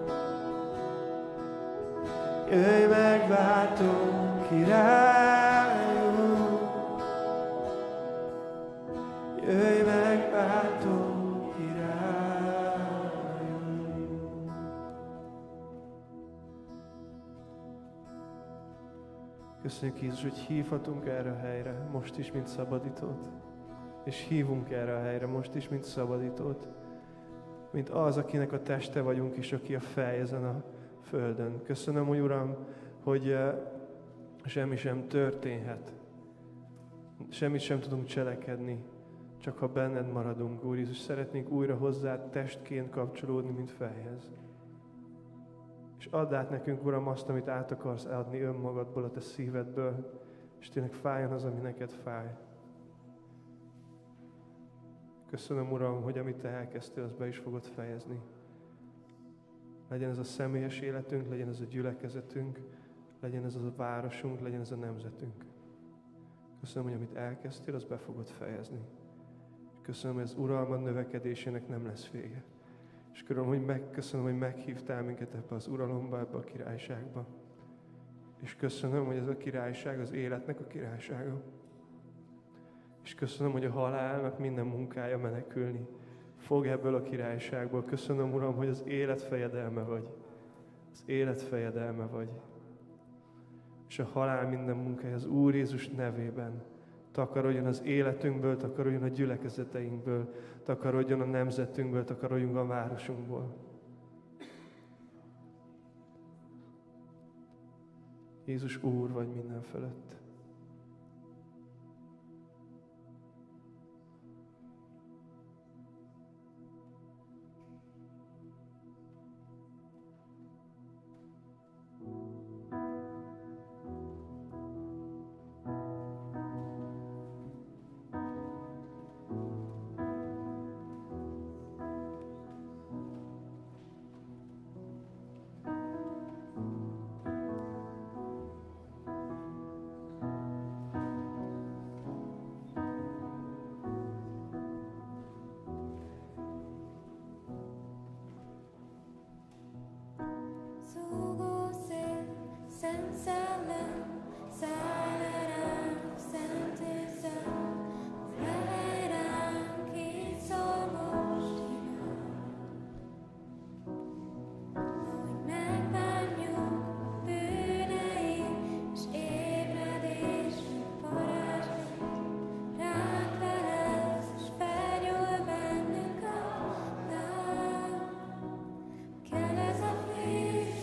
Jöjj megváltó királyunk, jöjj megváltó királyunk. Köszönjük, Jézus, hogy hívhatunk erre a helyre, most is, mint szabadítót. És hívunk erre a helyre most is, mint szabadítót. Mint az, akinek a teste vagyunk, és aki a fej ezen a földön. Köszönöm, hogy Uram, hogy semmi sem történhet. Semmit sem tudunk cselekedni, csak ha benned maradunk, Úr Jézus. Szeretnénk újra hozzád testként kapcsolódni, mint fejhez. És add át nekünk, Uram, azt, amit át akarsz adni önmagadból, a te szívedből, és tényleg fájjon az, ami neked fáj. Köszönöm, Uram, hogy amit te elkezdtél, azt be is fogod fejezni. Legyen ez a személyes életünk, legyen ez a gyülekezetünk, legyen ez a városunk, legyen ez a nemzetünk. Köszönöm, hogy amit elkezdtél, azt be fogod fejezni. Köszönöm, hogy az uralmad növekedésének nem lesz vége. És köszönöm, hogy meghívtál minket ebbe az uralomba, ebbe a királyságba. És köszönöm, hogy ez a királyság az életnek a királysága. És köszönöm, hogy a halálnak minden munkája menekülni fog ebből a királyságból. Köszönöm, Uram, hogy az élet fejedelme vagy. Az élet fejedelme vagy. És a halál minden munkája az Úr Jézus nevében takarodjon az életünkből, takarodjon a gyülekezeteinkből, takarodjon a nemzetünkből, takarodjunk a városunkból. Jézus Úr vagy minden felett. Kell ez a fény,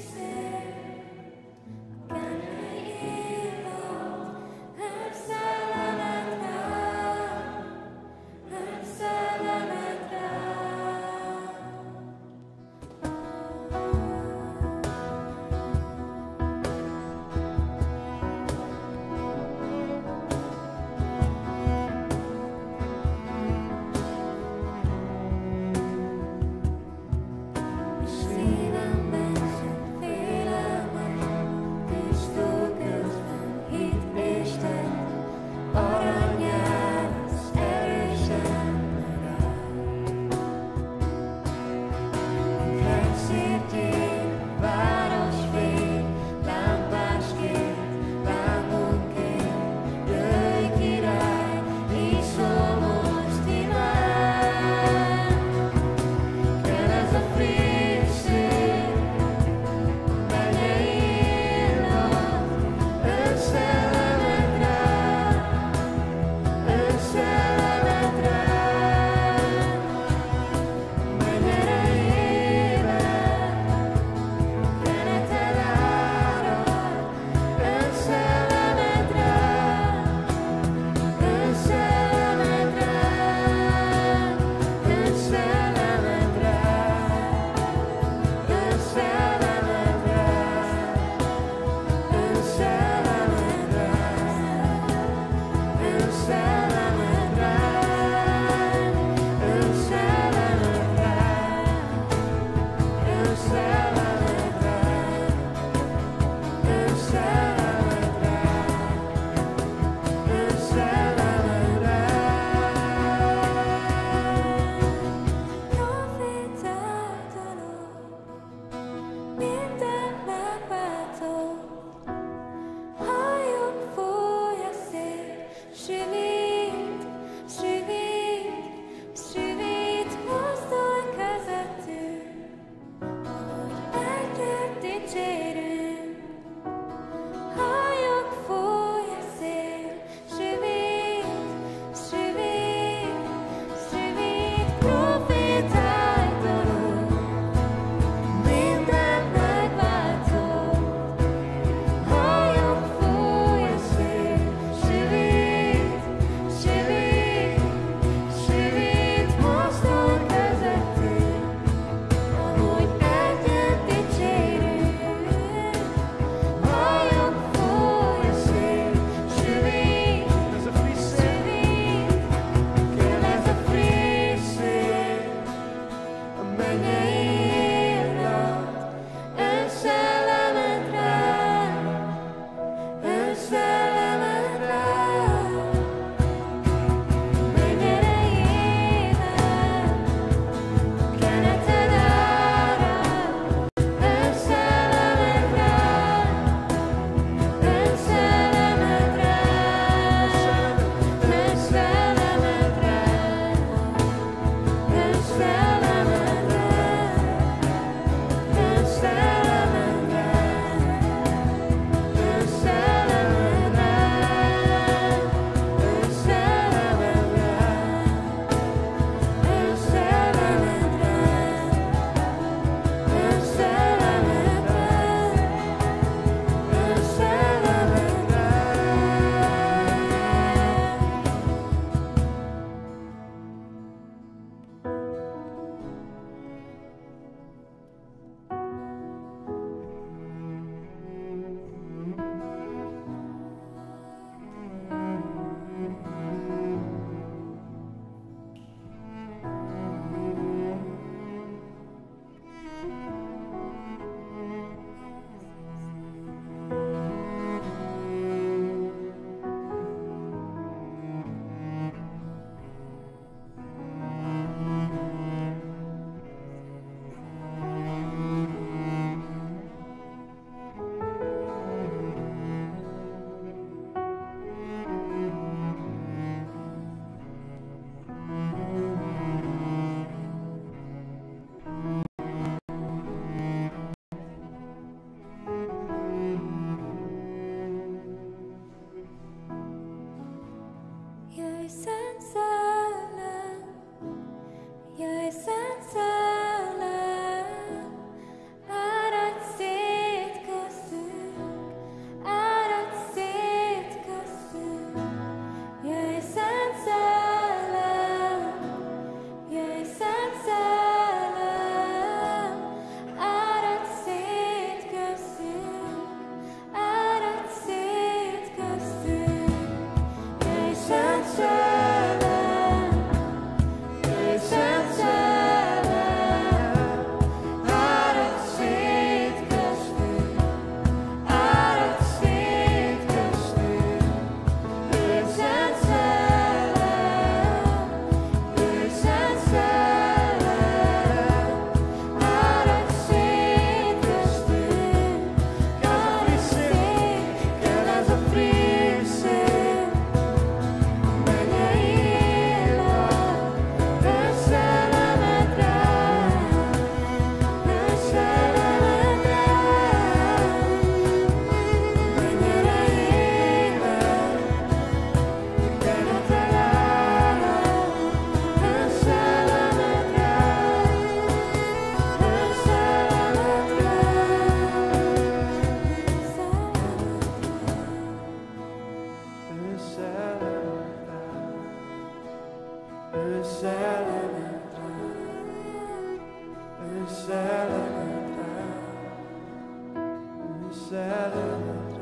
szellemedre.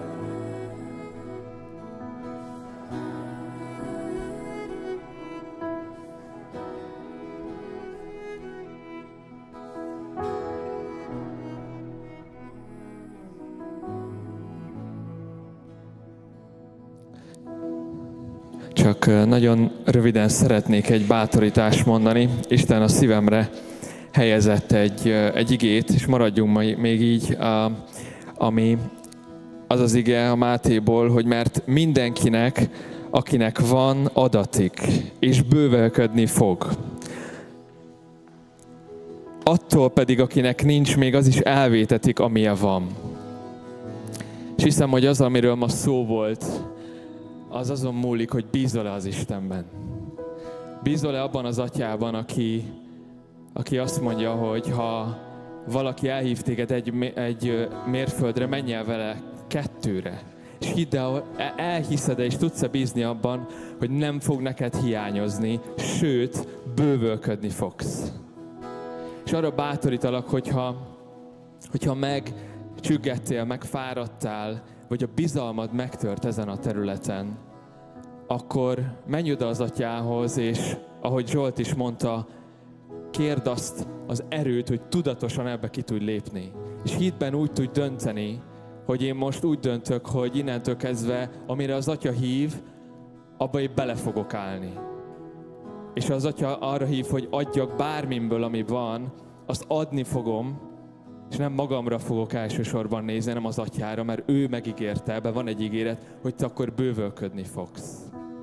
Csak nagyon röviden szeretnék egy bátorítást mondani. Isten a szívemre helyezett egy igét, és maradjunk még így, ami az az ige a Mátéból, hogy mert mindenkinek, akinek van, adatik, és bővelkedni fog. Attól pedig, akinek nincs, még az is elvétetik, amilyen van. És hiszem, hogy az, amiről ma szó volt, az azon múlik, hogy bízol-e az Istenben. Bízol-e abban az Atyában, aki azt mondja, hogy ha valaki elhív téged egy mérföldre, menj el vele 2-re. És hidd el, elhiszed-e és tudsz-e bízni abban, hogy nem fog neked hiányozni, sőt, bővölködni fogsz. És arra bátorítalak, hogyha megcsüggettél, megfáradtál, vagy a bizalmad megtört ezen a területen, akkor menj oda az Atyához, és ahogy Zsolt is mondta, kérd azt az erőt, hogy tudatosan ebbe ki tudj lépni. És hitben úgy tudj dönteni, hogy én most úgy döntök, hogy innentől kezdve, amire az Atya hív, abba én bele fogok állni. És az Atya arra hív, hogy adjak bármimből, ami van, azt adni fogom, és nem magamra fogok elsősorban nézni, hanem az Atyára, mert ő megígérte, ebben van egy ígéret, hogy te akkor bővölködni fogsz.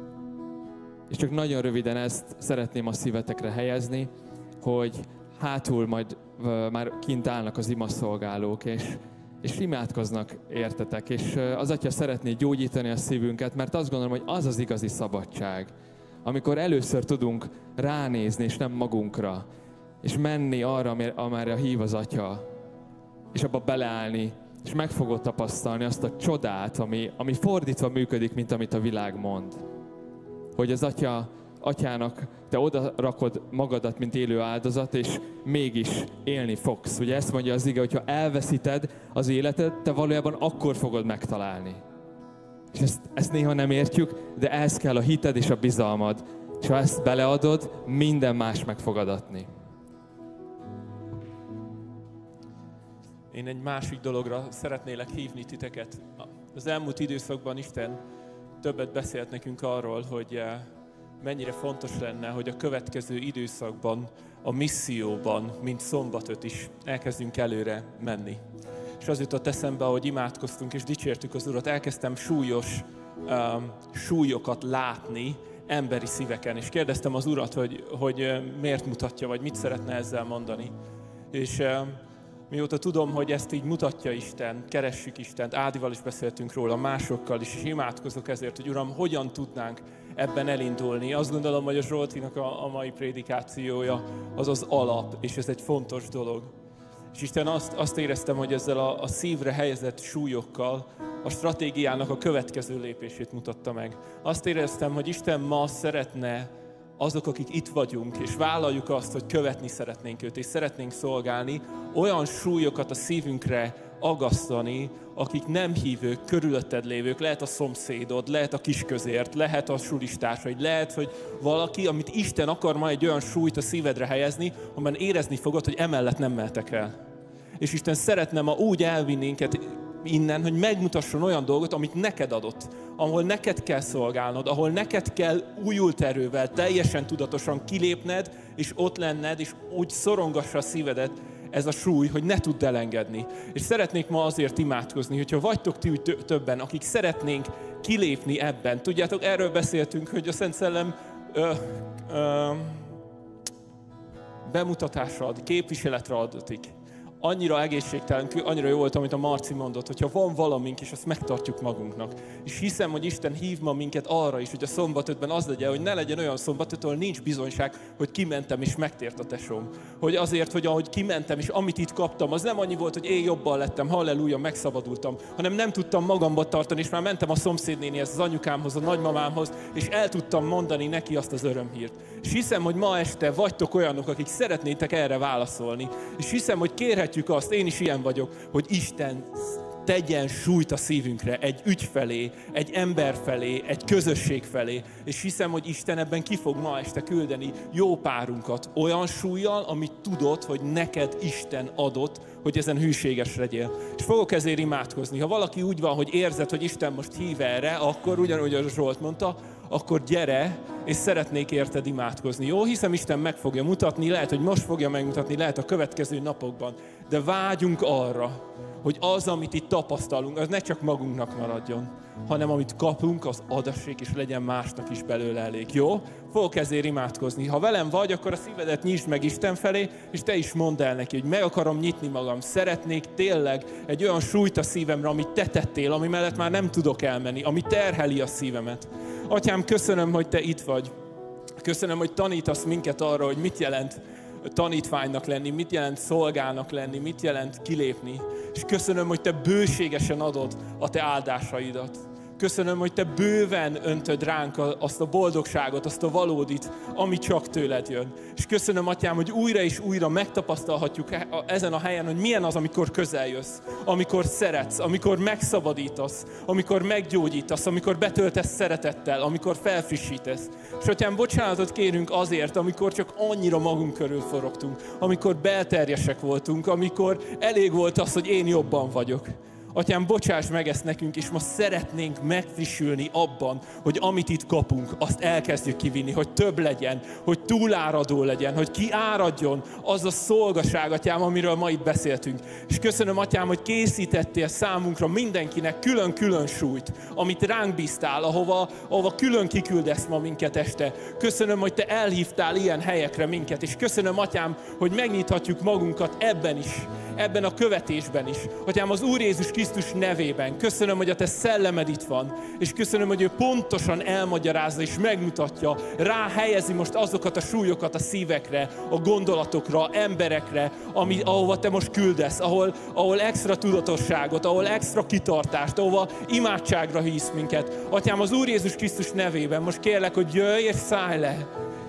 És csak nagyon röviden ezt szeretném a szívetekre helyezni, hogy hátul majd már kint állnak az imaszolgálók, és imádkoznak értetek, és az Atya szeretné gyógyítani a szívünket, mert azt gondolom, hogy az az igazi szabadság, amikor először tudunk ránézni, és nem magunkra, és menni arra, amerre hív az Atya, és abba beleállni, és meg fogod tapasztalni azt a csodát, ami fordítva működik, mint amit a világ mond. Hogy az Atyának te oda rakod magadat, mint élő áldozat, és mégis élni fogsz. Ugye ezt mondja az ige, hogyha elveszíted az életed, te valójában akkor fogod megtalálni. És ezt néha nem értjük, de ehhez kell a hited és a bizalmad. És ha ezt beleadod, minden más meg fog adatni. Én egy másik dologra szeretnélek hívni titeket. Az elmúlt időszakban Isten többet beszélt nekünk arról, hogy mennyire fontos lenne, hogy a következő időszakban, a misszióban, mint szombatot is elkezdjünk előre menni. És az jutott eszembe, ahogy imádkoztunk és dicsértük az Urat, elkezdtem súlyos súlyokat látni emberi szíveken. És kérdeztem az Urat, hogy miért mutatja, vagy mit szeretne ezzel mondani. És mióta tudom, hogy ezt így mutatja Isten, keressük Istent, Ádival is beszéltünk róla, másokkal is, és imádkozok ezért, hogy Uram, hogyan tudnánk ebben elindulni. Azt gondolom, hogy a Zsoltinak a mai prédikációja az az alap, és ez egy fontos dolog. És Isten azt éreztem, hogy ezzel a szívre helyezett súlyokkal a stratégiának a következő lépését mutatta meg. Azt éreztem, hogy Isten ma szeretne azok, akik itt vagyunk, és vállaljuk azt, hogy követni szeretnénk őt, és szeretnénk szolgálni, olyan súlyokat a szívünkre agasztani, akik nem hívők, körülötted lévők, lehet a szomszédod, lehet a kisközért, lehet a sulistársaid, lehet, hogy valaki, amit Isten akar ma egy olyan súlyt a szívedre helyezni, amiben érezni fogod, hogy emellett nem mehetek el. És Isten szeretne ma úgy elvinni minket innen, hogy megmutasson olyan dolgot, amit neked adott, ahol neked kell szolgálnod, ahol neked kell újult erővel, teljesen tudatosan kilépned, és ott lenned, és úgy szorongassa a szívedet ez a súly, hogy ne tudd elengedni. És szeretnék ma azért imádkozni, hogyha vagytok ti úgy többen, akik szeretnénk kilépni ebben. Tudjátok, erről beszéltünk, hogy a Szent Szellem bemutatásra ad, képviseletre adatik. Annyira egészségtelen, annyira jó volt, amit a Marci mondott, hogyha van valamink, és azt megtartjuk magunknak. És hiszem, hogy Isten hív ma minket arra is, hogy a szombatötben az legyen, hogy ne legyen olyan szombatöt, ahol nincs bizonyság, hogy kimentem és megtért a tesóm. Hogy azért, hogy ahogy kimentem, és amit itt kaptam, az nem annyi volt, hogy én jobban lettem, halleluja, megszabadultam, hanem nem tudtam magamba tartani, és már mentem a szomszédnénihez, az anyukámhoz, a nagymamámhoz, és el tudtam mondani neki azt az örömhírt. És hiszem, hogy ma este vagytok olyanok, akik szeretnétek erre válaszolni. És hiszem, hogy kérhetjük azt, én is ilyen vagyok, hogy Isten tegyen súlyt a szívünkre egy ügy felé, egy ember felé, egy közösség felé. És hiszem, hogy Isten ebben ki fog ma este küldeni jó párunkat olyan súllyal, amit tudod, hogy neked Isten adott, hogy ezen hűséges legyél. És fogok ezért imádkozni. Ha valaki úgy van, hogy érzed, hogy Isten most hív erre, akkor ugyanúgy a Zsolt mondta, akkor gyere, és szeretnék érted imádkozni. Jó, hiszem Isten meg fogja mutatni, lehet, hogy most fogja megmutatni, lehet a következő napokban. De vágyunk arra, hogy az, amit itt tapasztalunk, az ne csak magunknak maradjon, hanem amit kapunk, az adassék, és legyen másnak is belőle elég. Jó? Fogok ezért imádkozni. Ha velem vagy, akkor a szívedet nyisd meg Isten felé, és te is mondd el neki, hogy meg akarom nyitni magam. Szeretnék tényleg egy olyan súlyt a szívemre, amit te tettél, ami mellett már nem tudok elmenni, ami terheli a szívemet. Atyám, köszönöm, hogy te itt vagy. Köszönöm, hogy tanítasz minket arra, hogy mit jelent tanítványnak lenni, mit jelent szolgának lenni, mit jelent kilépni. És köszönöm, hogy te bőségesen adod a te áldásaidat. Köszönöm, hogy te bőven öntöd ránk azt a boldogságot, azt a valódit, ami csak tőled jön. És köszönöm, Atyám, hogy újra és újra megtapasztalhatjuk ezen a helyen, hogy milyen az, amikor közel jössz, amikor szeretsz, amikor megszabadítasz, amikor meggyógyítasz, amikor betöltesz szeretettel, amikor felfrissítesz. És Atyám, bocsánatot kérünk azért, amikor csak annyira magunk körül forogtunk, amikor belterjesek voltunk, amikor elég volt az, hogy én jobban vagyok. Atyám, bocsáss meg ezt nekünk, és most szeretnénk megfrissülni abban, hogy amit itt kapunk, azt elkezdjük kivinni, hogy több legyen, hogy túláradó legyen, hogy kiáradjon az a szolgaság, Atyám, amiről ma itt beszéltünk. És köszönöm, Atyám, hogy készítettél számunkra mindenkinek külön-külön súlyt, amit ránk bíztál, ahova külön kiküldesz ma minket este. Köszönöm, hogy te elhívtál ilyen helyekre minket, és köszönöm, Atyám, hogy megnyithatjuk magunkat ebben is, ebben a követésben is. Atyám, az Úr Jézus Krisztus nevében köszönöm, hogy a te szellemed itt van, és köszönöm, hogy ő pontosan elmagyarázza és megmutatja, ráhelyezi most azokat a súlyokat a szívekre, a gondolatokra, emberekre, ahova te most küldesz, ahol extra tudatosságot, ahol extra kitartást, ahova imádságra hívsz minket. Atyám, az Úr Jézus Krisztus nevében most kérlek, hogy jöjj és szállj le.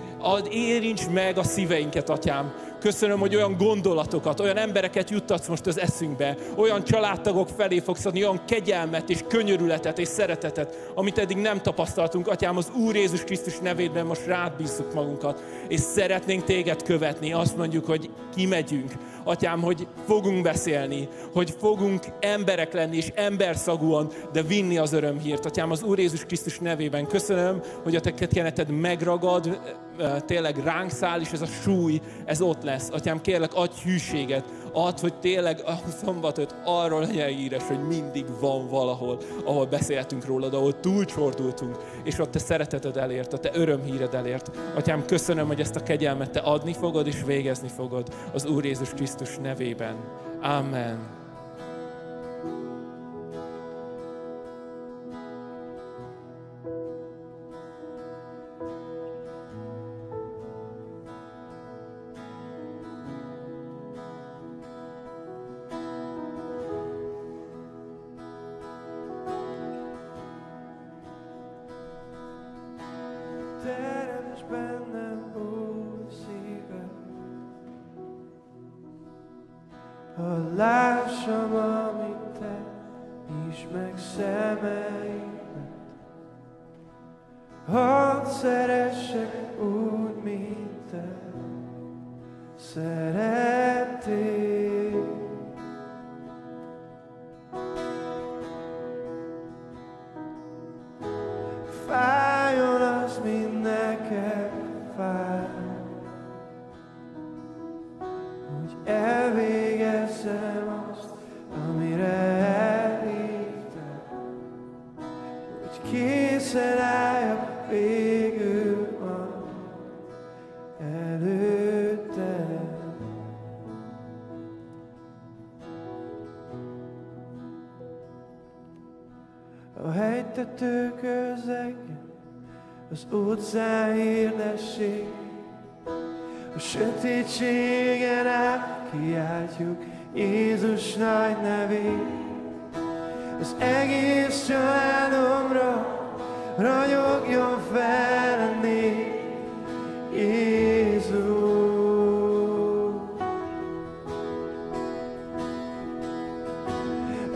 Érints meg a szíveinket, Atyám. Köszönöm, hogy olyan gondolatokat, olyan embereket juttatsz most az eszünkbe, olyan családtagok felé fogsz adni, olyan kegyelmet és könyörületet és szeretetet, amit eddig nem tapasztaltunk. Atyám, az Úr Jézus Krisztus nevében most rád bízzuk magunkat, és szeretnénk téged követni. Azt mondjuk, hogy kimegyünk. Atyám, hogy fogunk beszélni, hogy fogunk emberek lenni, és emberszagúan, de vinni az örömhírt. Atyám, az Úr Jézus Krisztus nevében köszönöm, hogy a te keneted megragad, tényleg ránk száll, és ez a súly, ez ott lesz. Atyám, kérlek, adj hűséget, add, hogy tényleg a szombatot arról legyen híres, hogy mindig van valahol, ahol beszéltünk rólad, ahol túlcsordultunk, és ott te szereteted elért, a te örömhíred elért. Atyám, köszönöm, hogy ezt a kegyelmet te adni fogod, és végezni fogod az Úr Jézus Krisztus nevében. Amen. Teremts bennem új szívet, ha lássam, amit te, nyisd meg szemeimet. Hadd szeressek úgy, mint te szerettél. Fájjon az, mint neked fáj, hogy elvégezzem azt, amire elhívtál, hogy készen álljak végül majd előtted. A hegytető közegen, az utcán hirdessék, a sötétségen át kiáltjuk Jézus nagy nevét. Az egész családomra ragyogjon fel a név, Jézus.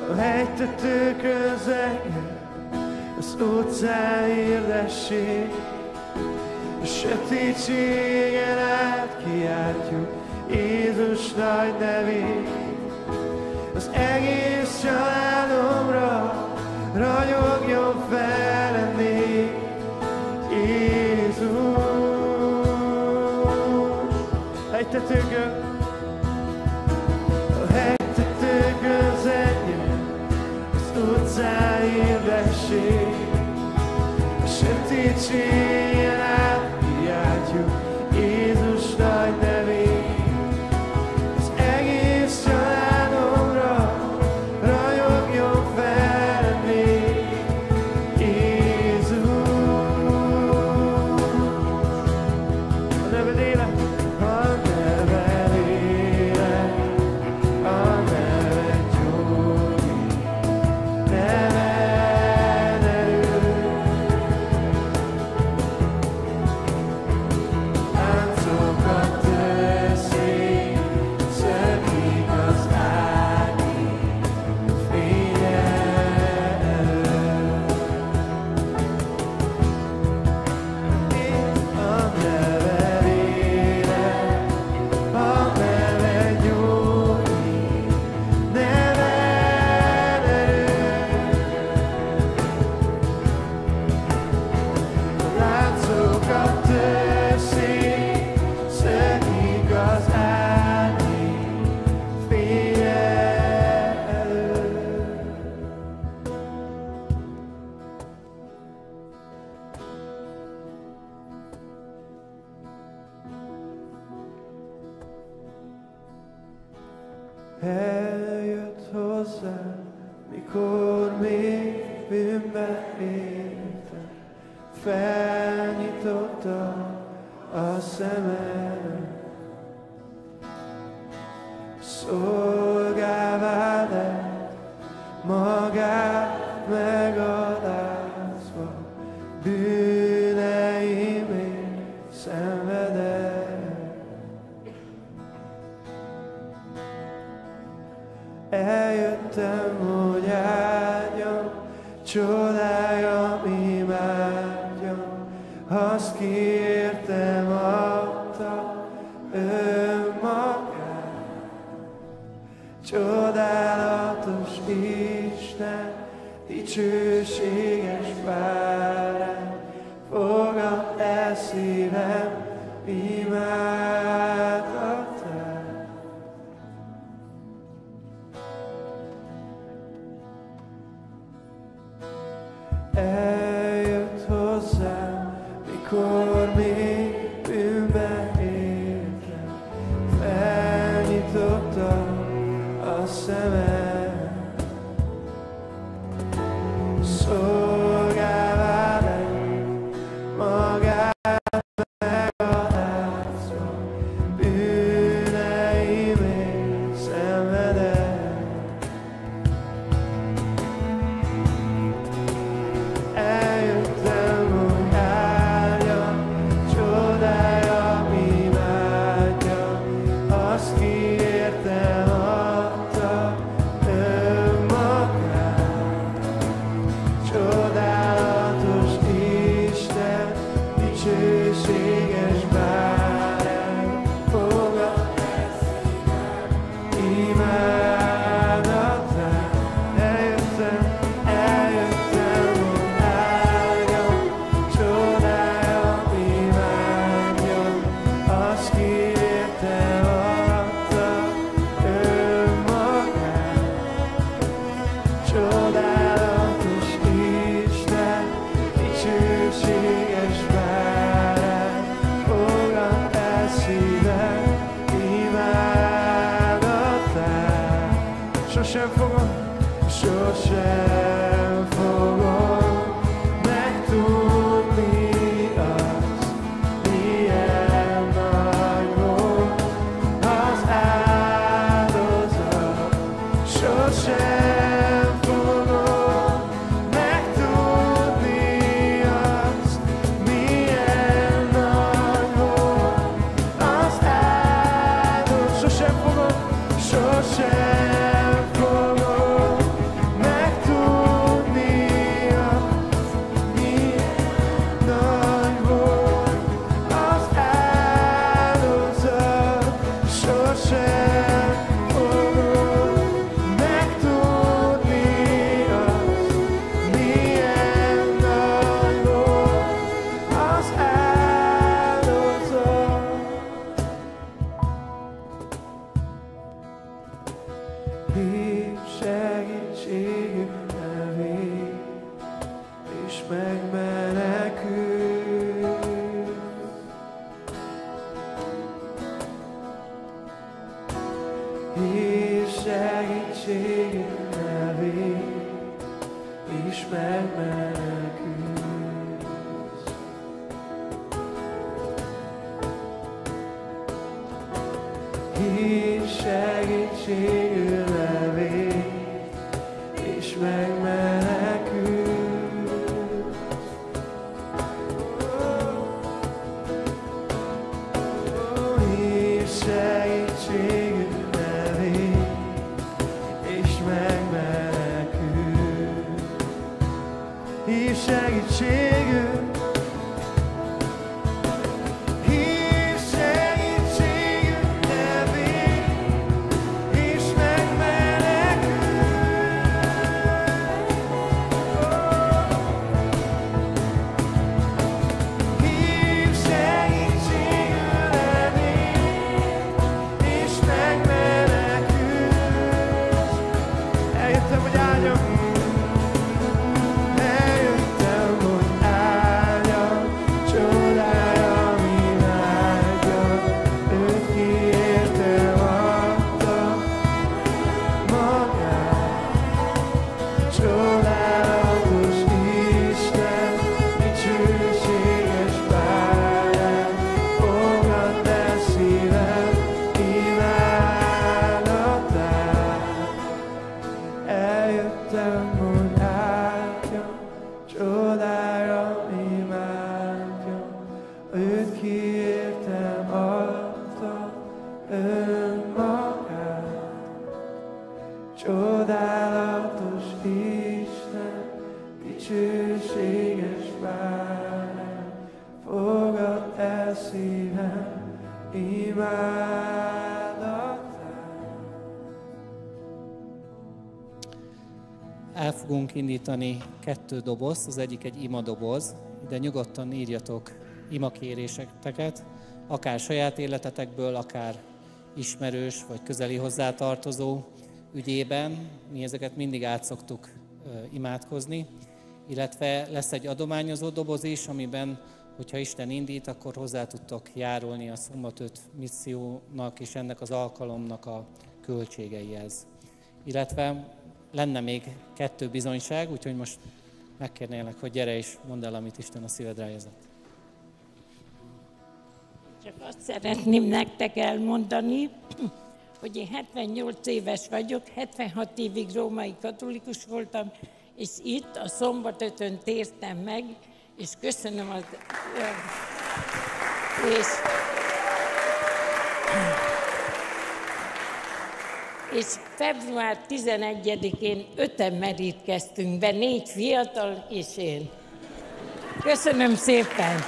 A hegytetőkön zengjen, az utcán hirdessék, a sötétségen át kiáltjuk Jézus nagy nevét. Az egész családomra ragyogjon fel a név, Jézus. Hegytetőkön, a hegytetőkön zengjen, az utcán hirdessék, a sötétségen át kiáltjuk Jézus nagy nevét. Az egész családomra ragyogjon fel a név, Jézus. A neved élet, a neved élet, a neved gyógyít, neved erő. Láncokat törszék, szökik az árnyék, fényed elől. A neved élet, a neved gyógyít, neved erő. Láncokat törszék, szökik az árnyék, fényed elől. Eljött hozzám, mikor még bűnben éltem, felnyitotta a szemem. Szolgává lett, magát megalázva, bűneimért szenvedett. Eljöttem, hogy áldjam, csodáljam, imádjam, azt kértem, adta önmagát. Csodálatos Isten, dicsőséges bárány, fogadd el szívem imádata. Eljött hozzám, mikor még bűnben éltem, felnyitotta a szemem. Szolgává lett, magát megalázva, bűneimért szenvedett. Eljöttem, hogy áldjam, csodáljam, imádjam, azt kértem, adta önmagát. Csodálatos Isten, dicsőséges bárány, fogadd el szívem imádatát. Eljöttem, hogy áldjam, csodáljam, imádjam, azt kértem, adta önmagát. Csodálatos Isten, dicsőséges bárány, fogadd el szívem imádatát. Sosem fogom megtudni azt, milyen nagy volt az áldozat. Sosem fogom megtudni azt, milyen nagy volt az áldozat. Sosem fogom megmenekül. Hív segítségünk nevét, és megmenekülsz. Hív segítségünk nevét, és megmenekülsz. Hív segítségünk nevét, és megmenekülsz. Hív segítségünk. Hív segítségünk nevét, és Csodálatos Isten, dicsőséges bárány, fogadd el szívem imádatát. El fogunk indítani 2 dobozt, az egyik egy imadoboz, ide nyugodtan írjatok imakéréseteket, akár saját életetekből, akár ismerős vagy közeli hozzátartozó ügyében. Mi ezeket mindig át szoktuk imádkozni, illetve lesz egy adományozó doboz is, amiben, hogyha Isten indít, akkor hozzá tudtok járulni a Szombat 5 missziónak és ennek az alkalomnak a költségeihez. Illetve lenne még 2 bizonyság, úgyhogy most megkérnélek, hogy gyere és mondd el, amit Isten a szívedre helyezett. Csak azt szeretném nektek elmondani, hogy én 78 éves vagyok, 76 évig római katolikus voltam, és itt a Szombat 5-ön tértem meg, és köszönöm az... És február 11-én 5-en merítkeztünk be, 4 fiatal és én. Köszönöm szépen!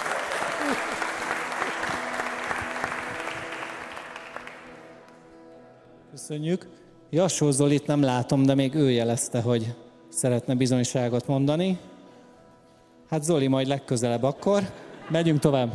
Köszönjük. Jassó Zolit nem látom, de még ő jelezte, hogy szeretne bizonyságot mondani. Hát Zoli, majd legközelebb akkor. Megyünk tovább.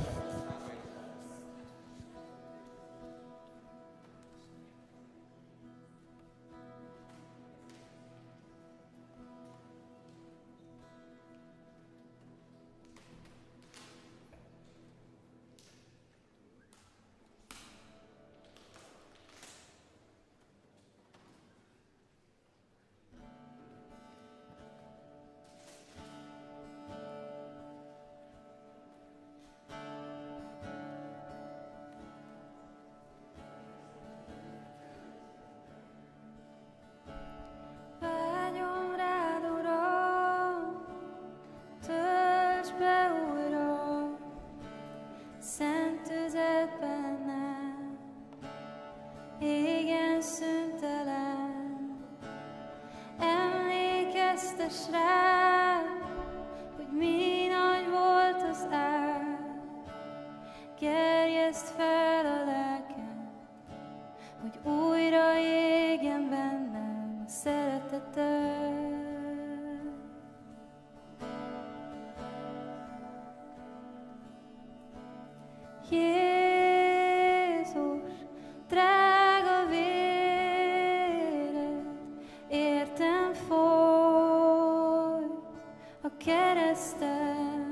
kereszten.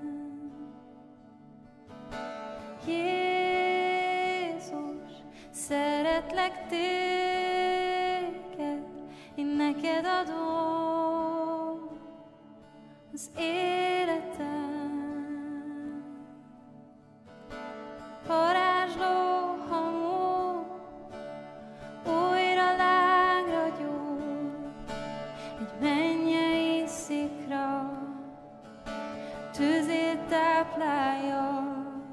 Jézus, szeretlek téged, én neked adom az életem. Varázsló hamu újra lángra gyújt, egy mennyei szikra tüzét táplálja.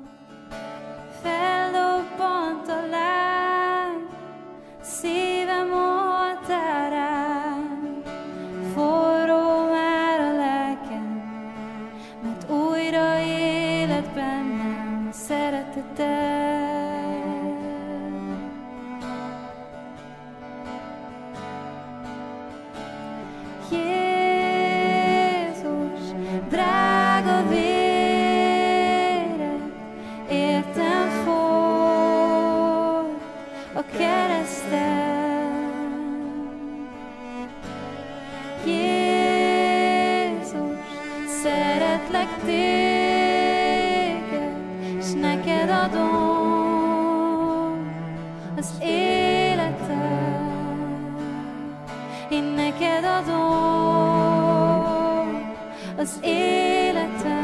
Fellobbant a lány szívem oltárán, forró már a lelkem, mert újra élet bennem a szereteted. Jézus, drága véred, értem folyt a kereszten. Jézus, szeretlek téged, s neked adom az életem. Én neked adom az életem.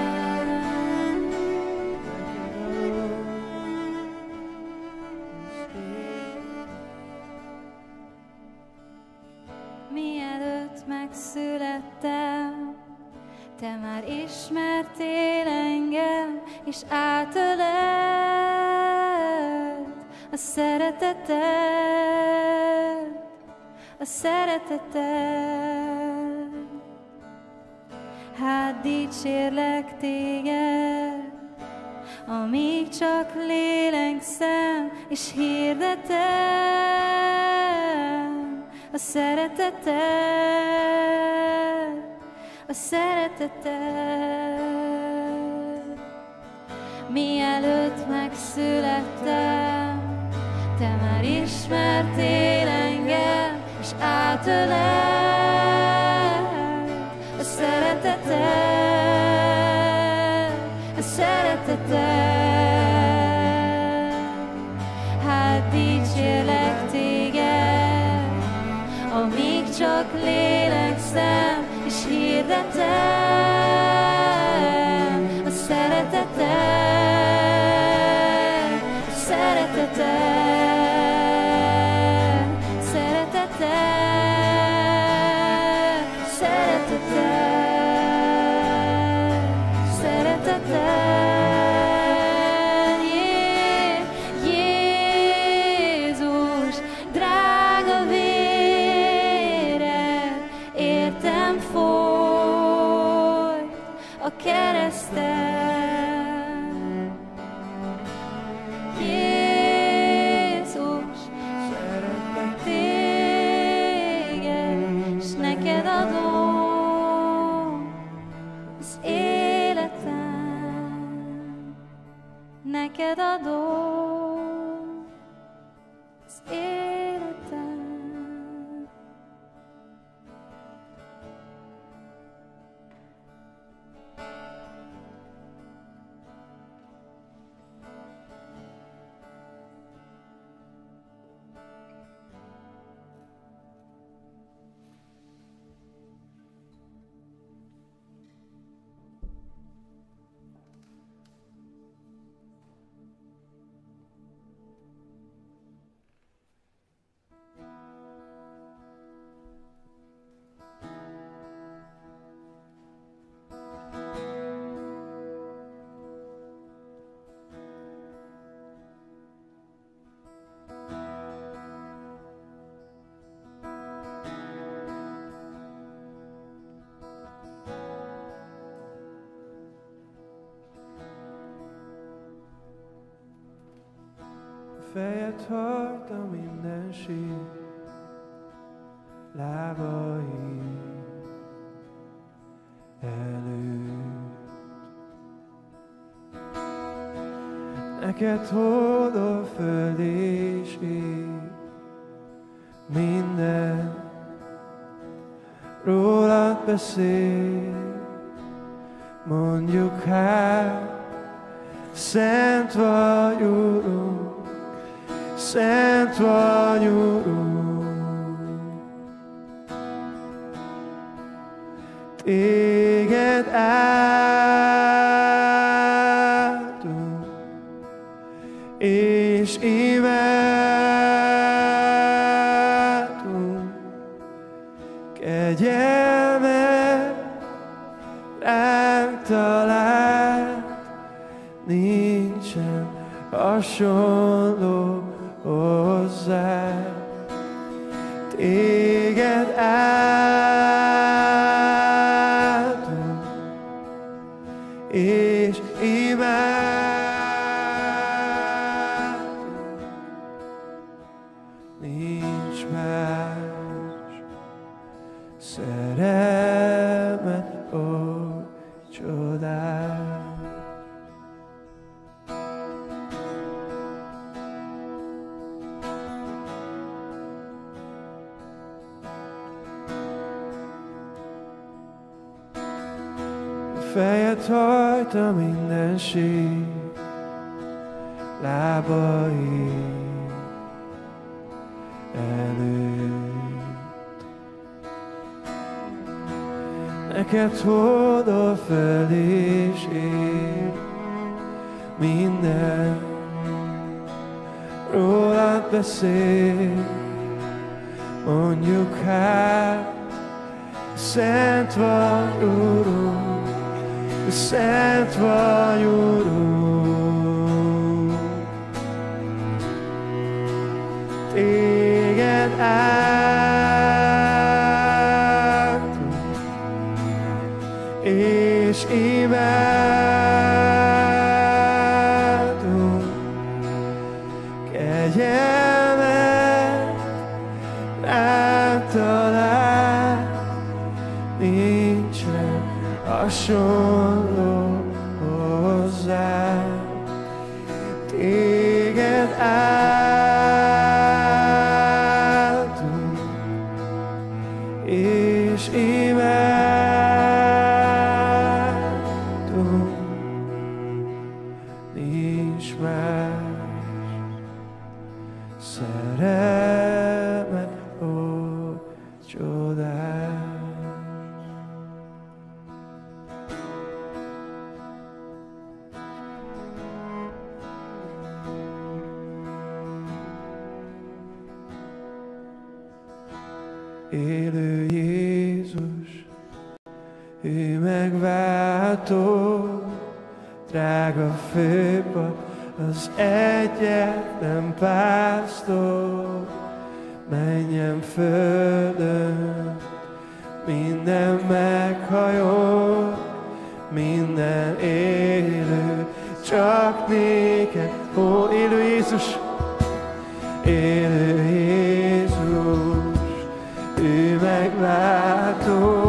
Mielőtt megszülettem, te már ismertél engem, és átölelt a szereteted, a szereteted. Hát dicsérlek téged, amíg csak lélegzem, és hirdetem a szereteted, a szereteted. Mielőtt megszülettem, te már ismertél engem, és átölelt a szereteted, a szereteted. Hát dicsérlek téged, amíg csak lélegzem, és hirdetem a szereteted, a szereteted, szereteted, szereteted, szereteted. Jézus, drága véred, értem folyt a kereszten. Jézus, szeretlek téged, s neked adom az életem. Neked adom az életem. Fejed hajt a mindenség, lábai előtt. Neked hold a föld és ég, minden rólad beszél. mondjuk hát, szent vagy, Urunk, szent vagy, Urunk. Téged áldunk, és imádunk, kegyelmed ránk talált, nincsen hasonló hozzád. Téged áldunk, és imádunk, nincs más szerelmet, ó csodás. Fejet hajta mindenség, lábai előtt. Neked hódol fel és ér minden, rólad beszél, mondjuk hát, szent vagy, Urunk, szent vagy, Urunk. Téged áldunk, és imádunk, kegyelmed ránk talált, nincsen hasonló hozzád. Téged áldunk, és imádunk, nincs más szerelmet, ó csodás. Élő Jézus, ő megváltó, drága főpap, az egyetlen pásztor. Menjen földön, minden meghajol, minden élő, csak néked, ó élő Jézus, élő Jézus, ő megváltó,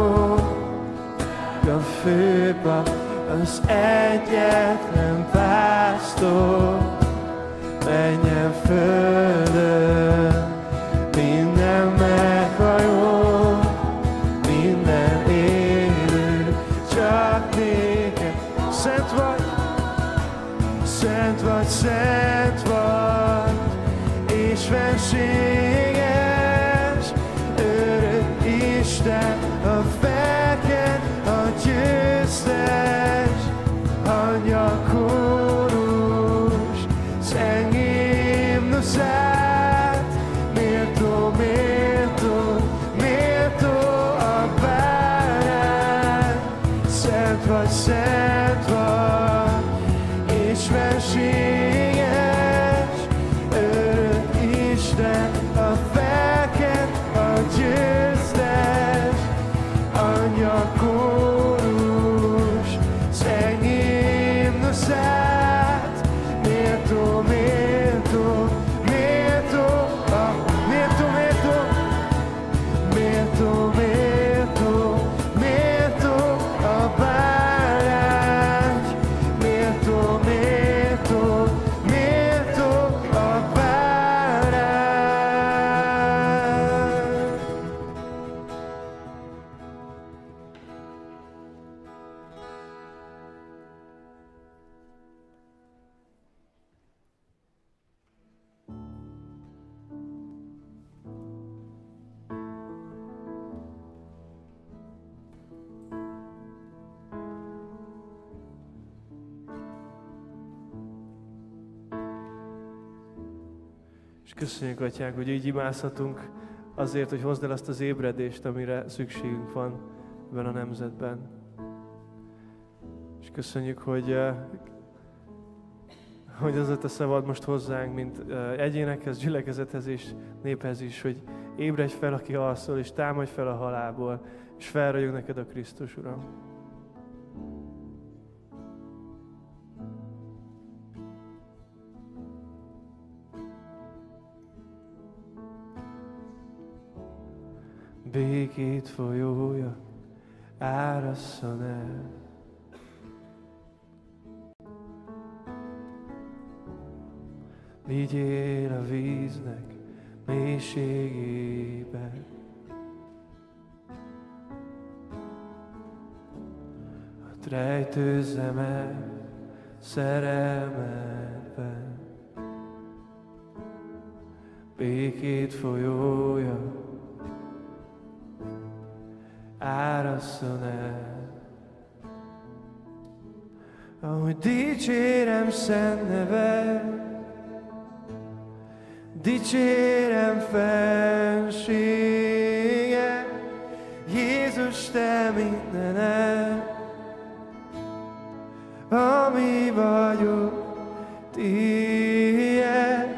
a főpap, az egyetlen pásztor. Menjen földön, minden meghajol, minden élő, csak néked. Szent vagy, szent vagy, szent vagy, és fenséges, örök Isten, a felkent, a győztes, angyal kórus, zeng himnuszát, méltó, méltó, méltó a bárány. Szent vagy, és fenséges, örök Isten, a felkent, a győztes, köszönjük, Atyánk, hogy így imádhatunk azért, hogy hozd el azt az ébredést, amire szükségünk van ebben a nemzetben. És köszönjük, hogy az a te szavad most hozzánk, mint egyénekhez, gyülekezethez és néphez is, hogy ébredj fel, aki alszol, és támadj fel a halálból, és felragyog neked a Krisztus, Uram. Békét folyója árasszon el. Vigyél a víznek mélységébe. Hadd rejtőzzem el szerelmedben. Békét folyója árasszon el. Ahogy dicsérem szent neved, dicsérem fenséget, Jézus, te mindenem, ami vagyok, tiéd.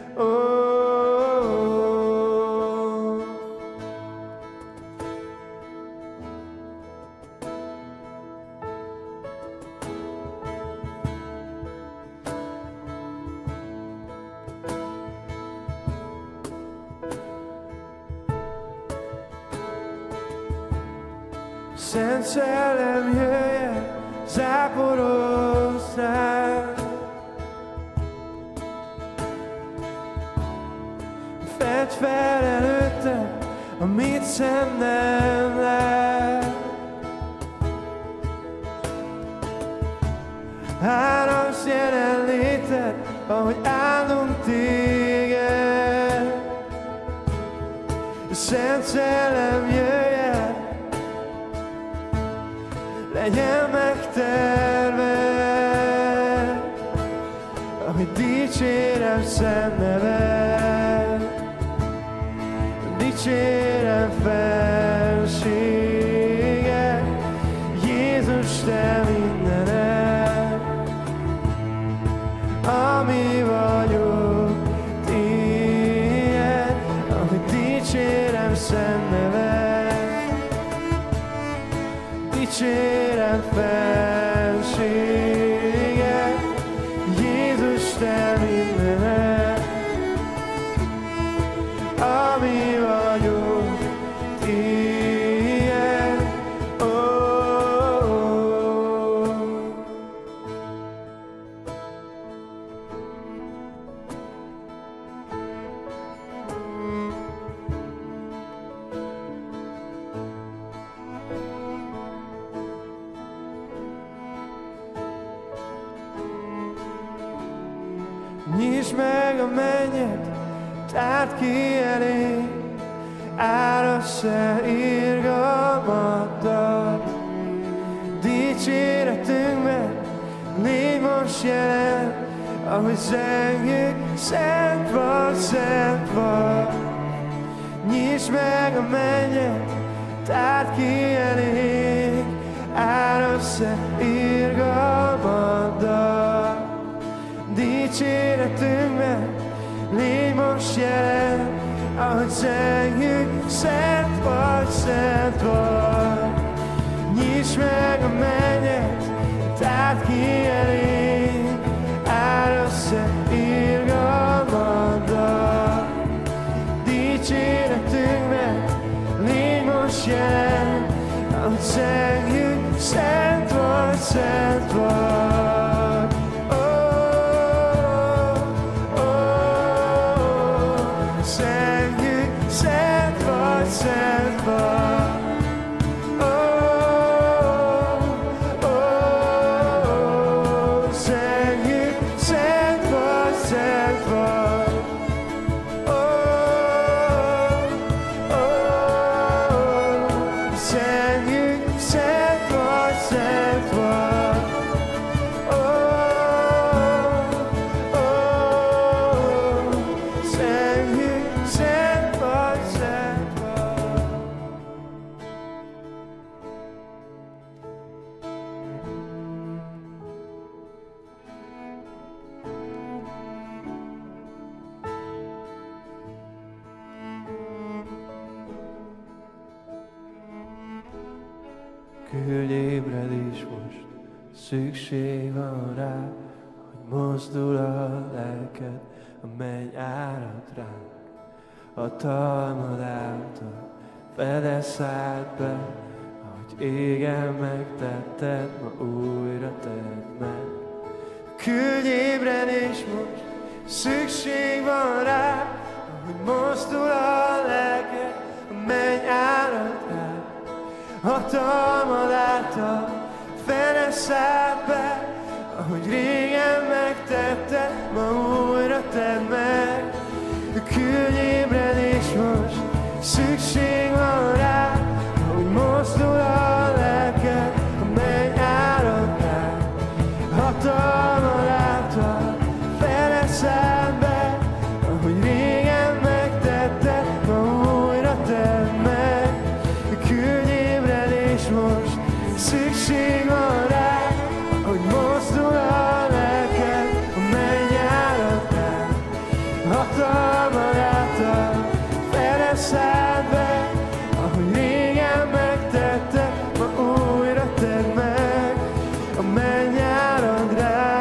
Szent Szellem, jöjjön, záporozz rám. Fedd fel előttem, amit szem nem lát. Áramsz jelenléted, ahogy áldunk téged. Szent Szellem, jöjjön, legyen megterved, ahogy dicsérem szent neved, dicsérem fenséget, Jézus, te mindenem, ami vagyok, tiéd, ahogy dicsérem szent neved, dicsérem fenséget, Jézus, te mindenem, ami vagyok, tiéd. Nyisd meg a mennyet, tárd ki elé, árass el irgalmaddal. Dicséretünkben légy most jelen, ahogy zengjük, szent vagy, szent vagy. Nyisd meg a mennyet, tárd ki elé, árass el irgalmaddal. Dicséretünkben légy most jelen, ahogy zengjük, szent vagy, szent vagy. Nyisd meg a mennyet, tárd ki elé, árass el irgalmaddal. Dicséretünkben légy most jelen, ahogy zengjük, szent vagy, szent vagy. Szent vagy, szengjük, szent vagy, szent vagy. Szengjük, szent vagy, szent vagy. Szengjük, Küldj ébredés most, szükség van rá, hogy mozdul a lelked, a menny árad ránk. Hatalmad által fedez át be, ahogy égen megtetted, ma újra tedd meg. Küldj ébredés most, szükség van rá, ahogy mozdul a lelked, a menny árad rá. Hatalmad által fedez át be, ahogy régen megtetted, ma újra tedd meg. Küldj ébredés most, szükség van rá, ahogy mozdul a lelked, a menny árad rá. Hatalmad által fedez át be, ahogy régen megtetted, ma újra tedd meg. Küldj ébredés most, szükség van rá, hogy mozdul a lelked, a menny árad rá. Hatalmad által fedez át be, ahogy régen megtetted, ma újra tedd meg. A menny árad rá,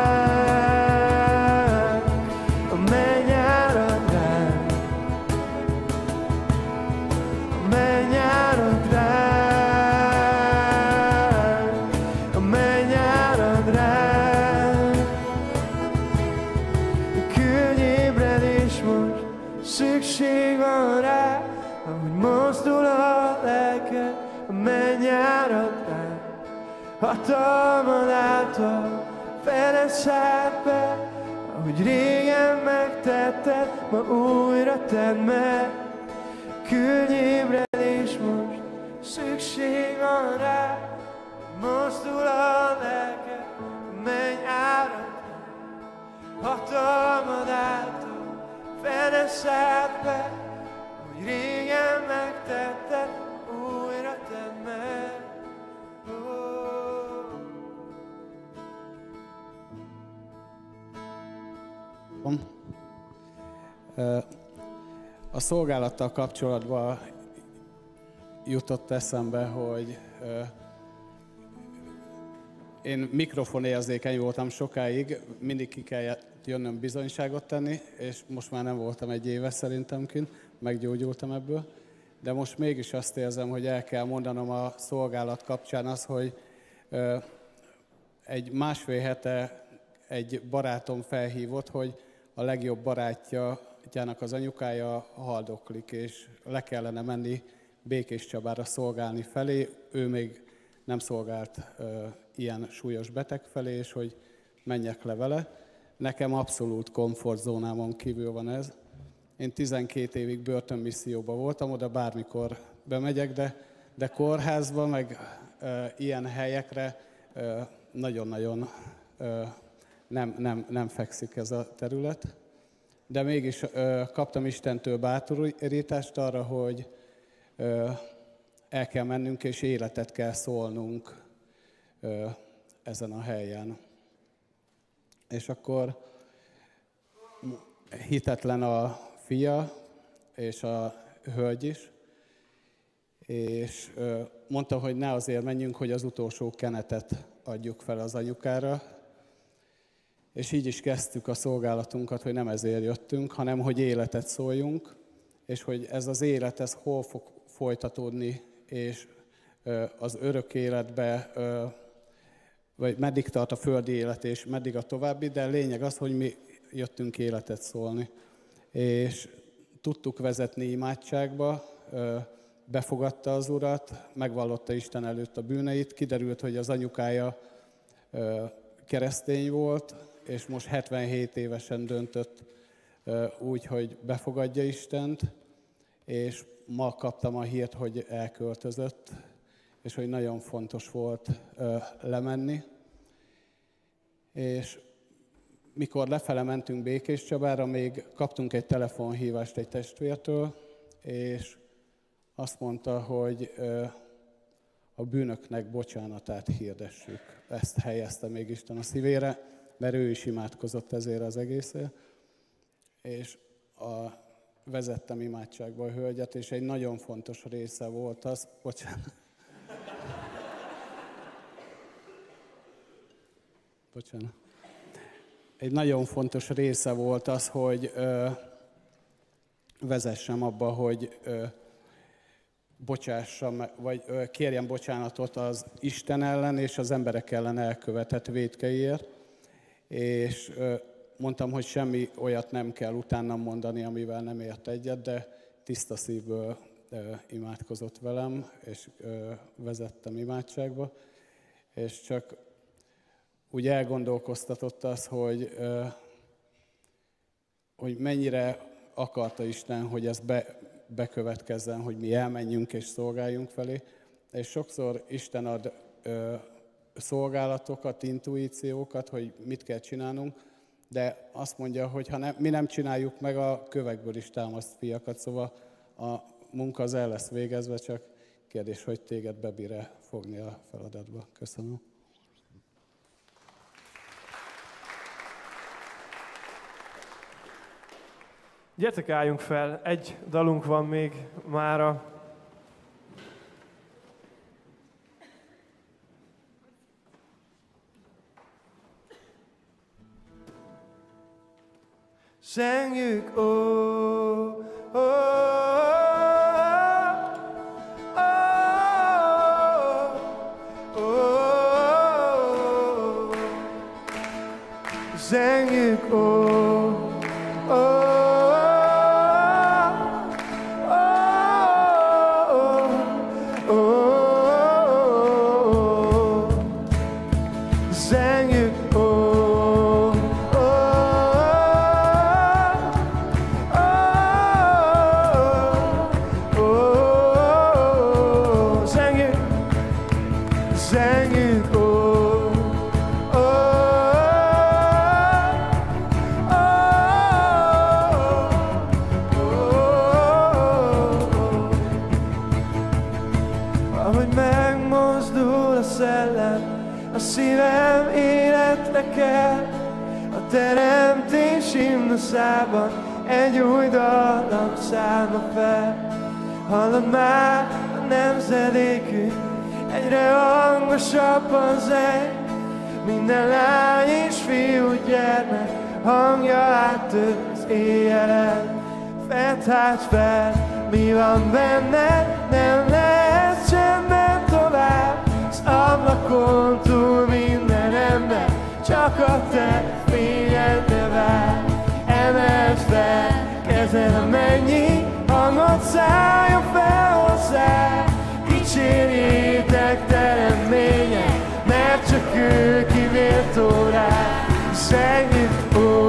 a menny árad rá, a menny árad rá, a menny árad rá. Küldj ébredés most, szükség van rá, ahogy mozdul a lelked, a menny árad rá. Hatalmad által fedez át be, ahogy régen megtetted, ma újra tedd meg. Küldj ébredés most, szükség van rá, mozdul a lelked, a menny árad rá. Hatalmad által fedez át be, ahogy régen megtetted, újra tedd meg. A szolgálattal kapcsolatban jutott eszembe, hogy én mikrofonérzékeny voltam sokáig, mindig ki kellett jönnöm bizonyságot tenni, és most már nem voltam egy éve szerintem kint, meggyógyultam ebből. De most mégis azt érzem, hogy el kell mondanom a szolgálat kapcsán az, hogy egy másfél hete egy barátom felhívott, hogy a legjobb barátjának az anyukája haldoklik, és le kellene menni Békéscsabára szolgálni felé. Ő még nem szolgált ilyen súlyos beteg felé, és hogy menjek le vele. Nekem abszolút komfortzónámon kívül van ez. Én 12 évig börtönmisszióban voltam, oda bármikor bemegyek, de kórházba, meg ilyen helyekre nagyon-nagyon nem fekszik ez a terület. De mégis kaptam Istentől bátorítást arra, hogy el kell mennünk, és életet kell szólnunk ezen a helyen. És akkor hitetlen a fia és a hölgy is, és mondta, hogy ne azért menjünk, hogy az utolsó kenetet adjuk fel az anyukára. És így is kezdtük a szolgálatunkat, hogy nem ezért jöttünk, hanem hogy életet szóljunk, és hogy ez az élet, ez hol fog folytatódni, és az örök életbe, vagy meddig tart a földi élet, és meddig a további, de a lényeg az, hogy mi jöttünk életet szólni. És tudtuk vezetni imádságba, befogadta az Urat, megvallotta Isten előtt a bűneit, kiderült, hogy az anyukája keresztény volt, és most 77 évesen döntött úgy, hogy befogadja Istent, és ma kaptam a hírt, hogy elköltözött, és hogy nagyon fontos volt lemenni. És mikor lefele mentünk Békéscsabára, még kaptunk egy telefonhívást egy testvértől, és azt mondta, hogy a bűnöknek bocsánatát hirdessük. Ezt helyezte még Isten a szívére, mert ő is imádkozott ezért az egészért. És vezettem imádságba a hölgyet, és egy nagyon fontos része volt az, bocsánat. bocsánat. Egy nagyon fontos része volt az, hogy vezessem abba, hogy bocsássam, vagy kérjem bocsánatot az Isten ellen és az emberek ellen elkövetett vétkeiért. És mondtam, hogy semmi olyat nem kell utánam mondani, amivel nem ért egyet, de tiszta szívből imádkozott velem, és vezettem imádságba. És csak úgy elgondolkoztatott az, hogy mennyire akarta Isten, hogy ez bekövetkezzen, hogy mi elmenjünk és szolgáljunk felé. És sokszor Isten ad szolgálatokat, intuíciókat, hogy mit kell csinálnunk, de azt mondja, hogy ha mi nem csináljuk meg, a kövekből is támaszt fiakat, szóval a munka az el lesz végezve, csak kérdés, hogy téged bebír-e fogni a feladatba. Köszönöm. Gyertek, álljunk fel, egy dalunk van még mára. Zengjük, ó, ó, ó, ó, zengjük, ó, ó. Teremtés himnuszában egy új dallam szállna fel. Hallod már a nemzedékünk, egyre hangosabban zeng. Minden lány és fiú gyermek hangja áttör az éjjelen. Fedd hát fel, mi van benned, nem lehet csendben tovább. Az ablakon túl minden ember csak a te fényedre vár. Emeld fel, kezed a mennyi hangot, szálljon fel hozzá. Dicsérjétek teremmények, mert csak ő ki méltó rá. Zengjük, ó,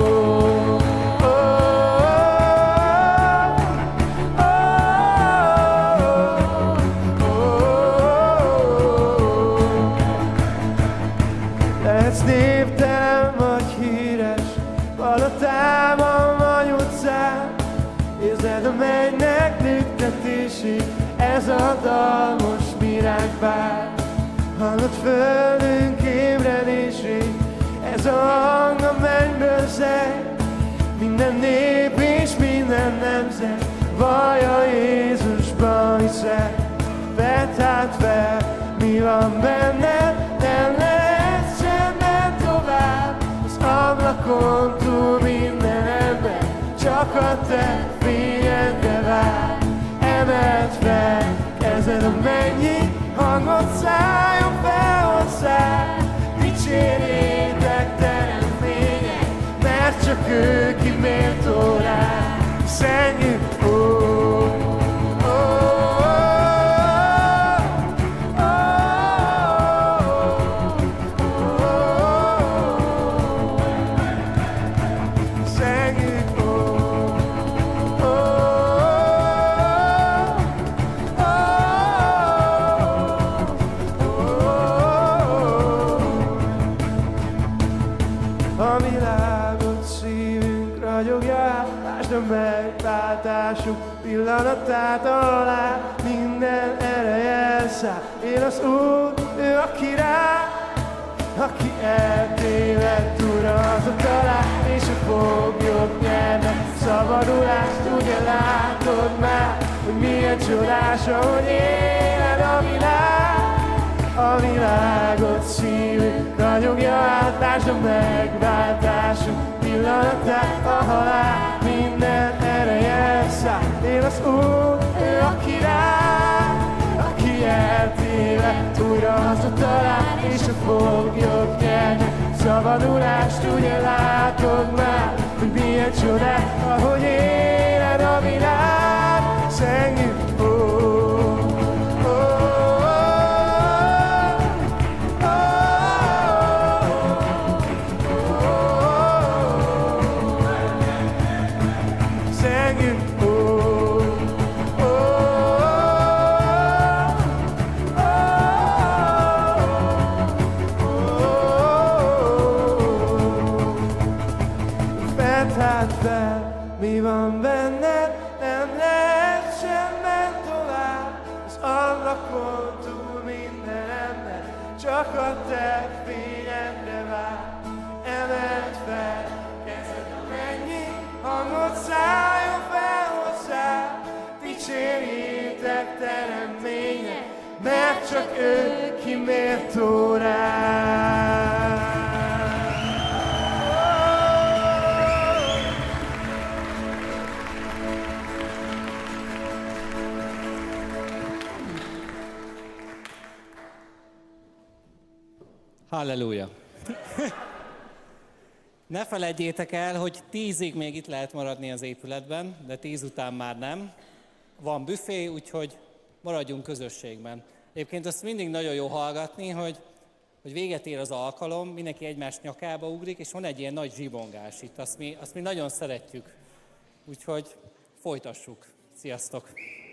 lehetsz névtelen vagy híres, palotában vagy utcán. Érzed a mennynek lüktetését, ez a dal most miránk vár. Hallod földünk ébredését, ez a hang a mennyből zeng. Minden nép és minden nemzet vallja Jézusban hiszek. Vedd hát fel, mi van benned, nem lehet csendben tovább. Az ablakon túl minden ember csak a te fényedre vár. Emeld fel, kezed a mennyi hangot, szálljon fel hozzá. Dicsérjétek teremmények, mert csak ő ki méltó rá. Zengjük, ó, megváltásuk pillanatát alá, minden ereje elszáll. Én az Úr, ő a király, aki eltévedt uratot talál, és a foglyok nyernek szabadulást. Ugye látod már, hogy milyen csodás, ahogy éled a világ. A világot szívünk ragyogja át, Lásd a megváltásunk pillanatát, a halál minden ereje száll. Én az Úr, ő a király, aki eltévedt, újra hazatalál, és a foglyok nyernek szabadulást. Ugye látod már, hogy milyen csodák, ahogy éled a világ. Szengjük, mi van benned, nem lehet semmen tovább. Az ablakon túl mindenemnek csak a te fényedre vár. Emeld fel, kezed mennyi hangot szálljon fel hozzá. Dicsérjétek teremmények, mert csak ő ki méltó rá. Halleluja! Ne felejtjétek el, hogy 10-ig még itt lehet maradni az épületben, de 10 után már nem. Van büfé, úgyhogy maradjunk közösségben. Egyébként azt mindig nagyon jó hallgatni, hogy véget ér az alkalom, mindenki egymás nyakába ugrik, és van egy ilyen nagy zsibongás itt. Azt mi nagyon szeretjük. Úgyhogy folytassuk. Sziasztok!